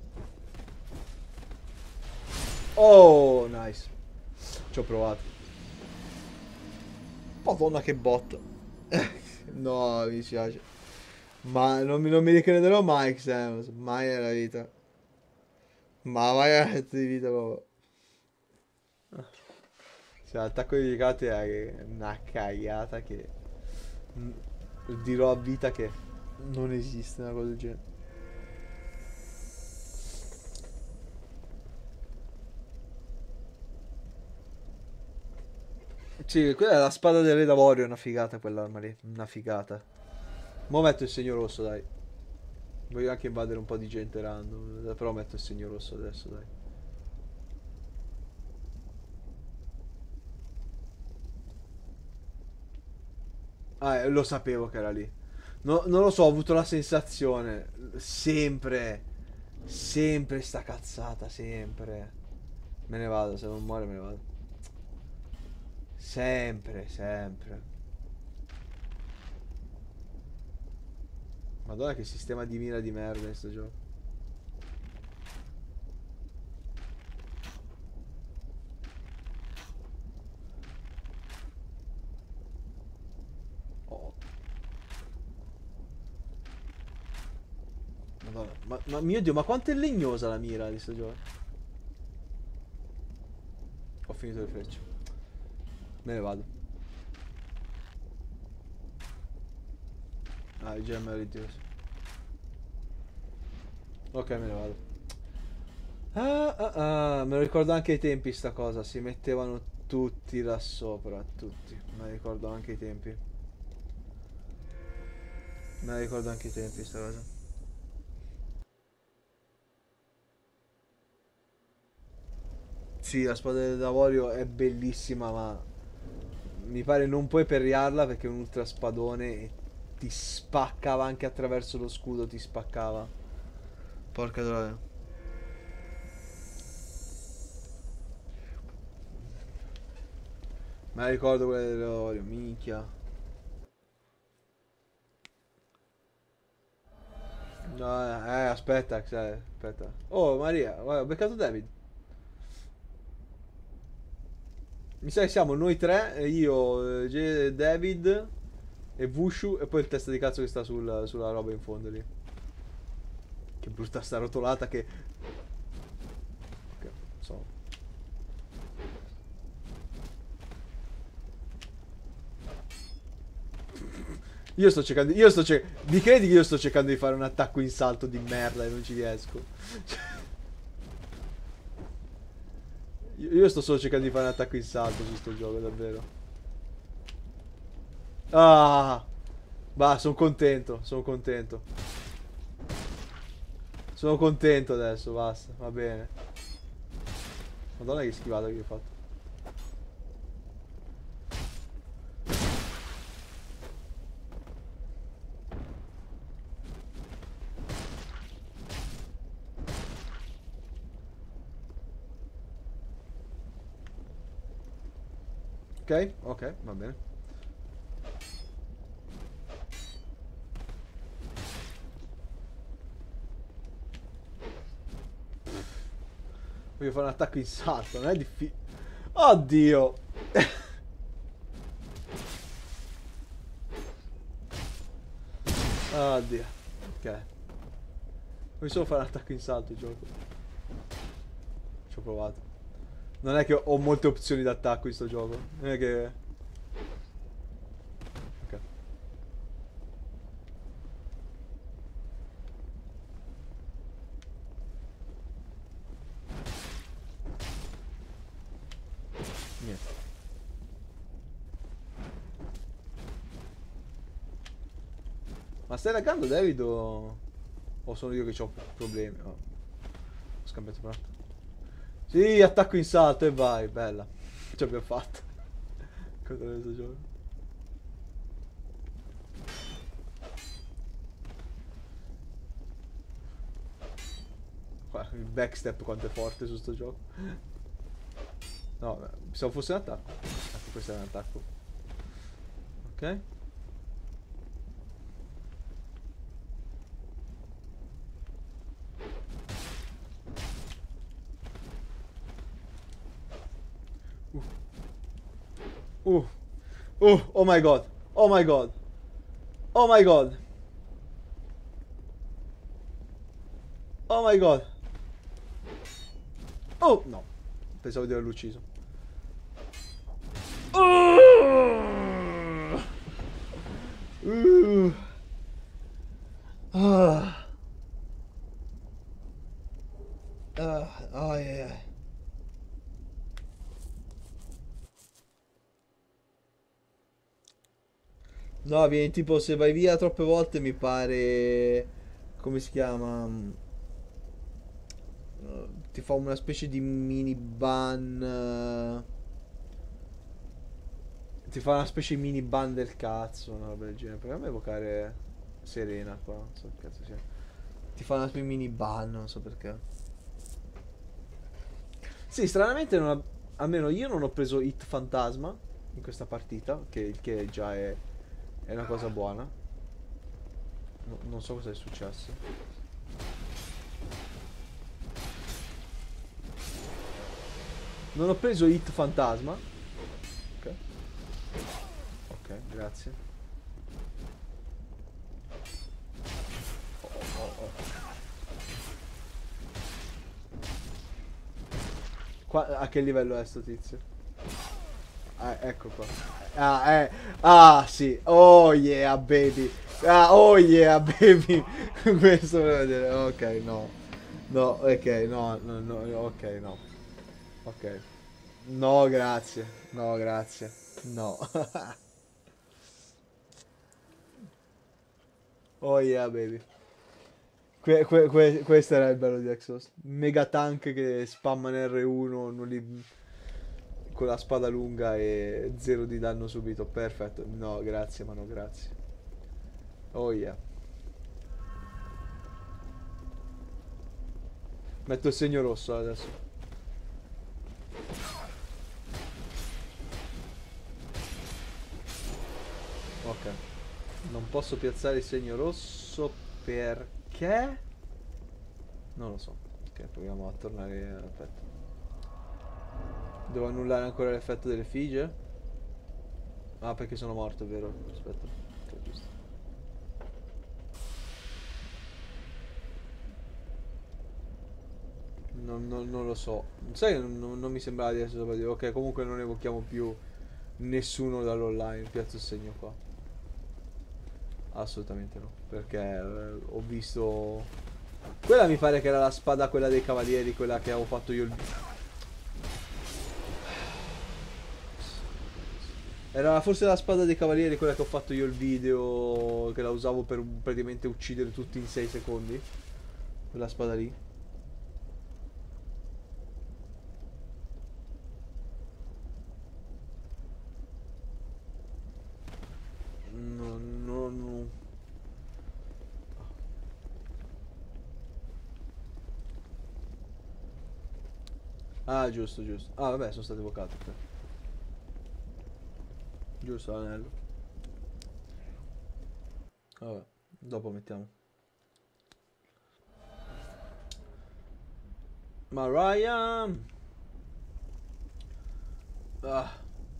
Oh, nice. Ci ho provato. Madonna che botto. No, mi dispiace. Ma non mi ricrederò mai, Xenos. Mai nella vita. Ma mai nella di vita proprio. Cioè, l'attacco dedicato è una cagata che mm, dirò a vita che non esiste una cosa del genere. Sì, quella è la spada del re d'avorio, è una figata quell'arma lì, una figata. Mo' metto il segno rosso, dai. Voglio anche invadere un po' di gente random, però metto il segno rosso adesso, dai. Ah, lo sapevo che era lì. Non lo so, ho avuto la sensazione. Sempre. Sempre sta cazzata, sempre. Me ne vado, se non muore me ne vado. Sempre, sempre. Madonna che sistema di mira di merda in sto gioco. Oh, Madonna. Ma mio Dio, ma quanto è legnosa la mira di sto gioco? Ho finito le frecce. Me ne vado. Ah, il gem è ritirato. Ok, me ne vado. Ah, ah, ah, me lo ricordo anche ai tempi sta cosa, si mettevano tutti là sopra, tutti. Me ne ricordo anche i tempi. Me ne ricordo anche i tempi sta cosa. Sì, la spada d'avorio è bellissima, ma mi pare non puoi perriarla perché è un ultra spadone e ti spaccava anche attraverso lo scudo, ti spaccava. Porca troia. Me la ricordo quella dell'Oreo, minchia. No, aspetta, aspetta. Oh, Maria, guarda, ho beccato David. Mi sa che siamo noi tre, io, David e Vushu e poi il testa di cazzo che sta sulla roba in fondo lì. Che brutta sta rotolata che... so. Mi credi che io sto cercando di fare un attacco in salto di merda e non ci riesco? Io sto solo cercando di fare un attacco in salto su sto gioco, davvero. Ah! Va, sono contento, sono contento. Sono contento adesso, basta, va bene. Madonna che schivata che ho fatto. Ok, ok, va bene. Voglio fare un attacco in salto, non è difficile. Oddio! Oddio. Ok. Voglio solo fare un attacco in salto, gioco. Ci ho provato. Non è che ho molte opzioni d'attacco in sto gioco. Non è che... Ok. Niente. Ma stai laggando David o sono io che ho problemi? Oh. Ho scambiato un attimo. Sì, attacco in salto e vai, bella. Ce l'abbiamo fatta. Contro questo gioco. Guarda, il backstep quanto è forte su sto gioco. No, pensavo fosse un attacco. Ecco, questo è un attacco. Ok. Uh. Oh my god. Oh my god. Oh my god. Oh my god. Oh, no. Pensavo di averlo ucciso. Ah. Oh, yeah. No, vieni tipo se vai via troppe volte mi pare... Come si chiama? Ti fa una specie di mini ban. Ti fa una specie di mini ban del cazzo, una roba del genere. Proviamo a evocare Serena qua, non so che cazzo sia. Ti fa una specie di mini ban, non so perché. Sì, stranamente almeno io non ho preso Hit Fantasma in questa partita, che già è una cosa buona. Non so cosa è successo. Non ho preso Hit Fantasma. Ok. Ok, grazie. Qua, a che livello è sto tizio? Ecco qua. Sì. Oh yeah, baby. Oh yeah, baby. Questo volevo vedere. Ok, no. No, ok, no, no, no, ok, no. Ok. No, grazie. No, grazie. No. Oh yeah, baby. Questo era il bello di Exos. Mega tank che spammano R1 con la spada lunga e zero di danno subito. Perfetto. No, grazie, ma no, grazie. Oh yeah. Metto il segno rosso adesso. Ok. Non posso piazzare il segno rosso perché? Non lo so. Ok, proviamo a tornare. Aspetta. Devo annullare ancora l'effetto dell'effigie? Ah, perché sono morto, vero? Aspetta. Ok, giusto. Non lo so. Sai, non mi sembrava di essere sopra di. Ok, comunque non evochiamo più nessuno dall'online. Piazzo il segno qua. Assolutamente no. Perché ho visto. Quella mi pare che era la spada, quella dei cavalieri, quella che avevo fatto io il. Era forse la spada dei cavalieri, quella che ho fatto io il video, che la usavo per praticamente uccidere tutti in 6 secondi. Quella spada lì. No, no, no. Ah, giusto, giusto. Ah, vabbè, sono state evocate. Ok. Giusto, l'anello. Vabbè, dopo mettiamo. Mariah! Ah.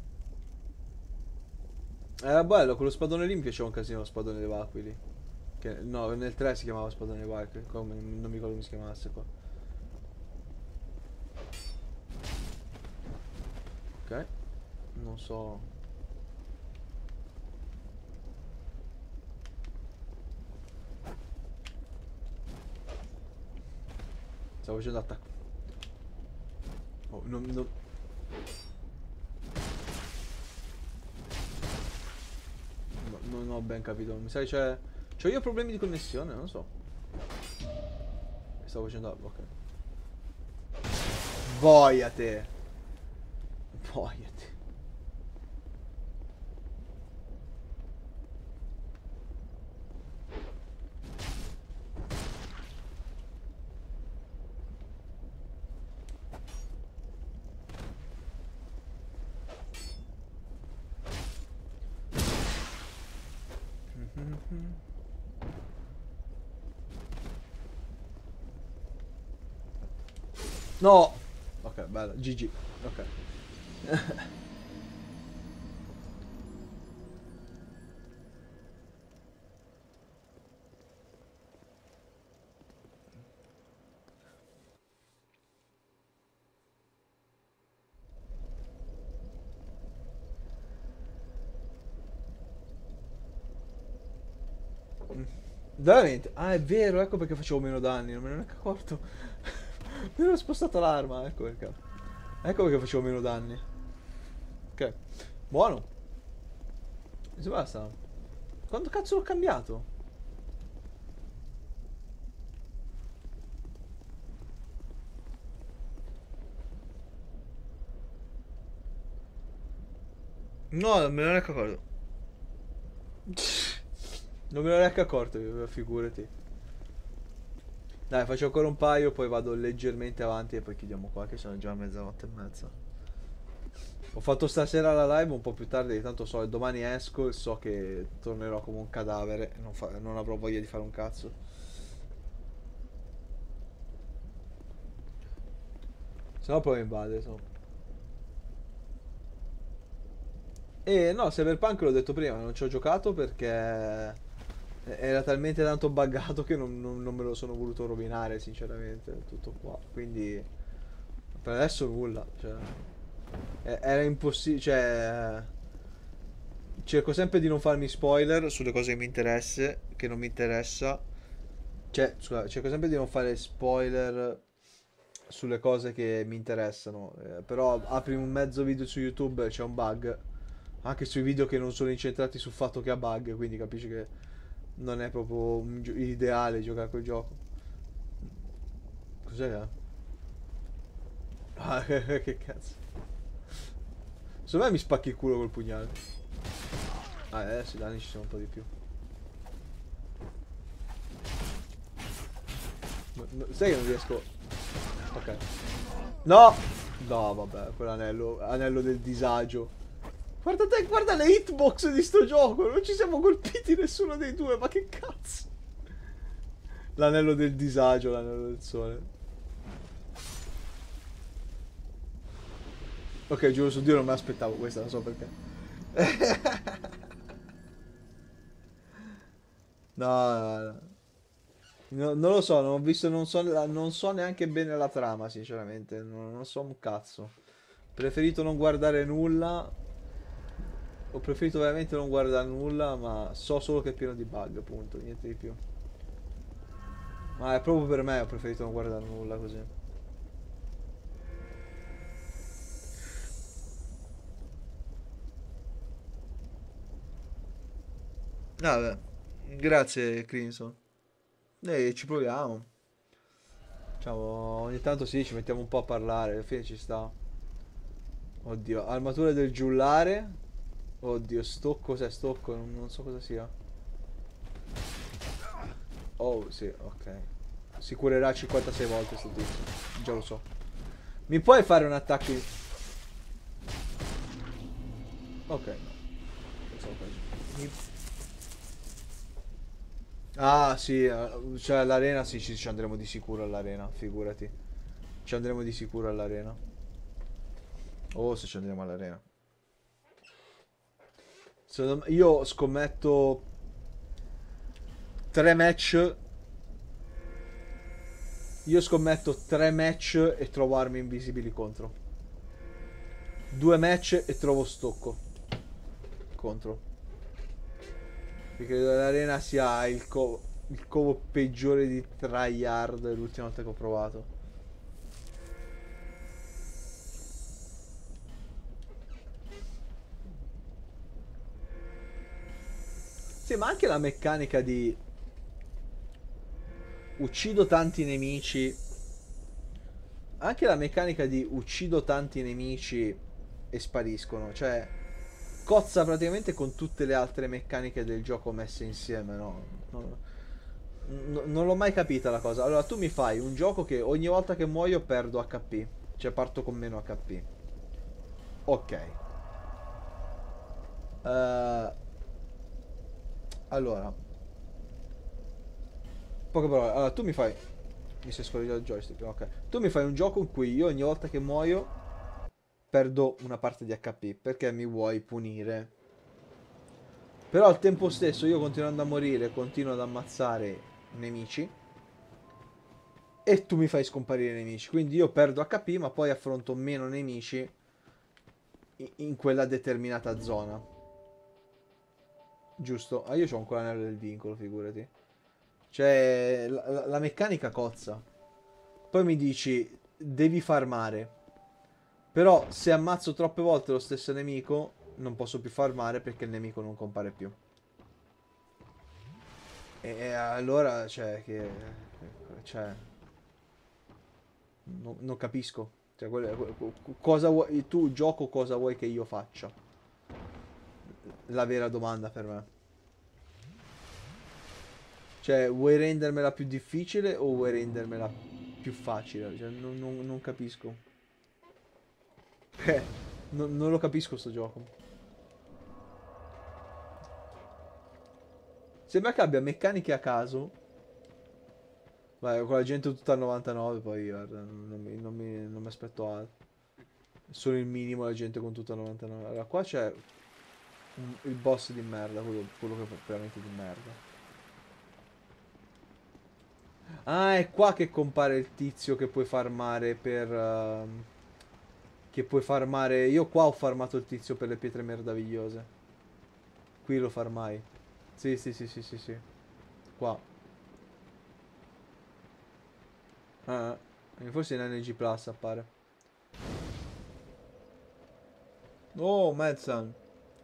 Era bello, quello spadone lì mi piaceva un casino, lo spadone dei Aquili. Che, no, nel 3 si chiamava spadone dei Aquili, non mi ricordo come si chiamasse qua. Ok, non so. Stavo facendo attacco. Oh, non ho ben capito. Mi sa che c'è. C'ho io problemi di connessione, non so. Stavo facendo. Ok. Boia te. Boia te. No! Ok, bella. GG. Ok. Veramente? Ah, è vero, ecco perché facevo meno danni, non me ne ero neanche accorto. Mi ero spostato l'arma, ecco perché. Ecco perché facevo meno danni. Ok. Buono. E basta. Quando cazzo l'ho cambiato? No, non me ne ero neanche accorto. Non me ne ero neanche accorto, figurati. Dai, faccio ancora un paio, poi vado leggermente avanti e poi chiudiamo qua, che sono già mezzanotte e mezza. Ho fatto stasera la live un po' più tardi, tanto so che domani esco e so che tornerò come un cadavere e non avrò voglia di fare un cazzo. Se no poi mi invade, so. E no, Cyberpunk l'ho detto prima, non ci ho giocato perché era talmente tanto buggato che non me lo sono voluto rovinare, sinceramente, tutto qua. Quindi per adesso nulla, cioè era impossibile, cioè cerco sempre di non farmi spoiler sulle cose che mi interessa, che non mi interessa. Cioè, scusa, cerco sempre di non fare spoiler sulle cose che mi interessano. Però apri un mezzo video su YouTube, c'è un bug. Anche sui video che non sono incentrati sul fatto che ha bug, quindi capisci che non è proprio ideale giocare a quel gioco. Cos'è che ha? Ah, che cazzo. Secondo me mi spacchi il culo col pugnale. Ah, adesso i danni ci sono un po' di più. Sai che non riesco. Ok. No! No, vabbè, quell'anello. Anello del disagio. Guarda te, guarda le hitbox di sto gioco. Non ci siamo colpiti nessuno dei due, ma che cazzo. L'anello del disagio, l'anello del sole. Ok, giuro su Dio non mi aspettavo questa, non so perché. No, no, no. Non lo so, non ho visto, non so neanche bene la trama, sinceramente. Non so un cazzo. Preferito non guardare nulla. Ho preferito veramente non guardare nulla, ma so solo che è pieno di bug, appunto, niente di più. Ma è proprio per me, ho preferito non guardare nulla così. Vabbè, grazie Crimson. Ci proviamo. Diciamo, ogni tanto sì, ci mettiamo un po' a parlare, alla fine ci sta. Oddio, armatura del giullare. Oddio, stocco, cos'è stocco? Non so cosa sia. Oh, sì, ok. Si curerà 56 volte sto tizio. Già lo so. Mi puoi fare un attacco in... Ok, no. Pensavo peggio. Ah, sì, cioè all'arena sì, ci andremo di sicuro all'arena, figurati. Ci andremo di sicuro all'arena. Oh, se ci andremo all'arena. Io scommetto 3 match. Io scommetto 3 match e trovo armi invisibili contro. 2 match e trovo stocco contro. Perché l'arena sia il covo peggiore di tryhard l'ultima volta che ho provato. Sì, ma anche la meccanica di uccido tanti nemici. Anche la meccanica di uccido tanti nemici e spariscono. Cioè, cozza praticamente con tutte le altre meccaniche del gioco messe insieme, no? Non l'ho mai capita la cosa. Allora, tu mi fai un gioco che ogni volta che muoio perdo HP. Cioè, parto con meno HP. Ok. Allora, poche parole. Allora, tu mi fai... Mi si è scorreggiato il joystick, ok. Tu mi fai un gioco in cui io ogni volta che muoio perdo una parte di HP perché mi vuoi punire. Però al tempo stesso io continuando a morire continuo ad ammazzare nemici e tu mi fai scomparire i nemici. Quindi io perdo HP ma poi affronto meno nemici in quella determinata zona. Giusto? Ah, io c'ho ancora l'anello del vincolo, figurati. Cioè, la meccanica cozza. Poi mi dici, devi farmare. Però se ammazzo troppe volte lo stesso nemico, non posso più farmare perché il nemico non compare più. E allora, cioè, che... Cioè... non capisco. Cioè, cosa vuoi... Tu, gioco, cosa vuoi che io faccia? La vera domanda per me. Cioè, vuoi rendermela più difficile o vuoi rendermela più facile? Cioè, non capisco. Non lo capisco sto gioco. Sembra che abbia meccaniche a caso. Vai, con la gente tutta al 99, poi guarda, non mi aspetto altro. Solo il minimo la gente con tutta al 99. Allora, qua c'è il boss di merda, quello che è veramente di merda. Ah, è qua che compare il tizio che puoi farmare per... che puoi farmare... Io qua ho farmato il tizio per le pietre meravigliose. Qui lo farmai. Sì, sì, sì, sì, sì, sì. Qua. Ah, forse in NG Plus appare. Oh, Madsen.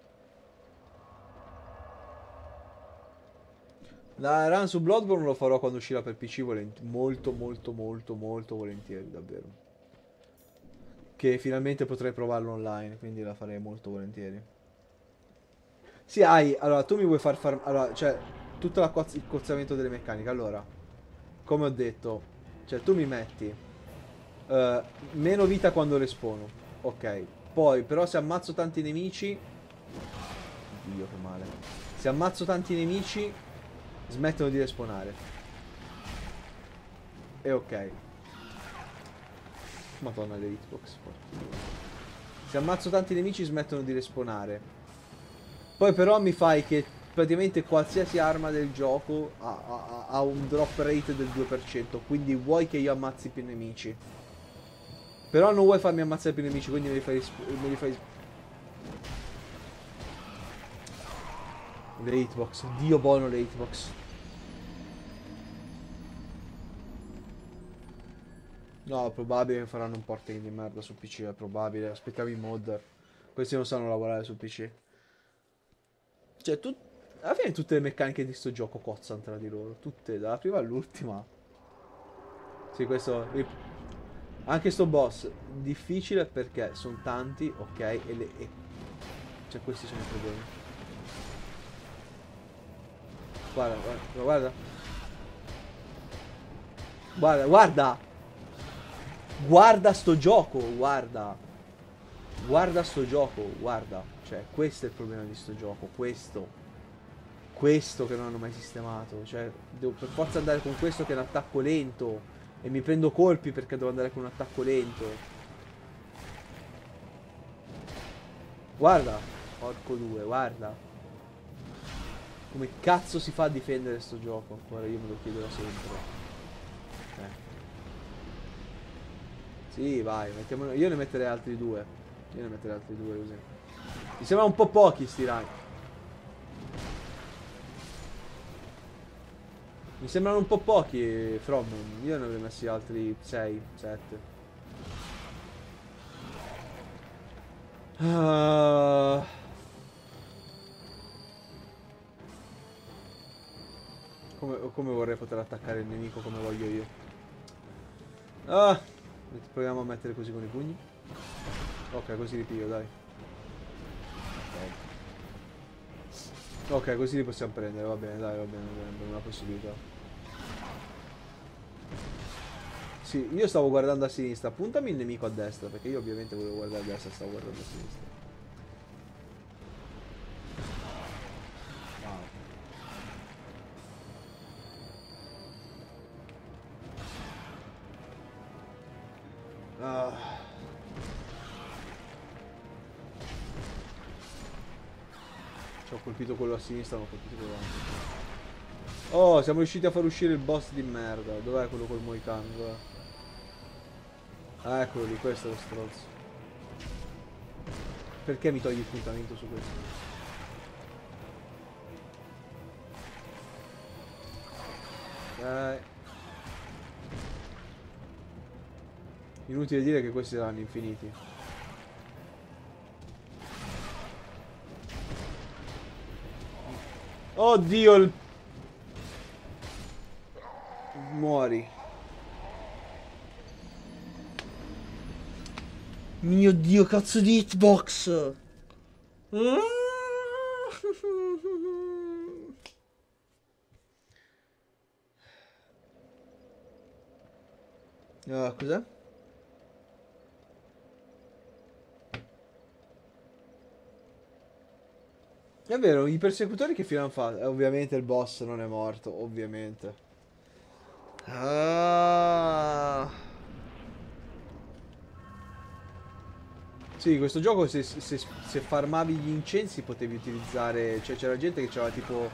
La run su Bloodborne lo farò quando uscirà per PC molto, molto, molto, molto volentieri, davvero. Che finalmente potrei provarlo online, quindi la farei molto volentieri. Sì, allora, tu mi vuoi far... Allora, cioè, tutto il cozzamento delle meccaniche. Allora, come ho detto, cioè, tu mi metti meno vita quando respawno. Ok. Poi, però, se ammazzo tanti nemici, Dio che male. Se ammazzo tanti nemici smettono di respawnare. E ok. Madonna le hitbox. Se ammazzo tanti nemici smettono di respawnare. Poi però mi fai che praticamente qualsiasi arma del gioco ha un drop rate del 2%. Quindi vuoi che io ammazzi più nemici. Però non vuoi farmi ammazzare più nemici, quindi me li fai... Le hitbox, Dio buono le hitbox. No, probabile che faranno un porting di merda su PC, è probabile. Aspettiamo i modder. Questi non sanno lavorare su PC. Cioè, alla fine tutte le meccaniche di sto gioco cozzano tra di loro. Tutte, dalla prima all'ultima. Sì, questo... Anche sto boss, difficile perché sono tanti, ok, cioè questi sono i problemi. Guarda, guarda, guarda. Guarda, guarda! Guarda sto gioco, guarda. Guarda sto gioco, guarda. Cioè, questo è il problema di sto gioco, questo. Questo che non hanno mai sistemato. Cioè, devo per forza andare con questo che è un attacco lento. E mi prendo colpi perché devo andare con un attacco lento. Guarda. Porco due, guarda. Come cazzo si fa a difendere sto gioco? Ancora io me lo chiedo da sempre. Sì, vai, mettiamolo. Io ne metterei altri due. Io ne metterei altri due così. Mi sembrano un po' pochi sti rank. Mi sembrano un po' pochi, From. Io ne avrei messi altri 6, 7. Come vorrei poter attaccare il nemico come voglio io. Proviamo a mettere così con i pugni. Ok, così li piglio, dai. Ok, così li possiamo prendere, va bene, dai, va bene, abbiamo una possibilità. Sì, io stavo guardando a sinistra, puntami il nemico a destra, perché io ovviamente volevo guardare a destra, stavo guardando a sinistra. Ci ho colpito quello a sinistra, non ho colpito quello avanti. Oh, siamo riusciti a far uscire il boss di merda. Dov'è quello col Moican? Ah, eccolo lì, questo è lo stronzo. Perché mi togli il puntamento su questo? Inutile dire che questi saranno infiniti. Oddio il... Muori. Mio Dio, cazzo di hitbox. Cos'è? È vero, i persecutori che fine hanno fatto? Ovviamente il boss non è morto, ovviamente. Sì, questo gioco se farmavi gli incensi potevi utilizzare... Cioè c'era gente che c'aveva tipo...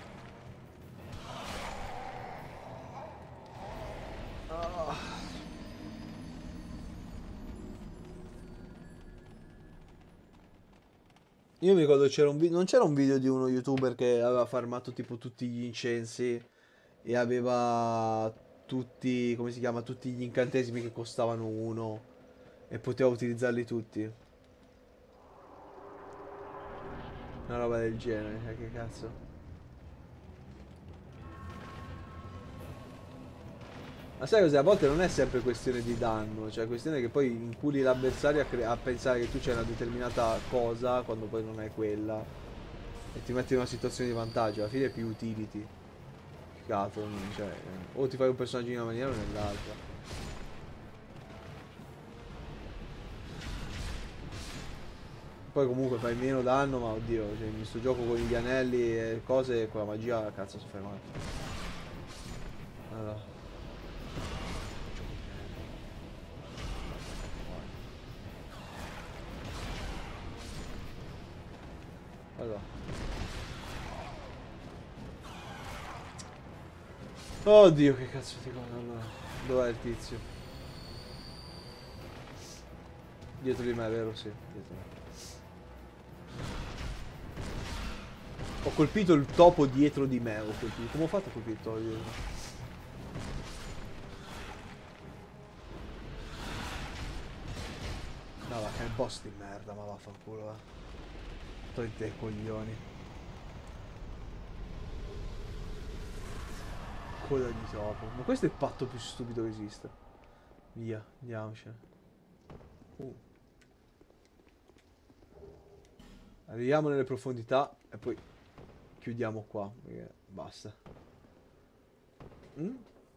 Io mi ricordo c'era un video, non c'era un video di uno youtuber che aveva farmato tipo tutti gli incensi e aveva tutti, come si chiama, tutti gli incantesimi che costavano uno e poteva utilizzarli tutti. Una roba del genere, che cazzo. Ma sai cos'è? A volte non è sempre questione di danno, cioè è questione che poi inculi l'avversario a pensare che tu c'è una determinata cosa quando poi non è quella e ti metti in una situazione di vantaggio, alla fine è più utility. Che altro, cioè, o ti fai un personaggio in una maniera o nell'altra. Poi comunque fai meno danno, ma oddio, cioè, in questo gioco con gli anelli e cose, con la magia, cazzo, si fai male. Allora. Allora. Oddio, che cazzo di cosa, allora. Dov'è il tizio? Dietro di me, vero? Sì, dietro me. Ho colpito il topo dietro di me, ho colpito. Come ho fatto a colpire il topo dietro? No, va, che è il boss di merda, ma vaffanculo, va. Togliti i coglioni. Coda di topo. Ma questo è il patto più stupido che esista. Via, andiamocene. Arriviamo nelle profondità e poi chiudiamo qua, perché basta. Mm?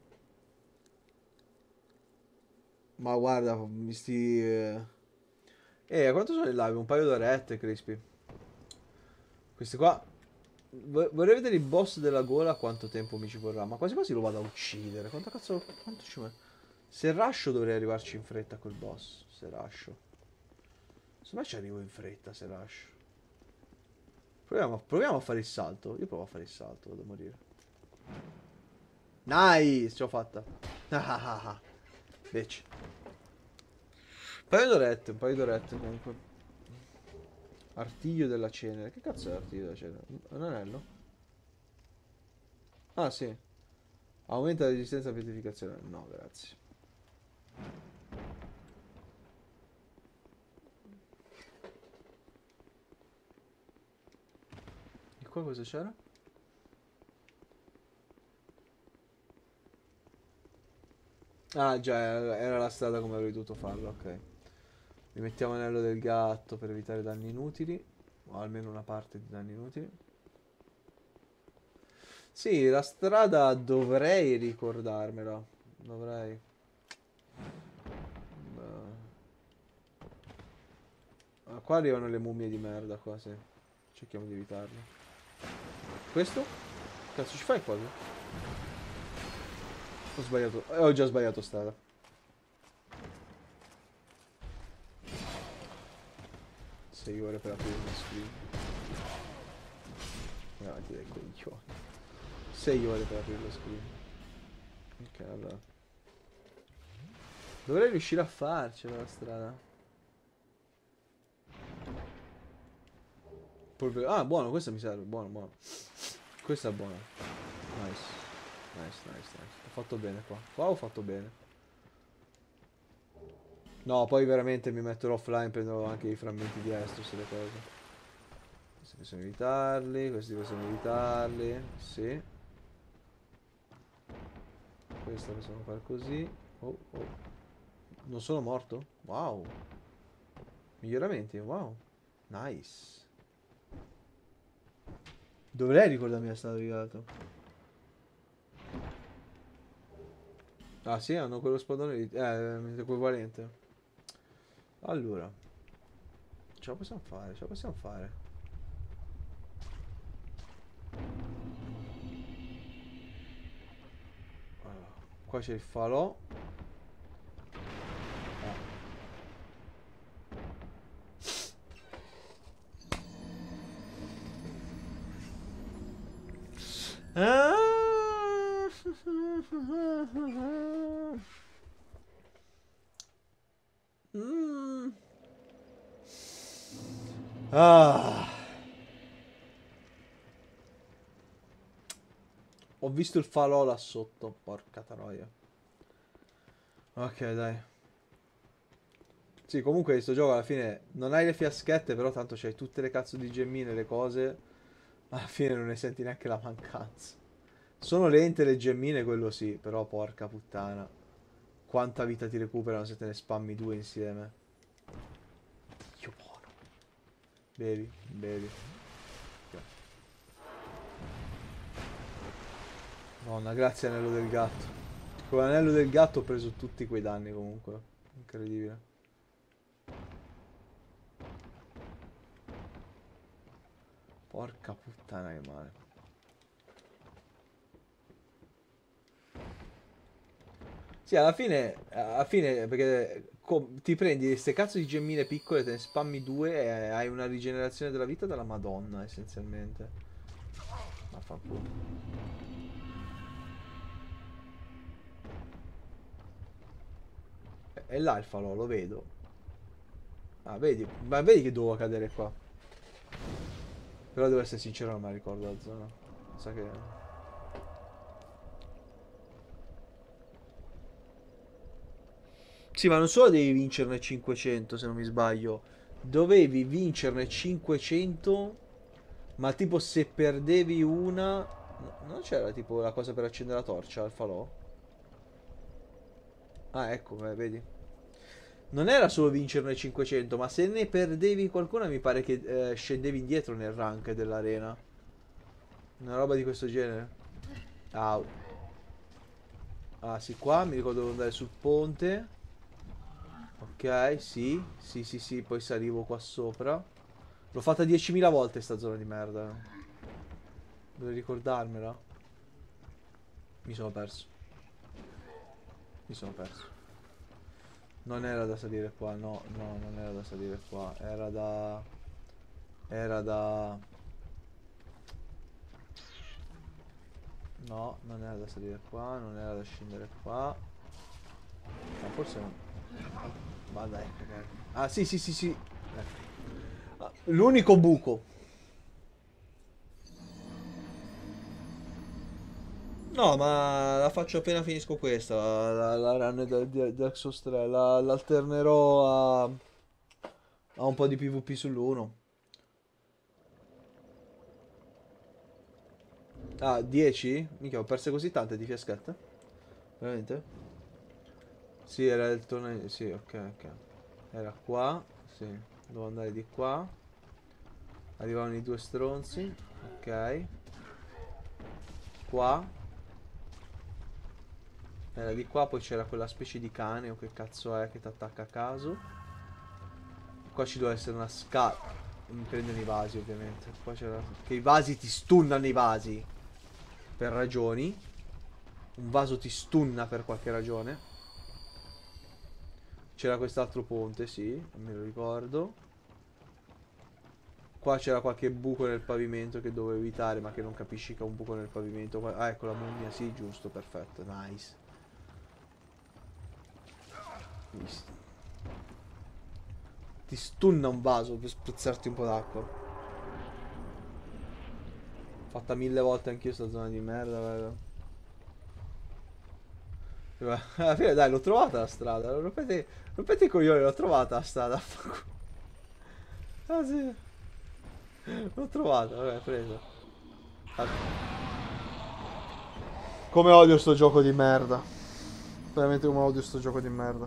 Ma guarda, mi sti... quanto sono in live? Un paio d'orette, Crispy. Questi qua... Vorrei vedere il boss della gola quanto tempo mi ci vorrà. Ma quasi quasi lo vado a uccidere. Quanto cazzo... Quanto ci vuole? Se rusho dovrei arrivarci in fretta col boss. Se rusho. Secondo me ci arrivo in fretta se rusho. Proviamo a fare il salto. Io provo a fare il salto, vado a morire. Nice! Ce l'ho fatta. Bitch. Un paio d'orette comunque. Artiglio della cenere. Che cazzo è l'artiglio della cenere? Un anello? Ah, sì. Aumenta la resistenza a pietrificazione. No, grazie. E qua cosa c'era? Ah, già, era la strada come avrei dovuto farlo, ok. Rimettiamo l'anello del gatto per evitare danni inutili. O almeno una parte di danni inutili. Sì, la strada dovrei ricordarmela. Dovrei. Ah, qua arrivano le mummie di merda, qua, sì. Cerchiamo di evitarle. Questo? Cazzo, ci fai qua? Ho sbagliato. Ho già sbagliato strada. Sei ore per aprire uno screen. Avanti dai coglioni. 6 ore per aprire lo screen. Ok, allora. Dovrei riuscire a farcela la strada. Ah, buono, questo mi serve. Buono, buono. Questo è buono. Nice. Nice, nice, nice. Ho fatto bene qua. Qua ho fatto bene. No, poi veramente mi metterò offline, prenderò anche i frammenti di Estus e le cose. Questi possiamo evitarli, questi possiamo evitarli. Sì. Questo possiamo fare così. Oh, oh. Non sono morto? Wow. Miglioramenti, wow. Nice. Dovrei ricordarmi la strada di gatto. Ah sì, hanno quello spadone lì. Equivalente. Allora. Ce la possiamo fare, ce la possiamo fare. Allora, qua c'è il falò. Ah. Mm. Ah. Ho visto il falò là sotto, porca troia. Ok, dai. Sì, comunque questo gioco alla fine non hai le fiaschette, però tanto c'hai tutte le cazzo di gemmine, le cose. Alla fine non ne senti neanche la mancanza. Sono lente le gemmine, quello sì, però porca puttana. Quanta vita ti recuperano se te ne spammi due insieme. Dio buono. Bevi, bevi. Ok. Nonna, grazie anello del gatto. Con l'anello del gatto ho preso tutti quei danni comunque. Incredibile. Porca puttana che male. Sì, alla fine perché ti prendi queste cazzo di gemmine piccole, te ne spammi due e hai una rigenerazione della vita della Madonna, essenzialmente. Vaffanculo. E là il falò, lo vedo. Ah, vedi, ma vedi che dovevo cadere qua. Però devo essere sincero, non me la ricordo la zona. Sa che... Sì, ma non solo devi vincerne 500, se non mi sbaglio. Dovevi vincerne 500, ma tipo se perdevi una... Non c'era tipo la cosa per accendere la torcia al falò? Ah, ecco, vedi. Non era solo vincerne 500, ma se ne perdevi qualcuna mi pare che scendevi indietro nel rank dell'arena. Una roba di questo genere. Au. Ah, sì, qua mi ricordo devo andare sul ponte. Ok, sì, sì, sì, sì, poi salivo qua sopra. L'ho fatta 10.000 volte sta zona di merda. Dovrei ricordarmela. Mi sono perso. Mi sono perso. Non era da salire qua, no, no, non era da salire qua. Era da... Era da... No, non era da salire qua, non era da scendere qua. Ma forse no. Ma dai, cagare. Ah, sì, sì, sì, sì. L'unico buco. No, ma la faccio appena finisco questa, la run del Dark Souls 3. L'alternerò a un po' di PvP sull'1. Ah, 10? Mica, ho perse così tante di fiaschette? Veramente? Sì, era il torneo. Sì, ok, ok. Era qua. Sì, devo andare di qua. Arrivavano i due stronzi. Ok. Qua. Era di qua, poi c'era quella specie di cane o che cazzo è che ti attacca a caso. Qua ci doveva essere una scala. Mi prendono i vasi, ovviamente. Qua c'era. Che i vasi ti stunnano i vasi. Per ragioni. Un vaso ti stunna per qualche ragione. C'era quest'altro ponte, sì, me lo ricordo. Qua c'era qualche buco nel pavimento che dovevo evitare, ma che non capisci che è un buco nel pavimento. Ah, ecco la mummia, sì, giusto, perfetto, nice. Ti stunna un vaso per spruzzarti un po' d'acqua. Fatta 1000 volte anch'io sta zona di merda, vero? Alla fine dai, l'ho trovata la strada. Rompete i coglioni, l'ho trovata la strada. Ah sì, l'ho trovata, vabbè, preso. Ah, come odio sto gioco di merda. Veramente come odio sto gioco di merda.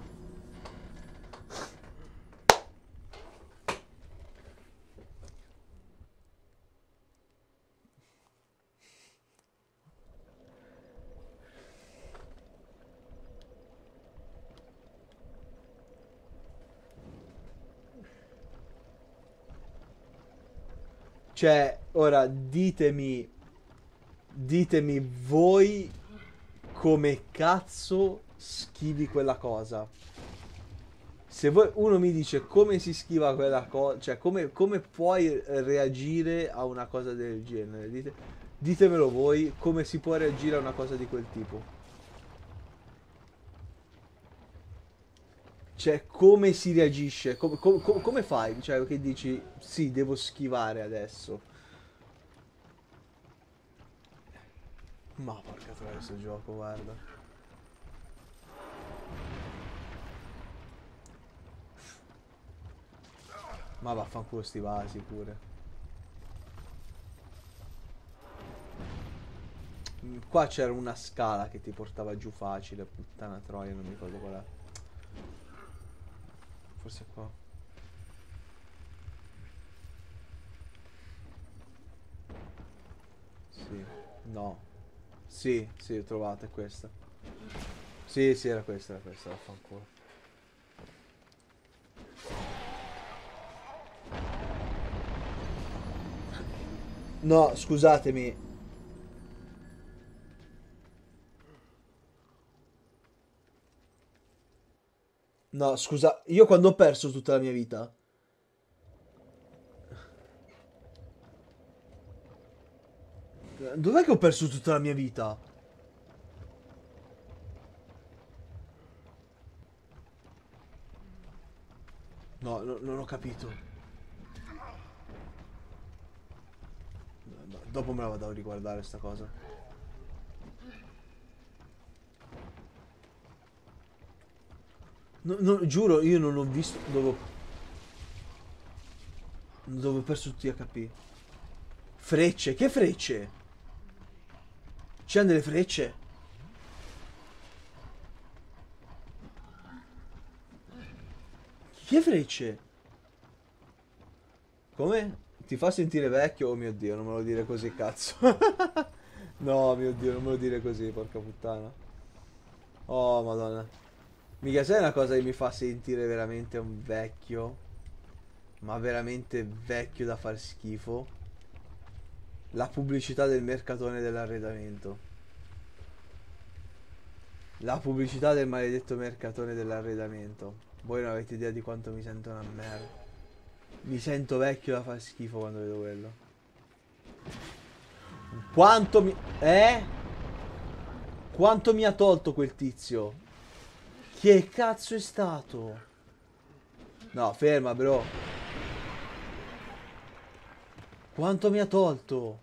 Cioè, ora ditemi voi come cazzo schivi quella cosa. Se voi, uno mi dice come si schiva quella cosa, cioè come puoi reagire a una cosa del genere, ditemelo voi come si può reagire a una cosa di quel tipo. Cioè, come si reagisce? Come fai? Cioè, che dici, sì, devo schivare adesso. Ma porca troia questo gioco, guarda. Ma vaffanculo sti vasi pure. Qua c'era una scala che ti portava giù facile, puttana troia, non mi ricordo qual è. Forse è qua. Sì. No. Sì, sì, l'ho trovata, è questa. Sì, sì, era questa, vaffanculo. No, scusatemi. No, scusa, io quando ho perso tutta la mia vita. Dov'è che ho perso tutta la mia vita? No, non ho capito. No, dopo me la vado a riguardare sta cosa. Giuro, io non ho visto dove ho perso tutti gli HP. Frecce, che frecce? C'hanno delle frecce? Che frecce? Come? Ti fa sentire vecchio? Oh mio Dio, non me lo dire così, cazzo. No, mio Dio, non me lo dire così, porca puttana. Oh, madonna. Mica sai una cosa che mi fa sentire veramente un vecchio? Ma veramente vecchio da far schifo? La pubblicità del mercatone dell'arredamento. La pubblicità del maledetto mercatone dell'arredamento. Voi non avete idea di quanto mi sento una merda. Mi sento vecchio da far schifo quando vedo quello. Quanto mi... Quanto mi ha tolto quel tizio? Che cazzo è stato? No, ferma, bro. Quanto mi ha tolto?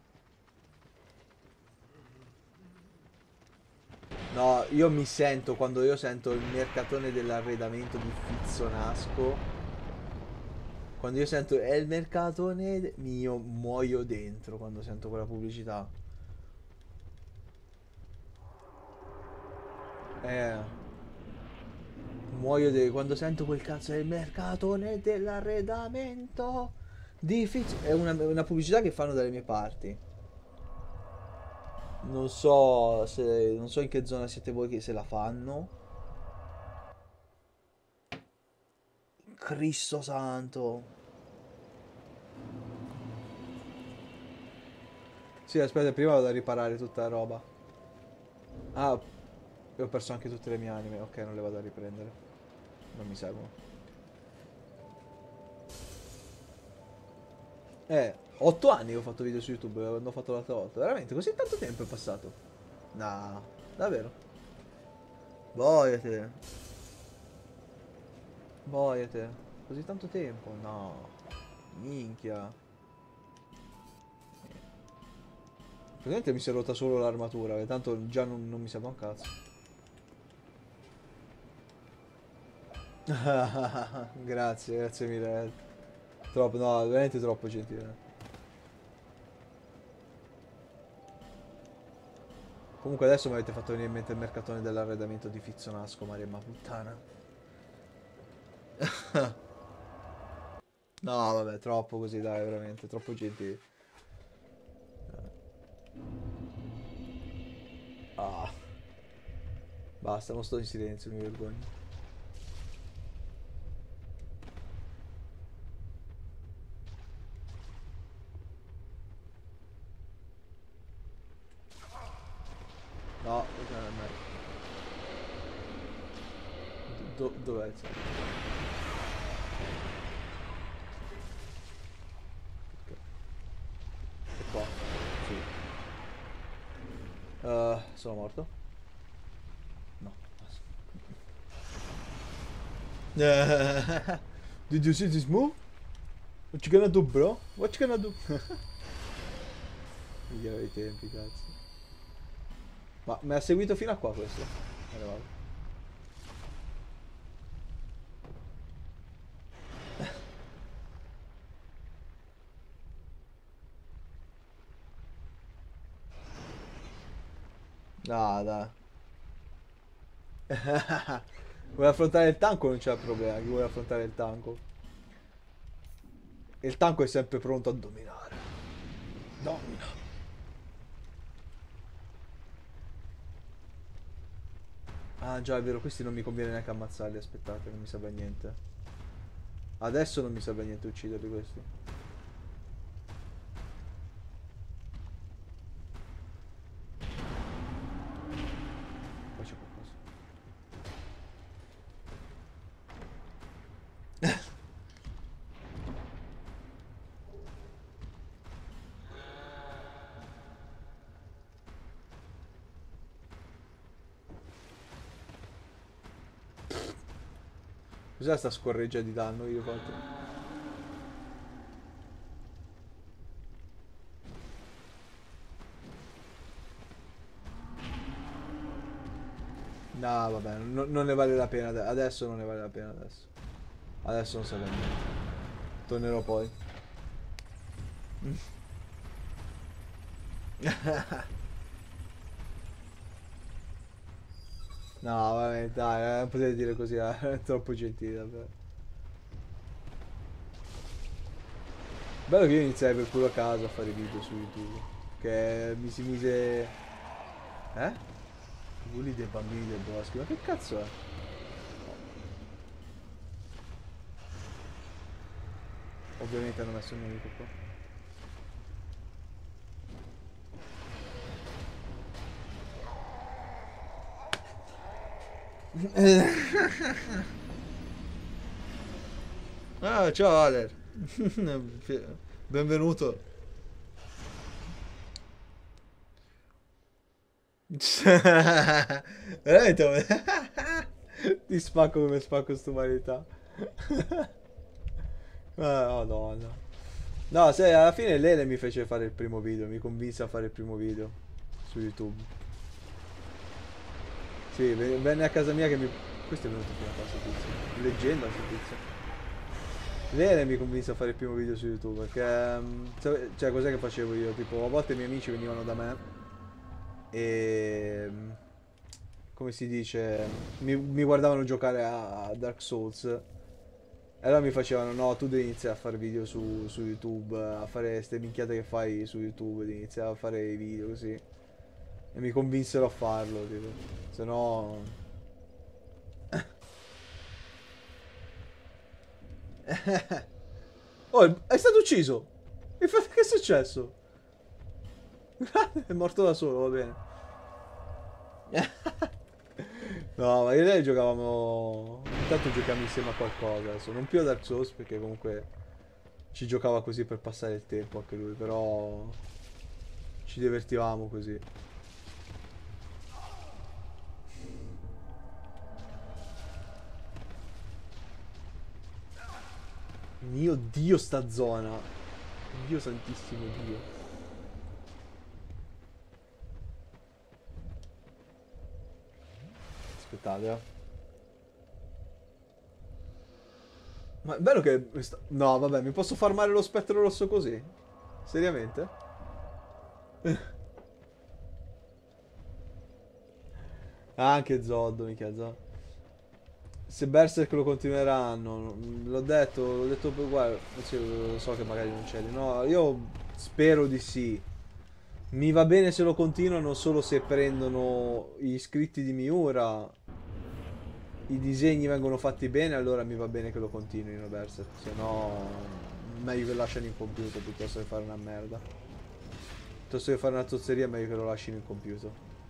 No, io mi sento, quando io sento il mercatone dell'arredamento di Fizzonasco, quando io sento è il mercatone mio, muoio dentro quando sento quella pubblicità. Eh, quando sento quel cazzo è il mercatone dell'arredamento di Fizzonasco. È una pubblicità che fanno dalle mie parti. Non so in che zona siete voi che se la fanno. Cristo santo. Sì, aspetta, prima vado a riparare tutta la roba. Ah, e ho perso anche tutte le mie anime. Ok, non le vado a riprendere. Non mi servono. 8 anni che ho fatto video su YouTube quando ho fatto l'altra volta. Veramente, così tanto tempo è passato? No, davvero. Boiate. Boiate. Così tanto tempo? No. Minchia. Praticamente mi si è rotta solo l'armatura, che tanto già non mi serve un cazzo. Grazie, grazie mille. Troppo, no, veramente troppo gentile. Comunque adesso mi avete fatto venire in mente il mercatone dell'arredamento di Fizzonasco, Maria ma puttana. No, vabbè, troppo così, dai, veramente, troppo gentile. Ah, basta, non sto in silenzio, mi vergogno. No, dov'è? È qua. Sì. Sono morto? No. Did you see this move? What you gonna do, bro? What you gonna do? Migliore i tempi, cazzo. Ma mi ha seguito fino a qua questo. Arrivato. No, dai. Vuoi affrontare il tanco non c'è problema. Chi vuole affrontare il tanco? Il tanco è sempre pronto a dominare. Domina. Ah già, è vero, questi non mi conviene neanche ammazzarli, aspettate, non mi serve a niente. Adesso non mi serve a niente ucciderli questi. Cos'è sta scorreggia di danno che io ho fatto? No, vabbè, non ne vale la pena adesso, non ne vale la pena adesso. Adesso non serve a niente. Tornerò poi. No, vabbè, dai, non potete dire così, è troppo gentile, davvero. Bello che io iniziai per culo a caso a fare video su YouTube. Che mi si mise... Eh? Bulli dei bambini del bosco, ma che cazzo è? Ovviamente hanno messo un nemico qua. Ah, ciao Ale. Benvenuto. Veramente? Ti spacco come spacco st'umanità. Madonna. No, se alla fine Lele mi fece fare il primo video, mi convinse a fare il primo video su YouTube. Sì, venne a casa mia che mi... Questo è venuto prima cosa, tizio. Leggenda sto tizio. Lele mi convinse a fare il primo video su YouTube perché... Cioè, cos'è che facevo io? Tipo, a volte i miei amici venivano da me e... Come si dice? Mi guardavano giocare a Dark Souls. E allora mi facevano, no, tu devi iniziare a fare video su YouTube, a fare ste minchiate che fai su YouTube, devi iniziare a fare i video così. E mi convinsero a farlo, tipo. Se no... Oh, è stato ucciso! Infatti, che è successo? È morto da solo, va bene. No, ma io e lei giocavamo... Intanto giochiamo insieme a qualcosa adesso. Non più a Dark Souls perché comunque ci giocava così per passare il tempo anche lui, però ci divertivamo così. Mio Dio sta zona. Dio santissimo Dio. Aspettate, eh. Ma è bello che... No, vabbè, mi posso farmare lo spettro rosso così? Seriamente? Ah, anche Zod, mica Zod. Se Berserk lo continueranno, l'ho detto guarda, sì, lo so che magari non c'è. No, io spero di sì. Mi va bene se lo continuano solo se prendono gli iscritti di Miura, i disegni vengono fatti bene, allora mi va bene che lo continuino Berserk, se no meglio che lasciano in computer piuttosto che fare una merda. Piuttosto che fare una zozzeria meglio che lo lasciano in computer.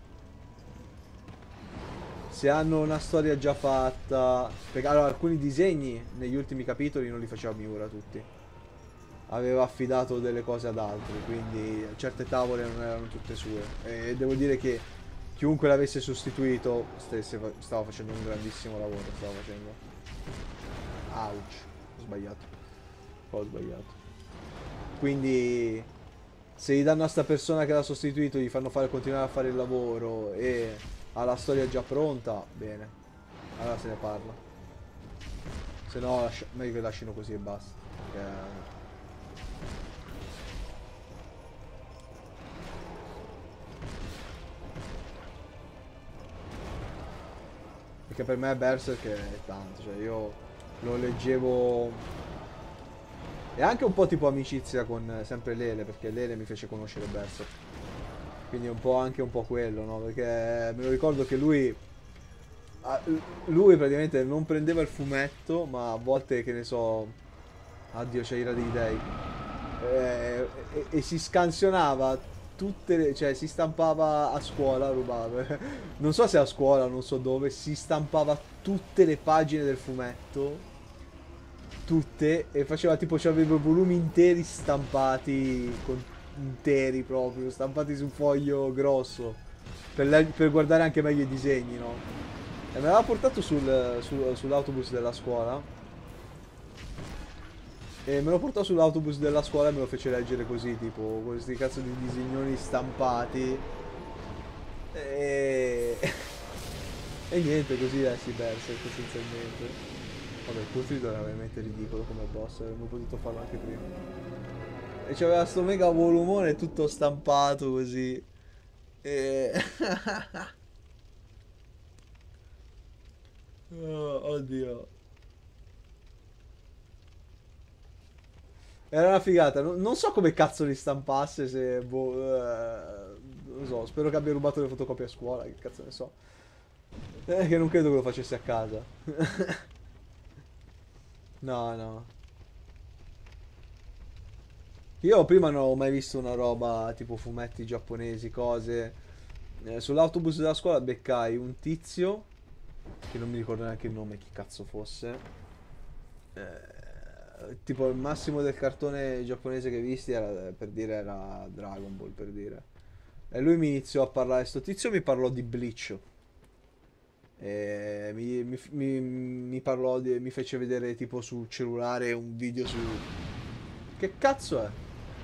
Se hanno una storia già fatta... Perché allora alcuni disegni negli ultimi capitoli non li faceva Miura tutti. Aveva affidato delle cose ad altri, quindi certe tavole non erano tutte sue. E devo dire che chiunque l'avesse sostituito stava facendo un grandissimo lavoro, stava facendo. Ouch, ho sbagliato. Ho sbagliato. Quindi se gli danno a sta persona che l'ha sostituito, gli fanno continuare a fare il lavoro e ha la storia già pronta, bene. Allora se ne parla. Se no meglio che lasciano così e basta. Perché per me Berserk è tanto, cioè io lo leggevo e anche un po' tipo amicizia con sempre Lele, perché Lele mi fece conoscere Berserk. Quindi un po' anche un po' quello, no? Perché me lo ricordo che lui praticamente non prendeva il fumetto, ma a volte che ne so, addio c'è ira dei dei. E si scansionava tutte le, cioè si stampava a scuola, rubava. Non so se a scuola, non so dove, si stampava tutte le pagine del fumetto. Tutte e faceva tipo c'aveva volumi interi stampati interi proprio, stampati su un foglio grosso per guardare anche meglio i disegni, no? E me l'aveva portato sull'autobus della scuola. E me lo portò sull'autobus della scuola e me lo fece leggere così, tipo, questi cazzo di disegnoni stampati. E... e niente, così si perse essenzialmente. Vabbè, Cutrid era veramente ridicolo come boss, avremmo potuto farlo anche prima. E c'aveva sto mega volumone tutto stampato così. E... oh, oddio. Era una figata, non so come cazzo li stampasse, se... boh, non so, spero che abbia rubato le fotocopie a scuola, che cazzo ne so. Che non credo che lo facesse a casa. No, no. Io prima non ho mai visto una roba tipo fumetti giapponesi, cose. Sull'autobus della scuola beccai un tizio, che non mi ricordo neanche il nome, chi cazzo fosse. Tipo il massimo del cartone giapponese che visti era, per dire, era Dragon Ball, per dire. E lui mi iniziò a parlare, sto tizio mi parlò di Bleach. E mi parlò mi fece vedere tipo sul cellulare un video su... Che cazzo è?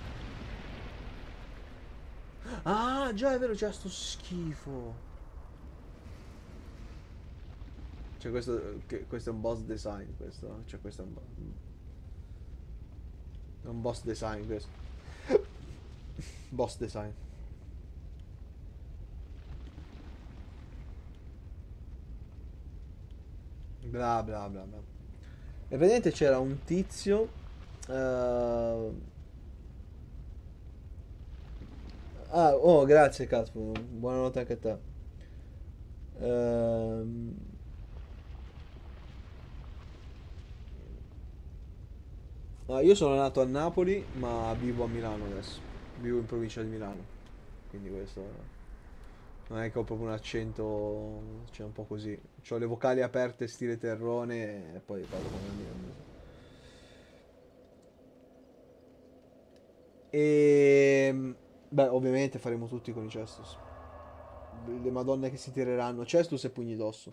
Ah, già è vero, c'è sto schifo. Cioè questo è un boss design, questo. Cioè questo è un boss design, questo. Boss design. Bla bla bla bla. E praticamente c'era un tizio... eh, Ah, oh, grazie, cazzo. Buonanotte anche a te. Ehm, io sono nato a Napoli, ma vivo a Milano adesso. Vivo in provincia di Milano. Quindi questo non è che ho proprio un accento, cioè un po' così. Ho le vocali aperte stile terrone e poi parlo come mio. E beh, ovviamente faremo tutti con i Cestus. Le madonne che si tireranno Cestus e pugni d'osso.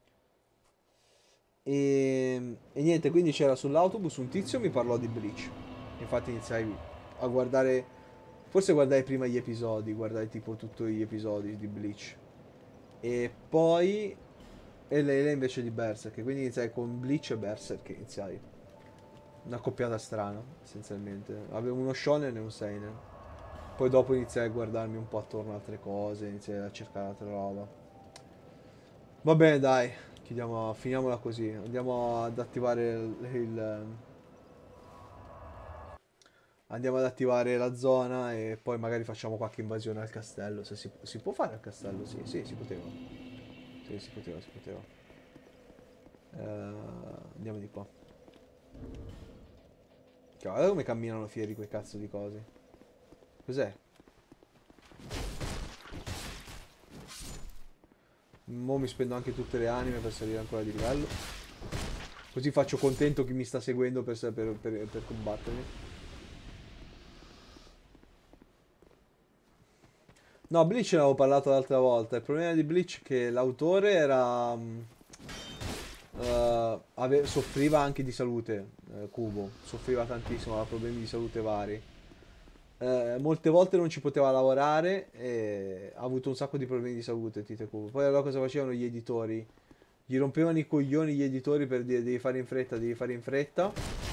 E niente, quindi c'era sull'autobus un tizio mi parlò di Bleach. Infatti iniziai a guardare, forse guardai prima gli episodi, guardai tipo tutti gli episodi di Bleach. E poi, e lei invece di Berserk, quindi iniziai con Bleach e Berserk, iniziai. Una coppiata strana, essenzialmente. Avevo uno shonen e un seinen. Poi dopo iniziai a guardarmi un po' attorno a altre cose, iniziai a cercare altra roba. Va bene, dai, finiamola così. Andiamo ad attivare andiamo ad attivare la zona e poi magari facciamo qualche invasione al castello. Se si può fare al castello, sì, sì, si poteva. Sì, si poteva, si poteva. Andiamo di qua. Guarda come camminano fieri quei cazzo di cose. Cos'è? Mo mi spendo anche tutte le anime per salire ancora di livello. Così faccio contento chi mi sta seguendo per combattermi. No, Bleach ne avevo parlato l'altra volta. Il problema di Bleach è che l'autore era... soffriva anche di salute, Kubo. Soffriva tantissimo, aveva problemi di salute vari. Molte volte non ci poteva lavorare e ha avuto un sacco di problemi di salute, Tite Kubo. Poi allora cosa facevano gli editori? Gli rompevano i coglioni gli editori per dire devi fare in fretta, devi fare in fretta.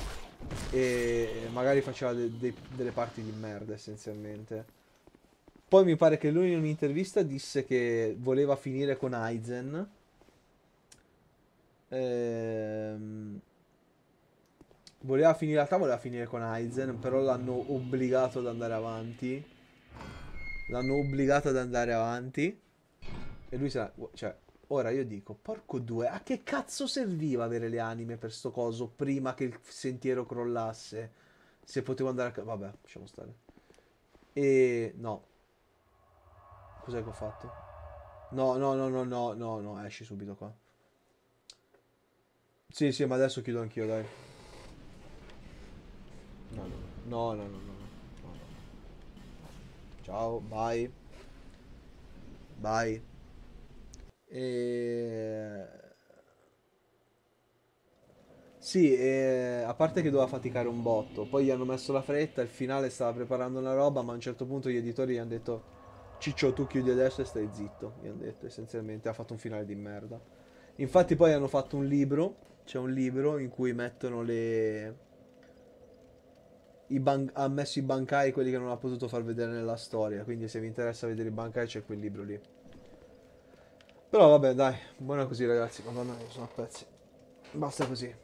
E magari faceva delle parti di merda essenzialmente. Poi mi pare che lui in un'intervista disse che voleva finire con Aizen. Ehm, in realtà voleva finire con Aizen, però l'hanno obbligato ad andare avanti. L'hanno obbligato ad andare avanti. E lui sa, cioè, ora io dico, porco due, a che cazzo serviva avere le anime per sto coso prima che il sentiero crollasse? Se potevo andare a... Vabbè, lasciamo stare. E no, cos'è che ho fatto? No, no, no, no, no, no, no, esci subito qua. Sì, sì, ma adesso chiudo anch'io, dai. No, no, no, no, no, no, no, no. Ciao, bye, bye. E... Sì, a parte che doveva faticare un botto, poi gli hanno messo la fretta, il finale stava preparando una roba, ma a un certo punto gli editori gli hanno detto Ciccio, tu chiudi adesso e stai zitto, gli hanno detto, essenzialmente ha fatto un finale di merda. Infatti poi hanno fatto un libro, c'è un libro in cui mettono ha messo i bancai, quelli che non ha potuto far vedere nella storia, quindi se vi interessa vedere i bancai c'è quel libro lì. Però vabbè, dai, buona così ragazzi, madonna mia, sono a pezzi. Basta così.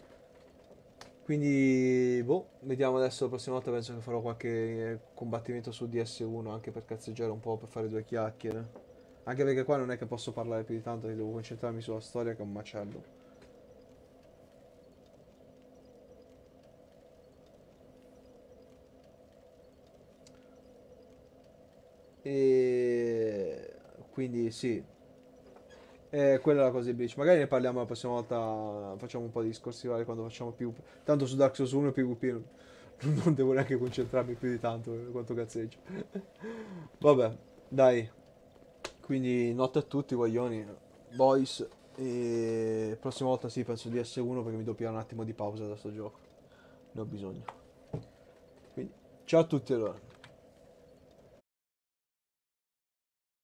Quindi, boh, vediamo adesso la prossima volta penso che farò qualche combattimento su DS1 anche per cazzeggiare un po', per fare due chiacchiere. Anche perché qua non è che posso parlare più di tanto, che devo concentrarmi sulla storia che è un macello. E quindi sì, quella è la cosa di Bleach. Magari ne parliamo la prossima volta, facciamo un po' di discorsi vari quando facciamo più. Tanto su Dark Souls 1 e PvP non devo neanche concentrarmi più di tanto quanto cazzeggio. Vabbè, dai. Quindi notte a tutti, guaglioni, boys. E prossima volta sì, penso di S1 perché mi devo pigliare un attimo di pausa da sto gioco. Ne ho bisogno. Quindi, ciao a tutti allora.